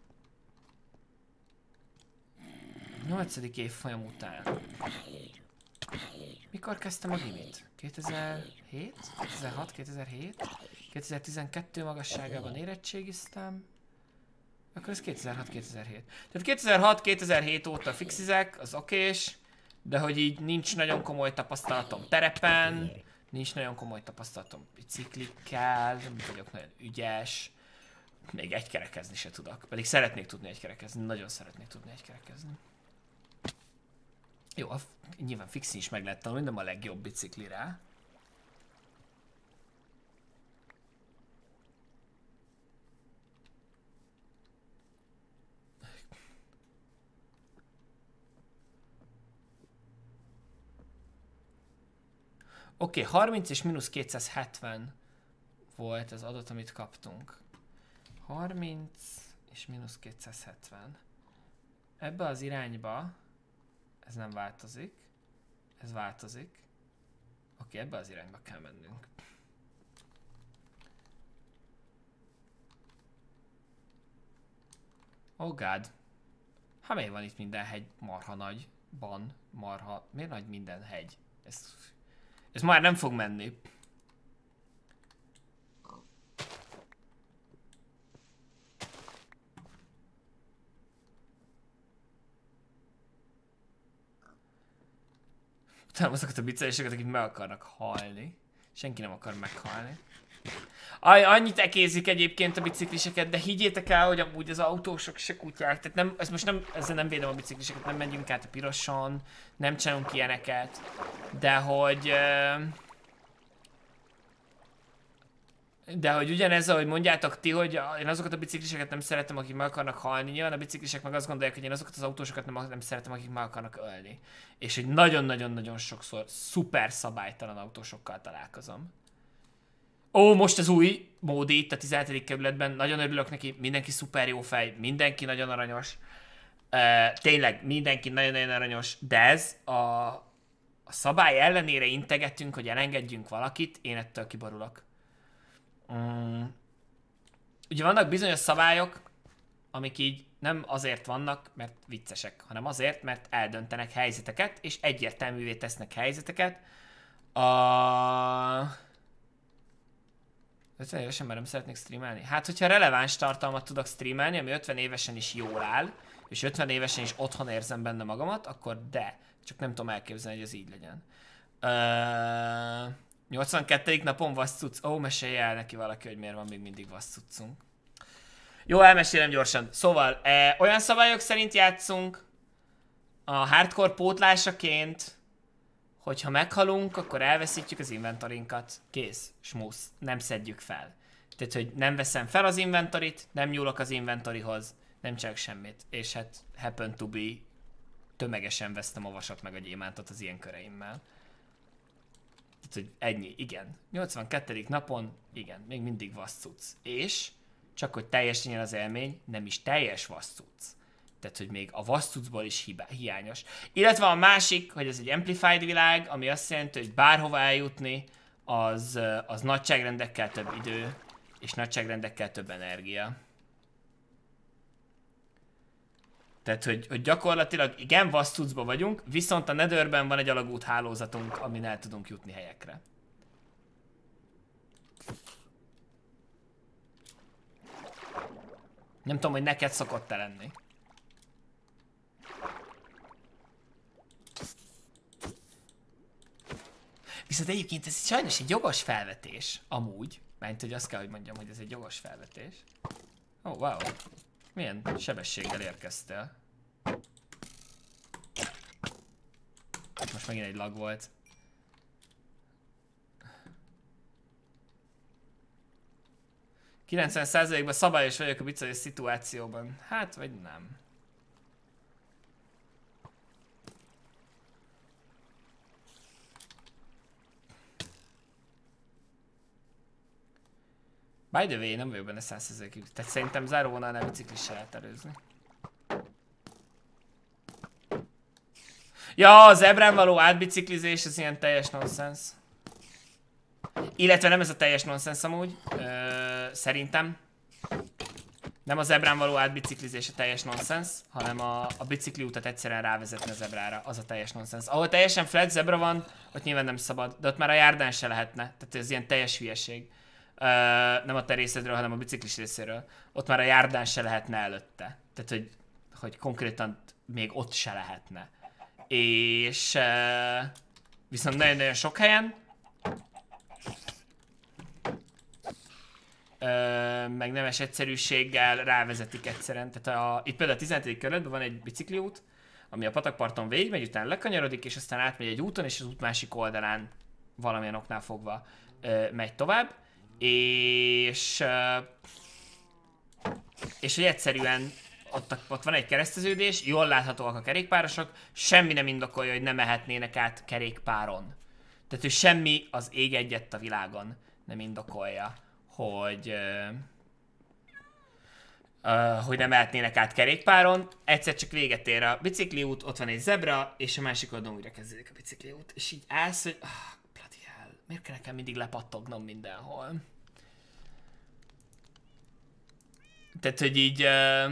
nyolcadik évfolyam után. Mikor kezdtem a gimit? kétezer-hét? kétezer-hat? kétezer-hét? kétezer-tizenkettő magasságában érettségiztem. Akkor ez kétezer-hat kétezer-hét. Tehát kétezer-hat kétezer-hét óta fixizek, az okés, de hogy így nincs nagyon komoly tapasztalatom terepen, Nincs nagyon komoly tapasztalatom biciklikkel, nem vagyok nagyon ügyes. Még egykerekezni se tudok. Pedig szeretnék tudni egykerekezni, nagyon szeretnék tudni egykerekezni. Jó, nyilván fixi is meg lehet tanulni, nem a legjobb bicikli rá. Oké, okay, harminc és mínusz kétszázhetven volt az adat, amit kaptunk. harminc és mínusz kétszázhetven. Ebbe az irányba ez nem változik. Ez változik. Oké, okay, ebbe az irányba kell mennünk. Oh god. Hát miért van itt minden hegy marha nagyban? Marha... Miért nagy minden hegy? Ez... Ez már nem fog menni. Utána azokat a bicceléseket, akik meg akarnak halni. Senki nem akar meghalni. Aj, annyit ekézik egyébként a bicikliseket, de higgyétek el, hogy amúgy az autósok se kutyák. Tehát nem, ez most nem, ezzel nem védem a bicikliseket, nem megyünk át a piroson, nem csinálunk ilyeneket. De hogy... De hogy ugyanez, ahogy mondjátok ti, hogy én azokat a bicikliseket nem szeretem, akik meg akarnak halni. Nyilván a biciklisek meg azt gondolják, hogy én azokat az autósokat nem, nem szeretem, akik meg akarnak ölni. És hogy nagyon-nagyon-nagyon sokszor szuper szabálytalan autósokkal találkozom. Ó, most az új módi itt a tizenhetedik kerületben, nagyon örülök neki, mindenki szuper jó fej, mindenki nagyon aranyos. Uh, tényleg, mindenki nagyon-nagyon aranyos, de ez a, a szabály ellenére integetünk, hogy elengedjünk valakit, én ettől kiborulok. Um, ugye vannak bizonyos szabályok, amik így nem azért vannak, mert viccesek, hanem azért, mert eldöntenek helyzeteket, és egyértelművé tesznek helyzeteket. A... ötven évesen már nem szeretnék streamelni? Hát, hogyha releváns tartalmat tudok streamelni, ami ötven évesen is jól áll, és ötven évesen is otthon érzem benne magamat, akkor de. Csak nem tudom elképzelni, hogy ez így legyen. Uh, nyolcvankettedik napon vasszcuc. Ó, mesélje el neki valaki, hogy miért van még mindig vasszcucunk. Jó, elmesélem gyorsan. Szóval, eh, olyan szabályok szerint játszunk, a hardcore pótlásaként, hogyha meghalunk, akkor elveszítjük az inventorinkat. Kész, smusz, nem szedjük fel. Tehát, hogy nem veszem fel az inventorit, nem nyúlok az inventorihoz, nem csinálok semmit. És hát happen to be, tömegesen vesztem a vasat meg a gyémántot az ilyen köreimmel. Tehát, hogy ennyi, igen. nyolcvankettedik napon, igen, még mindig vasszcuc. És, csak hogy teljes legyen az élmény, nem is teljes vasszcuc. Tehát, hogy még a vasszcucból is hibá, hiányos. Illetve a másik, hogy ez egy amplified világ, ami azt jelenti, hogy bárhova eljutni, az, az nagyságrendekkel több idő, és nagyságrendekkel több energia. Tehát, hogy, hogy gyakorlatilag igen, vasszcucban vagyunk, viszont a Netherben van egy alagút hálózatunk, amin el tudunk jutni helyekre. Nem tudom, hogy neked szokott-e lenni. Viszont egyébként ez sajnos egy jogos felvetés, amúgy. Mert hogy azt kell, hogy mondjam, hogy ez egy jogos felvetés. Ó, oh, wow. Milyen sebességgel érkeztél? Most megint egy lag volt. kilencven százalékban szabályos vagyok a bicajos szituációban. Hát, vagy nem. By the way, nem vagyok benne száz százalékig. Tehát szerintem záróvonalnál biciklissel lehet előzni. Ja, az ebrán való átbiciklizés, ez ilyen teljes nonsens. Illetve nem ez a teljes nonsens amúgy, ö, szerintem. Nem az ebrán való átbiciklizés a teljes nonsens, hanem a, a bicikliutat egyszerűen rávezetni az ebrára, az a teljes nonsens. Ahol teljesen flat zebra van, ott nyilván nem szabad, de ott már a járdán se lehetne, tehát ez ilyen teljes hülyeség. Uh, nem a te részedről, hanem a biciklis részéről. Ott már a járdán se lehetne előtte. Tehát, hogy, hogy konkrétan még ott se lehetne. És uh, viszont nagyon-nagyon sok helyen ö, meg nemes egyszerűséggel rávezetik egyszerűen. Tehát a, itt például a tizenhetedik kerületben van egy bicikliút, ami a patakparton végigmegy, utána lekanyarodik, és aztán átmegy egy úton, és az út másik oldalán valamilyen oknál fogva ö, megy tovább. És... Ö, és hogy egyszerűen ott, ott van egy kereszteződés, jól láthatóak a kerékpárosok, semmi nem indokolja, hogy ne mehetnének át kerékpáron. Tehát, hogy semmi az ég egyet a világon nem indokolja, hogy, ö, ö, hogy nem mehetnének át kerékpáron. Egyszer csak véget ér a bicikliút, ott van egy zebra, és a másik oldalon újra kezdődik a bicikliút. És így állsz, hogy ah, bloody hell, miért kell nekem mindig lepattognom mindenhol? Tehát, hogy így... Uh...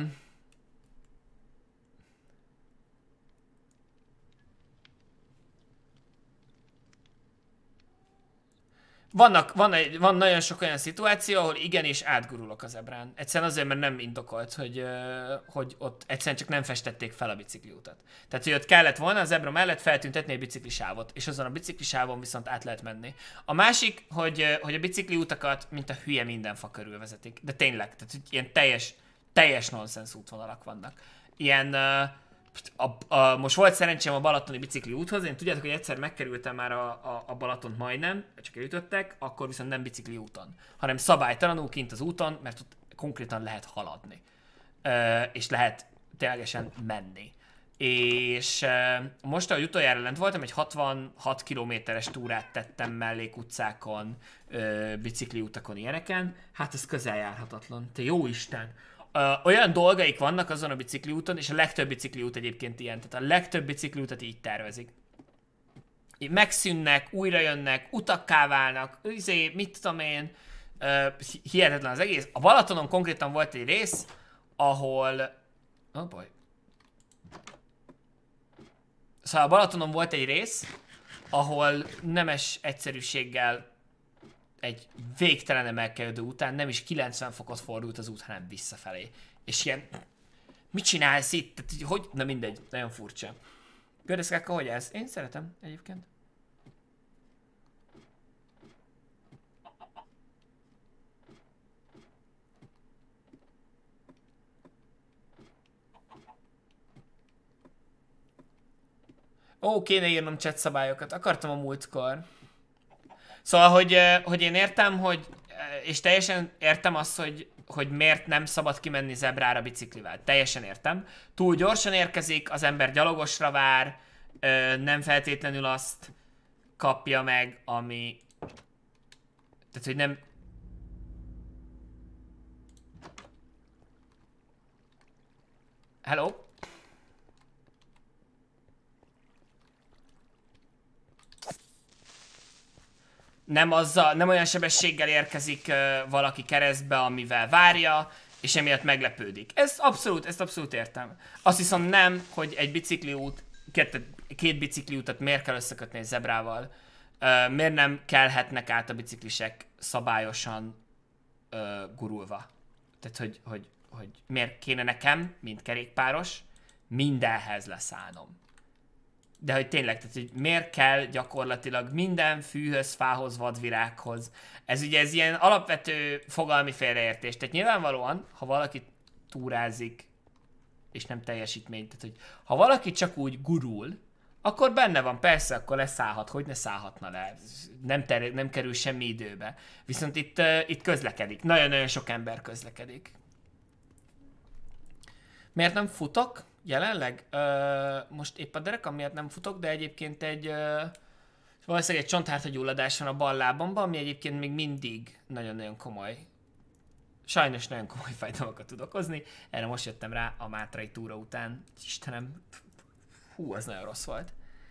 Vannak, van, egy, van nagyon sok olyan szituáció, ahol igenis átgurulok a zebrán. Egyszerűen azért, mert nem indokolt, hogy, uh, hogy ott egyszerűen csak nem festették fel a bicikliutat. Tehát, hogy ott kellett volna a zebra mellett feltüntetni egy biciklisávot, és azon a biciklisávon viszont át lehet menni. A másik, hogy, uh, hogy a bicikliutakat, mint a hülye, minden fa körül vezetik. De tényleg, tehát ilyen teljes... teljes nonsens útvonalak vannak. Ilyen, uh, a, a, most volt szerencsém a balatoni bicikli úthoz, én tudjátok, hogy egyszer megkerültem már a, a, a Balatont majdnem, csak elütöttek, akkor viszont nem bicikli úton, hanem szabálytalanul kint az úton, mert ott konkrétan lehet haladni. Uh, és lehet ténylegesen menni. És uh, most, ahogy utoljára lent voltam, egy hatvanhat kilométeres túrát tettem mellékutcákon, uh, bicikli utakon, ilyeneken, hát ez közeljárhatatlan. Te jó Isten! Uh, olyan dolgaik vannak azon a bicikliúton, és a legtöbb bicikliút egyébként ilyen, tehát a legtöbb bicikliútat így tervezik. Így megszűnnek, újra jönnek, utakká válnak, izé, mit tudom én, uh, hihetetlen az egész. A Balatonon konkrétan volt egy rész, ahol... Oh boy. Szóval a Balatonon volt egy rész, ahol nemes egyszerűséggel egy végtelen emelkedő után nem is kilencven fokot fordult az út, hanem visszafelé. És ilyen, mit csinálsz itt? Tehát, hogy? Na mindegy, nagyon furcsa. Gördeszkákkal, hogy ez? Én szeretem egyébként. Ó, kéne írnom chat szabályokat, akartam a múltkor. Szóval, hogy, hogy én értem, hogy, és teljesen értem azt, hogy, hogy miért nem szabad kimenni zebrára biciklivel. Teljesen értem. Túl gyorsan érkezik, az ember gyalogosra vár, nem feltétlenül azt kapja meg, ami... Tehát, hogy nem... Hello? Nem, azzal, nem olyan sebességgel érkezik uh, valaki keresztbe, amivel várja, és emiatt meglepődik. Ez abszolút, ezt abszolút értem. Azt viszont nem, hogy egy bicikliút, két, két bicikliútat miért kell összekötni egy zebrával, uh, miért nem kelhetnek át a biciklisek szabályosan uh, gurulva. Tehát, hogy, hogy, hogy miért kéne nekem, mint kerékpáros, mindenhez leszállnom. De hogy tényleg, tehát hogy miért kell gyakorlatilag minden fűhöz, fához, vadvirághoz. Ez ugye ez ilyen alapvető fogalmi félreértés. Tehát nyilvánvalóan, ha valaki túrázik, és nem teljesítmény, tehát hogy ha valaki csak úgy gurul, akkor benne van, persze, akkor leszállhat, hogy ne szállhatna le. Nem, ter- nem kerül semmi időbe. Viszont itt, uh, itt közlekedik. Nagyon-nagyon sok ember közlekedik. Miért nem futok? Jelenleg? Ö, most épp a derekam miatt nem futok, de egyébként egy ö, valószínűleg egy csonthártyagyulladás van a bal lábamban, ami egyébként még mindig nagyon-nagyon komoly. Sajnos nagyon komoly fájdalmakat tud okozni. Erre most jöttem rá a mátrai túra után. Istenem, hú, az nagyon rossz volt.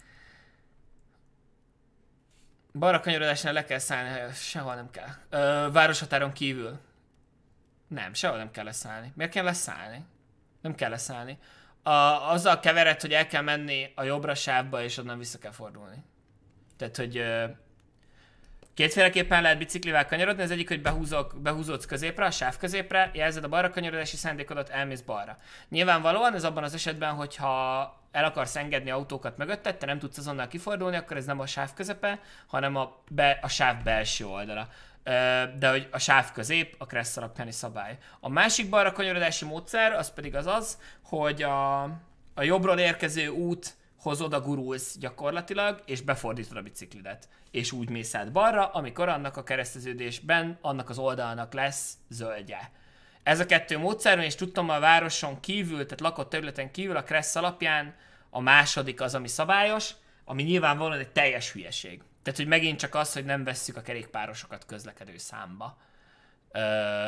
Balra kanyarodásnál le kell szállni, sehol nem kell. Ö, városhatáron kívül. Nem, sehol nem kell leszállni. Miért kell leszállni? Nem kell leszállni. A, azzal kevered, hogy el kell menni a jobbra sávba, és onnan vissza kell fordulni. Tehát, hogy ö, Kétféleképpen lehet biciklivel kanyarodni, az egyik, hogy behúzok, behúzódsz középre, a sáv középre, jelzed a balra kanyarodási szándékodat, elmész balra. Nyilvánvalóan ez abban az esetben, hogyha el akarsz engedni autókat mögötted, te nem tudsz azonnal kifordulni, akkor ez nem a sáv közepe, hanem a, be, a sáv belső oldala. De hogy a sáv közép a Kressz alapjáni szabály. A másik balra kanyarodási módszer, az pedig az az, hogy a, a jobbról érkező úthoz oda gurulsz gyakorlatilag, és befordítod a biciklidet. És úgy mész át balra, amikor annak a kereszteződésben, annak az oldalnak lesz zöldje. Ez a kettő módszer, és tudtam, a városon kívül, tehát lakott területen kívül a Kressz alapján a második az, ami szabályos, ami nyilvánvalóan egy teljes hülyeség. Tehát, hogy megint csak az, hogy nem vesszük a kerékpárosokat közlekedő számba. Ö...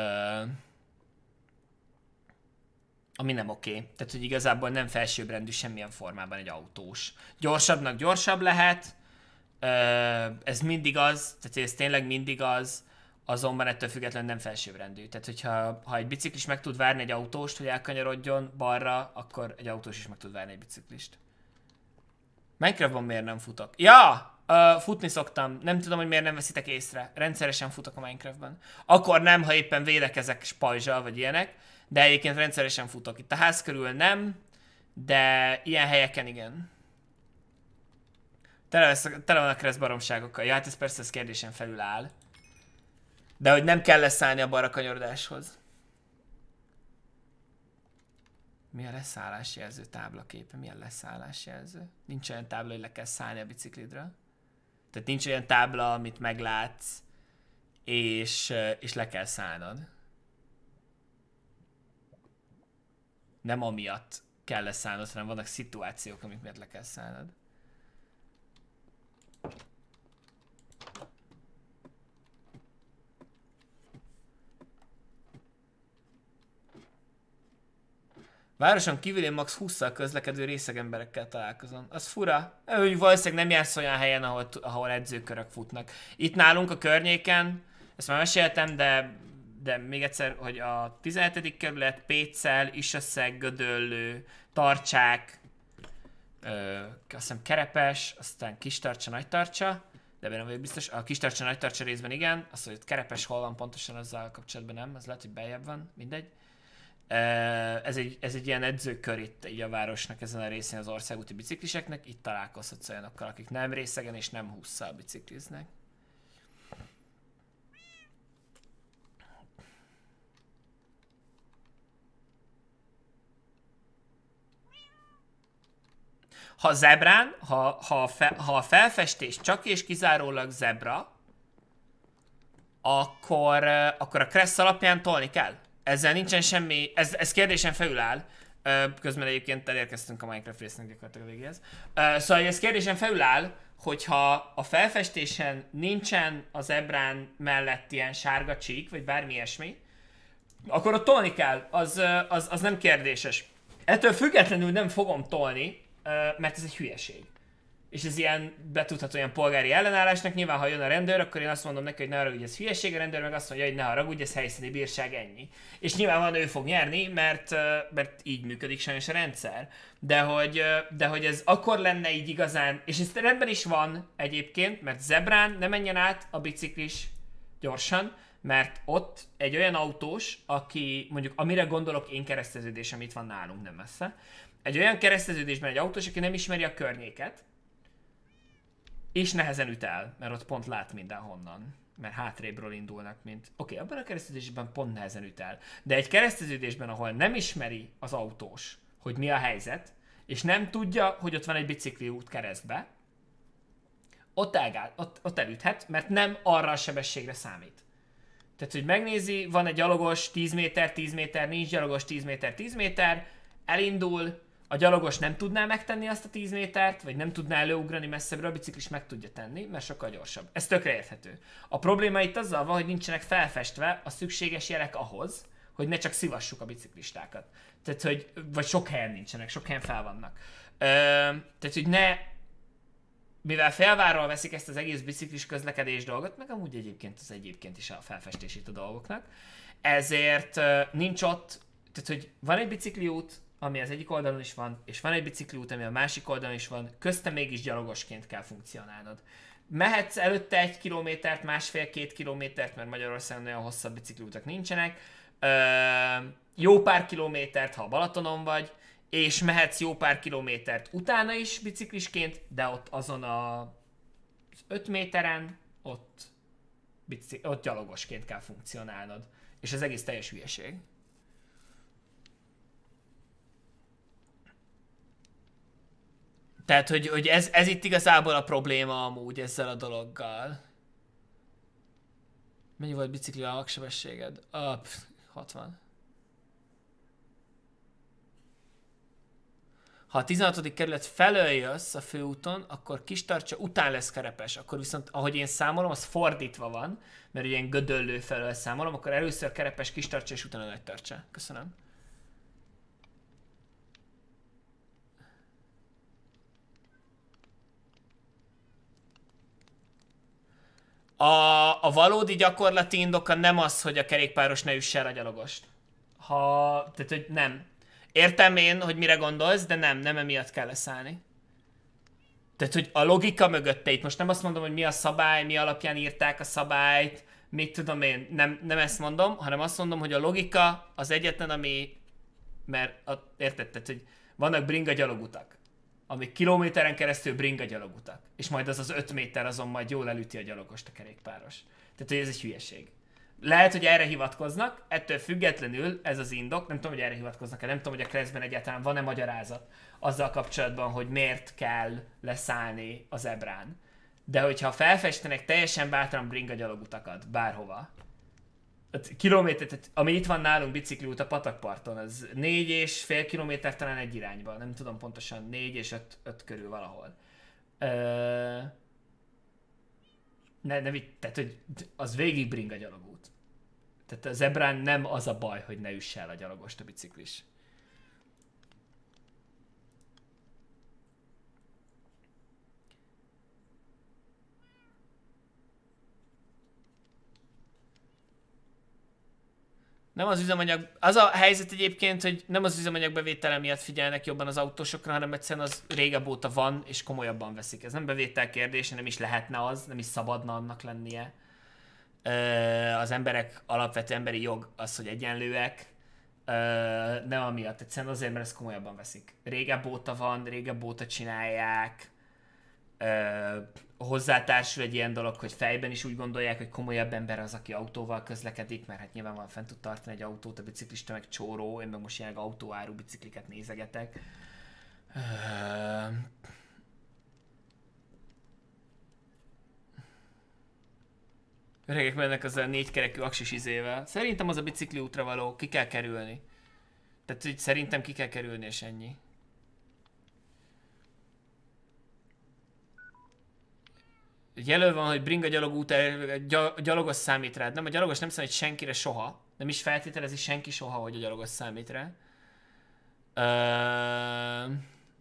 Ami nem oké. Okay. Tehát, hogy igazából nem felsőbbrendű semmilyen formában egy autós. Gyorsabbnak gyorsabb lehet, ö... ez mindig az, tehát ez tényleg mindig az, azonban ettől függetlenül nem felsőbbrendű. Tehát, hogyha ha egy biciklis meg tud várni egy autóst, hogy elkanyarodjon balra, akkor egy autós is meg tud várni egy biciklist. Minecraftban miért nem futok? Ja! Uh, futni szoktam. Nem tudom, hogy miért nem veszitek észre. Rendszeresen futok a Minecraftban. Akkor nem, ha éppen védekezek spajzsal, vagy ilyenek, de egyébként rendszeresen futok. Itt a ház körül nem, de ilyen helyeken igen. Tele, tele van a Kressz baromságokkal. Ja, hát ez persze ez kérdésen felül áll. De hogy nem kell leszállni a balra kanyarodáshoz. Mi a leszállásjelző táblaképe? Mi a leszállásjelző? Nincs olyan tábla, hogy le kell szállni a biciklidről. Tehát nincs olyan tábla, amit meglátsz, és, és le kell szállnod. Nem amiatt kell leszállnod, hanem vannak szituációk, amik miatt le kell szállnod. Városon kívül én max. hússzal közlekedő részeg emberekkel találkozom. Az fura. Úgy valószínűleg nem jársz olyan helyen, ahol, ahol edzőkörök futnak. Itt nálunk a környéken, ezt már meséltem, de, de még egyszer, hogy a tizenhetedik kerület, Pécsel, Isaszeg, Gödöllő, Tartsák, ö, azt hiszem Kerepes, aztán Kistarcsa, Nagytarcsa, de nem vagyok biztos, a Kistarcsa, Nagytarcsa részben igen, azt, hogy Kerepes hol van pontosan, azzal kapcsolatban nem, az lehet, hogy beljebb van, mindegy. Ez egy, ez egy ilyen edzőkör itt így a városnak ezen a részén az országúti bicikliseknek, itt találkozhatsz olyanokkal, akik nem részegen és nem hússzal bicikliznek. Ha zebrán, ha, ha, fe, ha a felfestés csak és kizárólag zebra, akkor, akkor a Kressz alapján tolni kell. Ezzel nincsen semmi, ez, ez kérdésen felül áll. Közben egyébként elérkeztünk a Minecraft résznek gyakorlatilag a végéhez. Szóval ez kérdésen felül áll, hogyha a felfestésen nincsen az zebrán mellett ilyen sárga csík, vagy bármi ilyesmi, akkor ott tolni kell, az, az, az nem kérdéses. Ettől függetlenül nem fogom tolni, mert ez egy hülyeség. És ez ilyen betudható ilyen polgári ellenállásnak, nyilván ha jön a rendőr, akkor én azt mondom neki, hogy ne haragudj, ez hülyeség, a rendőr meg azt mondja, hogy ne haragudj, ez helyszíni bírság, ennyi. És nyilvánvalóan ő fog nyerni, mert, mert így működik sajnos a rendszer. De hogy, de hogy ez akkor lenne így igazán, és ez rendben is van egyébként, mert zebrán ne menjen át a biciklis gyorsan, mert ott egy olyan autós, aki mondjuk, amire gondolok én kereszteződés, amit van nálunk nem messze, egy olyan kereszteződésben egy autós, aki nem ismeri a környéket, és nehezen üt el, mert ott pont lát mindenhonnan, mert hátrébről indulnak, mint... Oké, okay, abban a kereszteződésben pont nehezen üt el, de egy kereszteződésben, ahol nem ismeri az autós, hogy mi a helyzet, és nem tudja, hogy ott van egy bicikli út keresztbe, ott, elgál, ott, ott elüthet, mert nem arra a sebességre számít. Tehát, hogy megnézi, van egy gyalogos tíz méter, tíz méter, nincs gyalogos tíz méter, tíz méter, elindul, a gyalogos nem tudná megtenni azt a tíz métert, vagy nem tudná előugrani messzebbre, a biciklis meg tudja tenni, mert sokkal gyorsabb. Ez tökre érthető. A probléma itt azzal van, hogy nincsenek felfestve a szükséges jelek ahhoz, hogy ne csak szivassuk a biciklistákat. Tehát, hogy, vagy sok helyen nincsenek, sok helyen fel vannak. Ö, tehát, hogy ne, mivel felvárral veszik ezt az egész biciklis közlekedés dolgot, meg amúgy egyébként az egyébként is a felfestését a dolgoknak, ezért nincs ott, tehát, hogy van egy bicikliút, ami az egyik oldalon is van, és van egy bicikliút, ami a másik oldalon is van, köztem mégis gyalogosként kell funkcionálnod. mehetsz előtte egy kilométert, másfél-két kilométert, mert Magyarországon olyan hosszabb bicikliutak nincsenek. Ö, jó pár kilométert, ha a Balatonon vagy, és mehetsz jó pár kilométert utána is biciklisként, de ott azon a öt méteren, ott, bicik, ott gyalogosként kell funkcionálnod. És ez egész teljes hülyeség. Tehát, hogy, hogy ez, ez itt igazából a probléma amúgy ezzel a dologgal. Mennyi volt bicikli a magsebességed? Ah, pff, hatvan. Ha a tizenhatodik kerület felől jössz a főúton, akkor Kistarcsa után lesz Kerepes. Akkor viszont, ahogy én számolom, az fordítva van, mert ugye én Gödöllő felől számolom, akkor először Kerepes, Kistarcsa és utána Nagytarcsa. Köszönöm. A, a valódi gyakorlati indoka nem az, hogy a kerékpáros ne üsse el a gyalogost. Ha, tehát, hogy nem. Értem én, hogy mire gondolsz, de nem, nem emiatt kell leszállni. Tehát, hogy a logika mögötte itt, most nem azt mondom, hogy mi a szabály, mi alapján írták a szabályt, mit tudom én, nem, nem ezt mondom, hanem azt mondom, hogy a logika az egyetlen, ami, mert a, érted, tehát, hogy vannak bringa gyalogutak, amik kilométeren keresztül bringa gyalogutak, és majd az az öt méter azon majd jól elüti a gyalogost a kerékpáros. Tehát, hogy ez egy hülyeség. Lehet, hogy erre hivatkoznak, ettől függetlenül ez az indok, nem tudom, hogy erre hivatkoznak-e, nem tudom, hogy a Kreszben egyáltalán van-e magyarázat azzal kapcsolatban, hogy miért kell leszállni az zebrán. De hogyha felfestenek teljesen bátran bringa gyalogutakat bárhova, kilométer, tehát, ami itt van nálunk bicikliút a patakparton, az négy és fél kilométer talán egy irányba, nem tudom pontosan, négy és öt, öt körül valahol. Ö... Ne, ne, tehát, hogy az végig bringa gyalogút. Tehát a zebrán nem az a baj, hogy ne üsse el a gyalogost a biciklis. Nem az üzemanyag, az a helyzet egyébként, hogy nem az üzemanyag bevétele miatt figyelnek jobban az autósokra, hanem egyszerűen az régebb óta van, és komolyabban veszik. Ez nem bevétel kérdése, nem is lehetne az, nem is szabadna annak lennie. Az emberek alapvető emberi jog az, hogy egyenlőek, nem amiatt, egyszerűen azért, mert ezt komolyabban veszik. Régebb óta van, régebb óta csinálják, hozzátársul egy ilyen dolog, hogy fejben is úgy gondolják, hogy komolyabb ember az, aki autóval közlekedik, mert hát nyilván van fent tud tartani egy autót, a biciklista meg csóró, én meg most ilyen autóáru bicikliket nézegetek. Öregek mennek az a négykerekű aksis izével. Szerintem az a bicikli útra való, ki kell kerülni. Tehát úgy szerintem ki kell kerülni, és ennyi. Jelöl van, hogy bringa gyalogút, gyalogos számít rád. Nem, a gyalogos nem számít senkire soha. Nem is feltételezi senki soha, hogy a gyalogos számít rá. Uh,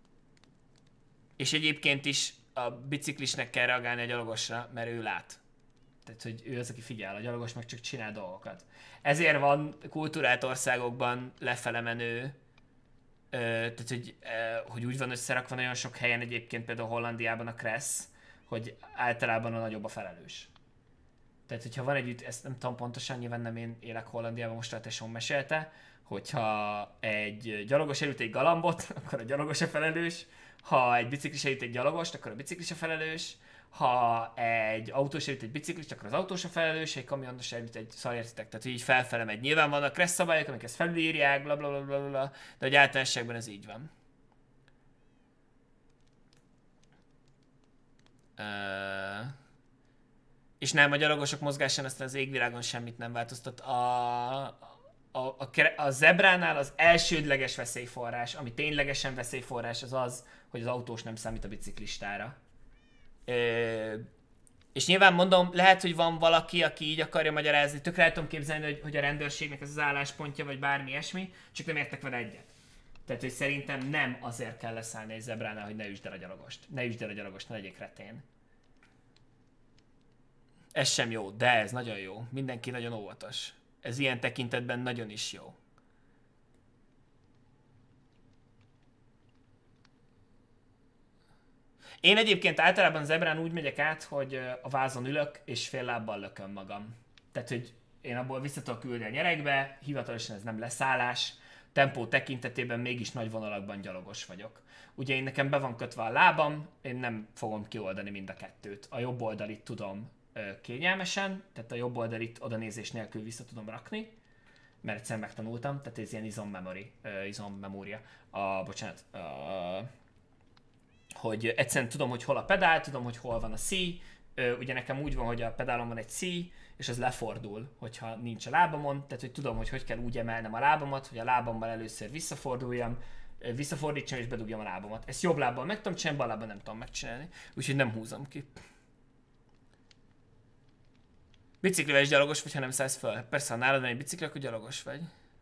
és egyébként is a biciklisnek kell reagálni a gyalogosra, mert ő lát. Tehát, hogy ő az, aki figyel, a gyalogos meg csak csinál dolgokat. Ezért van kultúrált országokban lefele menő, ö, tehát, hogy, ö, hogy úgy van összerakva nagyon sok helyen, egyébként például Hollandiában a Kressz, hogy általában a nagyobb a felelős. Tehát, hogyha van egy, ezt nem tudom pontosan, nyilván nem én élek Hollandiában, most a tesóm mesélte, hogyha egy gyalogos elüt egy galambot, akkor a gyalogos a felelős, ha egy biciklis elüt egy gyalogost, akkor a biciklis a felelős, ha egy autós elüt egy biciklis, akkor az autós a felelős, egy kamionos elüt egy szarértitek, tehát így felfele megy. Nyilván vannak kressz szabályok, amik ezt felülírják, bla bla bla bla bla, de hogy általánosságban ez így van. Uh, és nem, a gyalogosok mozgásán aztán az égvilágon semmit nem változtat. A, a, a, a zebránál az elsődleges veszélyforrás, ami ténylegesen veszélyforrás, az az, hogy az autós nem számít a biciklistára. Uh, és nyilván mondom, lehet, hogy van valaki, aki így akarja magyarázni, tökre el tudom képzelni, hogy, hogy a rendőrségnek ez az álláspontja, vagy bármi ilyesmi, csak nem értek vele egyet. Tehát, hogy szerintem nem azért kell leszállni egy zebránál, hogy ne üsd el a gyalogost. Ne üsd el a gyalogost, ne legyél kretén. Ez sem jó, de ez nagyon jó. Mindenki nagyon óvatos. Ez ilyen tekintetben nagyon is jó. Én egyébként általában zebrán úgy megyek át, hogy a vázon ülök, és fél lábbal lököm magam. Tehát, hogy én abból vissza tudok ülni a nyeregbe, hivatalosan ez nem leszállás, tempó tekintetében mégis nagy vonalakban gyalogos vagyok. Ugye én nekem be van kötve a lábam, én nem fogom kioldani mind a kettőt. A jobb oldalit tudom ö, kényelmesen, tehát a jobb oldalit odanézés nélkül vissza tudom rakni, mert egyszer megtanultam, tehát ez ilyen izom memory, ö, izom memória. A, bocsánat, a, hogy egyszerűen tudom, hogy hol a pedál, tudom, hogy hol van a C, ö, ugye nekem úgy van, hogy a pedálon van egy C, és az lefordul, hogyha nincs a lábamon, tehát hogy tudom, hogy hogy kell úgy emelnem a lábamat, hogy a lábammal először visszaforduljam, visszafordítsam és bedugjam a lábamat. Ezt jobb lábbal meg tudom csinálni, bal lábbal nem tudom megcsinálni, úgyhogy nem húzom ki. Biciklivel is gyalogos vagy, ha nem szállsz föl. Persze, ha nálad van egy bicikli, akkor gyalogos vagy.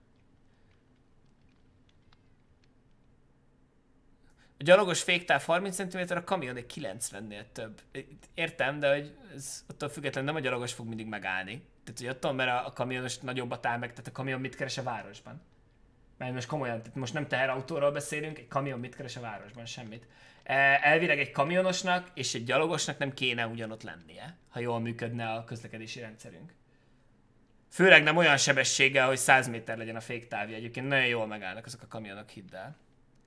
A gyalogos féktáv harminc centiméter, a kamion egy kilencvennél több. Értem, de hogy ez attól függetlenül nem a gyalogos fog mindig megállni. Tehát, hogy attól, mert a, a kamionos nagyobbat áll meg, tehát a kamion mit keres a városban? Mert most komolyan, tehát most nem teherautóról beszélünk, egy kamion mit keres a városban? Semmit. Elvileg egy kamionosnak és egy gyalogosnak nem kéne ugyanott lennie, ha jól működne a közlekedési rendszerünk. Főleg nem olyan sebességgel, hogy száz méter legyen a féktávja. Egyébként nagyon jól megállnak azok a kamionok, hidd el.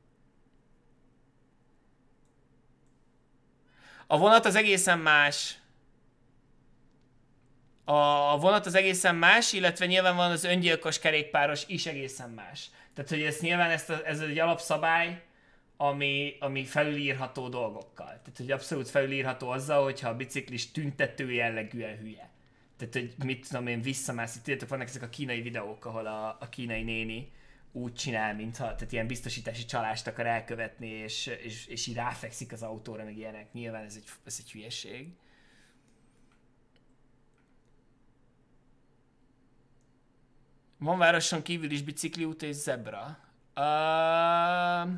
A vonat az egészen más. A vonat az egészen más, illetve nyilván van az öngyilkos kerékpáros is egészen más. Tehát, hogy ez nyilván ezt a, ez egy alapszabály, ami, ami felülírható dolgokkal. Tehát, hogy abszolút felülírható azzal, hogyha a biciklis tüntető jellegűen hülye. Tehát, hogy mit tudom én, visszamászik. Tudjátok, vannak ezek a kínai videók, ahol a, a kínai néni úgy csinál, mintha, tehát ilyen biztosítási csalást akar elkövetni, és, és, és így ráfekszik az autóra, meg ilyenek. Nyilván ez egy, ez egy hülyeség. Van városon kívül is bicikliút és zebra. Uh,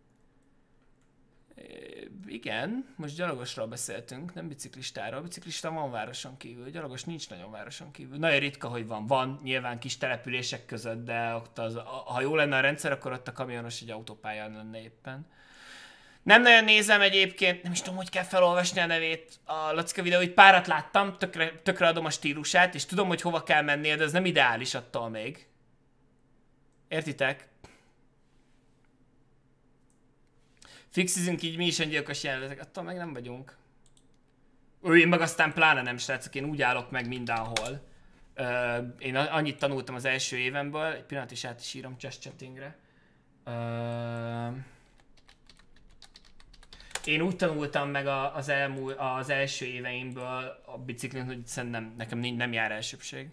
igen, most gyalogosról beszéltünk, nem biciklistáról. Biciklista van városon kívül, gyalogos nincs nagyon városon kívül. Nagyon ritka, hogy van. Van nyilván kis települések között, de ott az, ha jó lenne a rendszer, akkor ott a kamionos egy autópályán lenne éppen. Nem nagyon nézem egyébként, nem is tudom, hogy kell felolvasni a nevét a Lacika videóit. Párat láttam, tökre, tökre adom a stílusát, és tudom, hogy hova kell mennie, de ez nem ideális attól még. Értitek? Fixizünk így mi is öngyilkos jelenetek, attól meg nem vagyunk. Ő, én meg aztán pláne nem, srácok, én úgy állok meg mindenhol. Ö, én annyit tanultam az első évemből, egy pillanat is át is írom just chattingre. Ö, Én úgy tanultam meg az, elmúl, az első éveimből a biciklin, hogy szerintem nekem nem jár elsőbség.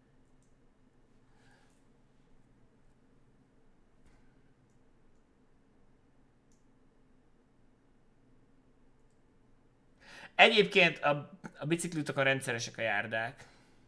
Egyébként a, a bicikliutakon rendszeresek a járdák.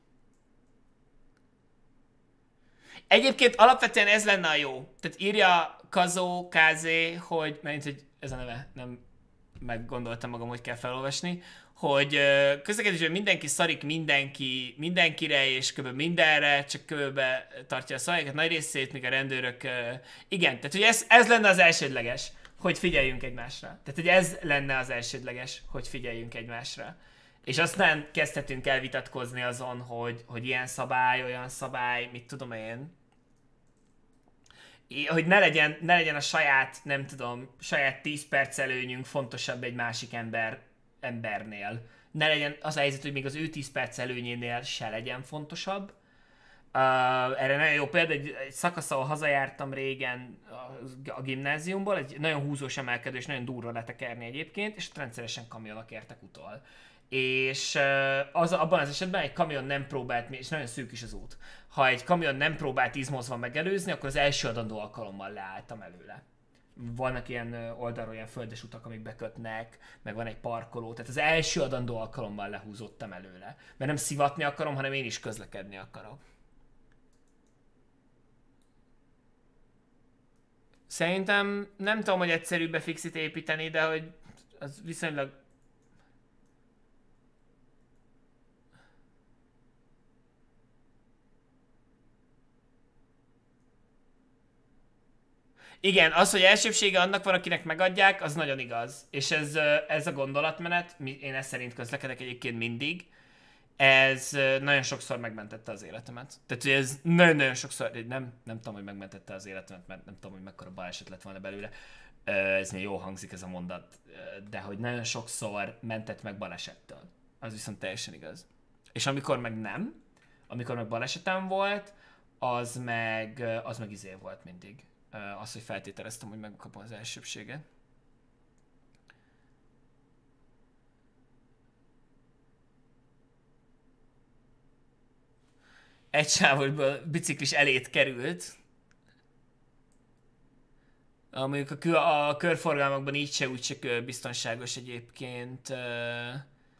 Egyébként alapvetően ez lenne a jó. Tehát írja Kazó, Kázé, hogy, mert hogy ez a neve, nem meggondoltam magam, hogy kell felolvasni, hogy közlekedésben mindenki szarik mindenki, mindenkire és kb. Mindenre, csak kb. Tartja a szabályokat nagy részét, míg a rendőrök... Igen, tehát hogy ez, ez lenne az elsődleges, hogy figyeljünk egymásra. Tehát hogy ez lenne az elsődleges, hogy figyeljünk egymásra. És aztán kezdhetünk el vitatkozni azon, hogy, hogy ilyen szabály, olyan szabály, mit tudom én. Hogy ne legyen, ne legyen a saját, nem tudom, saját tíz perc előnyünk fontosabb egy másik ember, embernél. Ne legyen az a helyzet, hogy még az ő tíz perc előnyénél se legyen fontosabb. Uh, erre nagyon jó példa, egy, egy szakasz, ahol hazajártam régen a, a gimnáziumból, egy nagyon húzós emelkedő és nagyon durva letekerni egyébként, és rendszeresen kamionok értek utol. És az, abban az esetben egy kamion nem próbált, és nagyon szűk is az út, ha egy kamion nem próbált izmozva megelőzni, akkor az első adandó alkalommal leálltam előle. Vannak ilyen oldalról ilyen földes utak, amik bekötnek, meg van egy parkoló, tehát az első adandó alkalommal lehúzottam előle. Mert nem szivatni akarom, hanem én is közlekedni akarok. Szerintem nem tudom, hogy egyszerűbb befixit építeni, de hogy az viszonylag... Igen, az, hogy elsőbsége annak van, akinek megadják, az nagyon igaz. És ez, ez a gondolatmenet, én ezt szerint közlekedek egyébként mindig, ez nagyon sokszor megmentette az életemet. Tehát, hogy ez nagyon-nagyon sokszor, nem, nem tudom, hogy megmentette az életemet, mert nem tudom, hogy mekkora baleset lett volna belőle. Ez még jól hangzik ez a mondat, de hogy nagyon sokszor mentett meg balesettől. Az viszont teljesen igaz. És amikor meg nem, amikor meg balesetem volt, az meg, az meg izé volt mindig. Az, hogy feltételeztem, hogy megkapom az elsőbséget. Egy sávosból biciklis elét került. Mondjuk a, kö, a körforgalmakban így se úgy se biztonságos egyébként. Uh,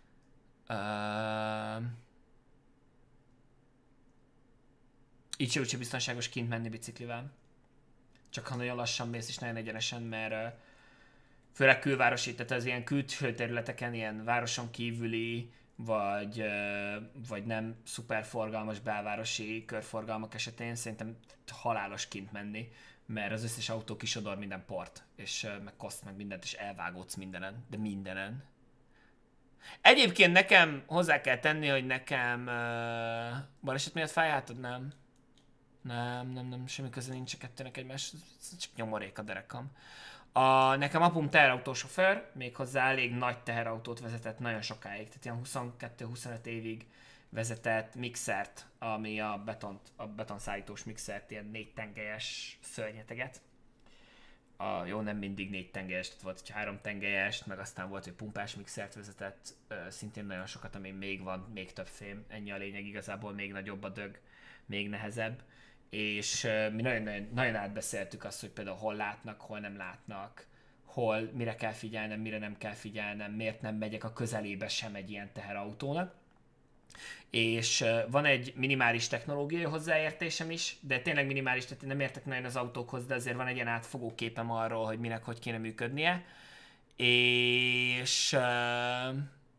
uh, így se úgy se biztonságos kint menni biciklivel. Csak ha nagyon lassan mész és nagyon egyenesen, mert uh, főleg külvárosi, tehát az ilyen külső területeken, ilyen városon kívüli, vagy, uh, vagy nem szuperforgalmas belvárosi körforgalmak esetén szerintem halálos kint menni, mert az összes autó kisodor minden port, és uh, meg koszt meg mindent, és elvágódsz mindenen, de mindenen. Egyébként nekem hozzá kell tenni, hogy nekem uh, baleset miatt fájhátod, nem? Nem, nem, nem, semmi köze nincs a kettőnek egymás, csak nyomorék a derekam. A, nekem apum teherautósofőr, méghozzá elég nagy teherautót vezetett nagyon sokáig, tehát ilyen huszonkettő-huszonöt évig vezetett mixert, ami a, betont, a betonszállítós mixert, ilyen négy tengelyes szörnyeteget. A, jó, nem mindig négy tengelyes, tehát volt egy három tengelyes, meg aztán volt, hogy pumpás mixert vezetett, szintén nagyon sokat, ami még van, még több fém, ennyi a lényeg, igazából még nagyobb a dög, még nehezebb. És mi nagyon, nagyon átbeszéltük azt, hogy például hol látnak, hol nem látnak, hol mire kell figyelnem, mire nem kell figyelnem, miért nem megyek a közelébe sem egy ilyen teherautónak. És van egy minimális technológiai hozzáértésem is, de tényleg minimális, tehát én nem értek nagyon az autókhoz, de azért van egy ilyen átfogó képem arról, hogy minek hogy kéne működnie. És... Uh,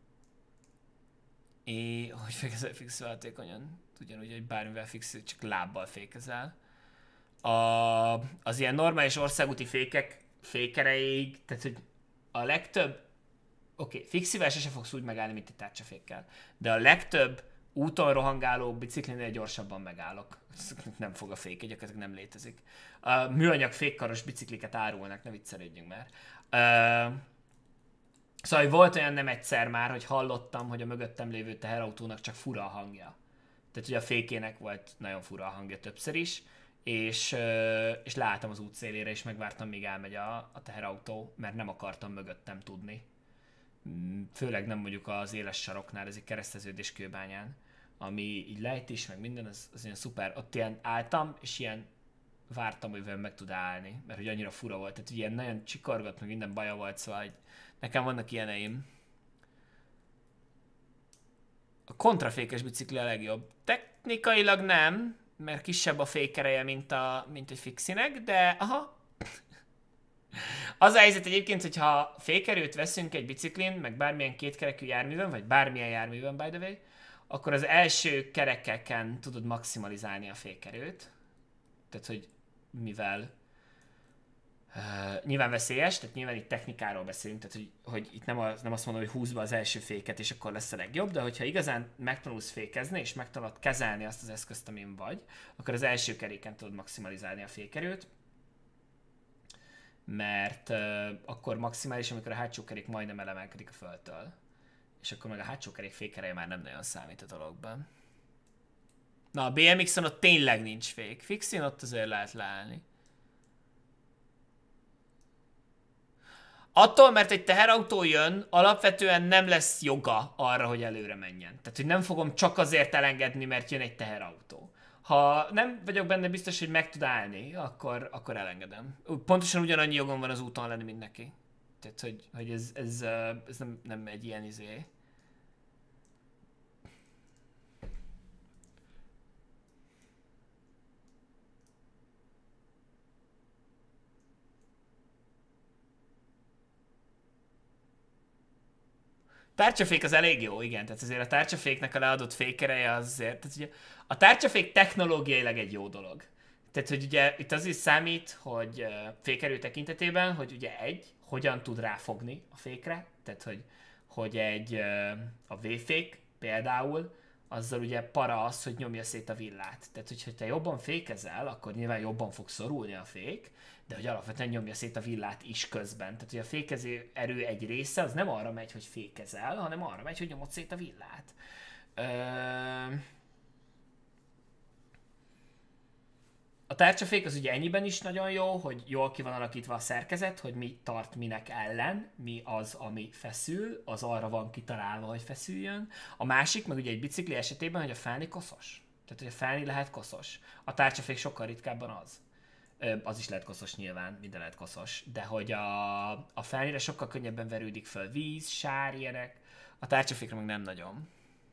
és hogy fékezel fixül hatékonyan? Ugyanúgy, hogy bármivel fixül, csak lábbal fékezel. A, az ilyen normális országúti fékek fékereig, tehát hogy a legtöbb, oké, okay, fixivel se fogsz úgy megállni, mint egy tárcsafékkel, de a legtöbb úton rohangáló biciklinél gyorsabban megállok. Nem fog a fék, gyakorlatilag nem létezik. A műanyag fékkaros bicikliket árulnak, ne viccelődjünk már. Uh, szóval volt olyan nem egyszer már, hogy hallottam, hogy a mögöttem lévő teherautónak csak fura a hangja. Tehát ugye a fékének volt nagyon fura a hangja többször is, és, és leálltam az út szélére, és megvártam, míg elmegy a, a teherautó, mert nem akartam mögöttem tudni. Főleg nem mondjuk az éles saroknál, ez egy kereszteződés Kőbányán, ami így lejt is, meg minden, az, az ilyen szuper. Ott ilyen álltam, és ilyen vártam, hogy velem meg tud állni, mert hogy annyira fura volt. Tehát ilyen nagyon csikorgott, meg minden baja volt, szóval hogy nekem vannak ilyeneim. A kontrafékes bicikli a legjobb. Technikailag nem, mert kisebb a fékereje, mint, a, mint egy fixinek, de aha. Az a helyzet egyébként, hogyha fékerőt veszünk egy biciklin, meg bármilyen kétkerekű járművön, vagy bármilyen járművön, by the way, akkor az első kerekeken tudod maximalizálni a fékerőt. Tehát, hogy mivel Uh, nyilván veszélyes, tehát nyilván itt technikáról beszélünk, tehát hogy, hogy itt nem, az, nem azt mondom, hogy húzd be az első féket, és akkor lesz a legjobb, de hogyha igazán megtanulsz fékezni, és megtanulod kezelni azt az eszközt, amin vagy, akkor az első keréken tudod maximalizálni a fékerőt, mert uh, akkor maximális, amikor a hátsó kerék majdnem elemelkedik a földtől, és akkor meg a hátsó kerék fékereje már nem nagyon számít a dologban. Na, a bé em iksen ott tényleg nincs fék, fixin ott azért lehet leállni. Attól, mert egy teherautó jön, alapvetően nem lesz joga arra, hogy előre menjen. Tehát, hogy nem fogom csak azért elengedni, mert jön egy teherautó. Ha nem vagyok benne biztos, hogy meg tud állni, akkor, akkor elengedem. Pontosan ugyanannyi jogom van az úton lenni, mint neki. Tehát, hogy, hogy ez, ez, ez nem, nem egy ilyen izé. Tárcsafék az elég jó, igen, tehát azért a tárcsaféknek a leadott fékereje az azért, tehát ugye a tárcsafék technológiailag egy jó dolog. Tehát, hogy ugye itt az is számít, hogy fékerő tekintetében, hogy ugye egy, hogyan tud ráfogni a fékre, tehát, hogy, hogy egy a V-fék például, azzal ugye para az, hogy nyomja szét a villát. Tehát, hogyha te jobban fékezel, akkor nyilván jobban fog szorulni a fék, de hogy alapvetően nyomja szét a villát is közben. Tehát, hogy a fékező erő egy része az nem arra megy, hogy fékezel, hanem arra megy, hogy nyomod szét a villát. Ö... A tárcsafék az ugye ennyiben is nagyon jó, hogy jól ki van alakítva a szerkezet, hogy mi tart minek ellen, mi az, ami feszül, az arra van kitalálva, hogy feszüljön. A másik, meg ugye egy bicikli esetében, hogy a felni koszos. Tehát, hogy a felni lehet koszos. A tárcsafék sokkal ritkábban az. Ö, az is lehet koszos nyilván, minden lehet koszos. De hogy a, a felnire sokkal könnyebben verődik föl víz, sár, ilyenek. A tárcsafékra meg nem nagyon.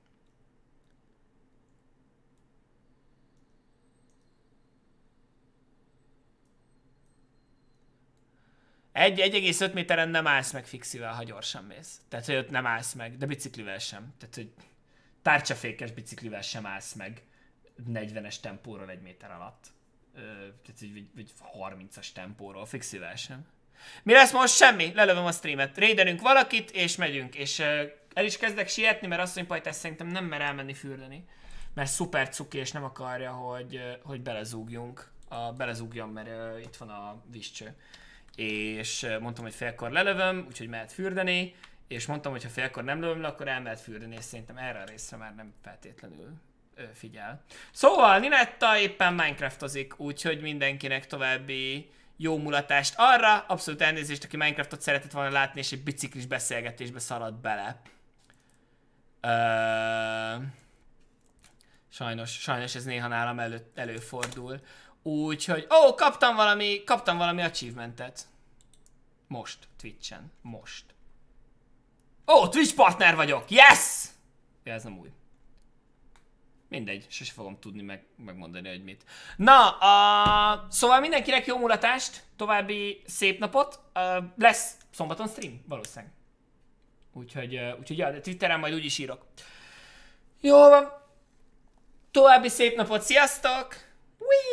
egy egész öt méteren nem állsz meg fixivel, ha gyorsan mész. Tehát, hogy ott nem állsz meg, de biciklivel sem. Tehát, hogy tárcsafékes biciklivel sem állsz meg negyvenes tempóról egy méter alatt. Ö, tehát, hogy vagy harmincas tempóról, fixivel sem. Mi lesz most? Semmi. Lelövöm a streamet. Raidenünk valakit, és megyünk. És uh, el is kezdek sietni, mert azt mondja, hogy szerintem nem mer elmenni fürdeni. Mert szuper cuki, és nem akarja, hogy, uh, hogy belezúgjunk. A, belezúgjon, mert uh, itt van a vízcső. És mondtam, hogy félkor lelövöm, úgyhogy mehet fürdeni, és mondtam, hogy ha félkor nem lövöm le, akkor elmehet fürdeni, és szerintem erre a részre már nem feltétlenül ö, figyel. Szóval Ninetta éppen Minecraftozik, úgyhogy mindenkinek további jó mulatást arra, abszolút elnézést, aki Minecraftot szeretett volna látni, és egy biciklis beszélgetésbe szaladt bele. Ö... Sajnos, sajnos ez néha nálam elő, előfordul. Úgyhogy, ó, oh, kaptam valami, kaptam valami achievementet. Most, Twitchen, most. Ó, oh, Twitch partner vagyok, yes! Ja, ez nem új. Mindegy, sose fogom tudni meg, megmondani, hogy mit. Na, a... szóval mindenkinek jó mulatást, további szép napot. Uh, lesz szombaton stream, valószínűleg. Úgyhogy, uh, úgyhogy ja, de Twitteren majd úgyis írok. Jó van. További szép napot, sziasztok! Whee!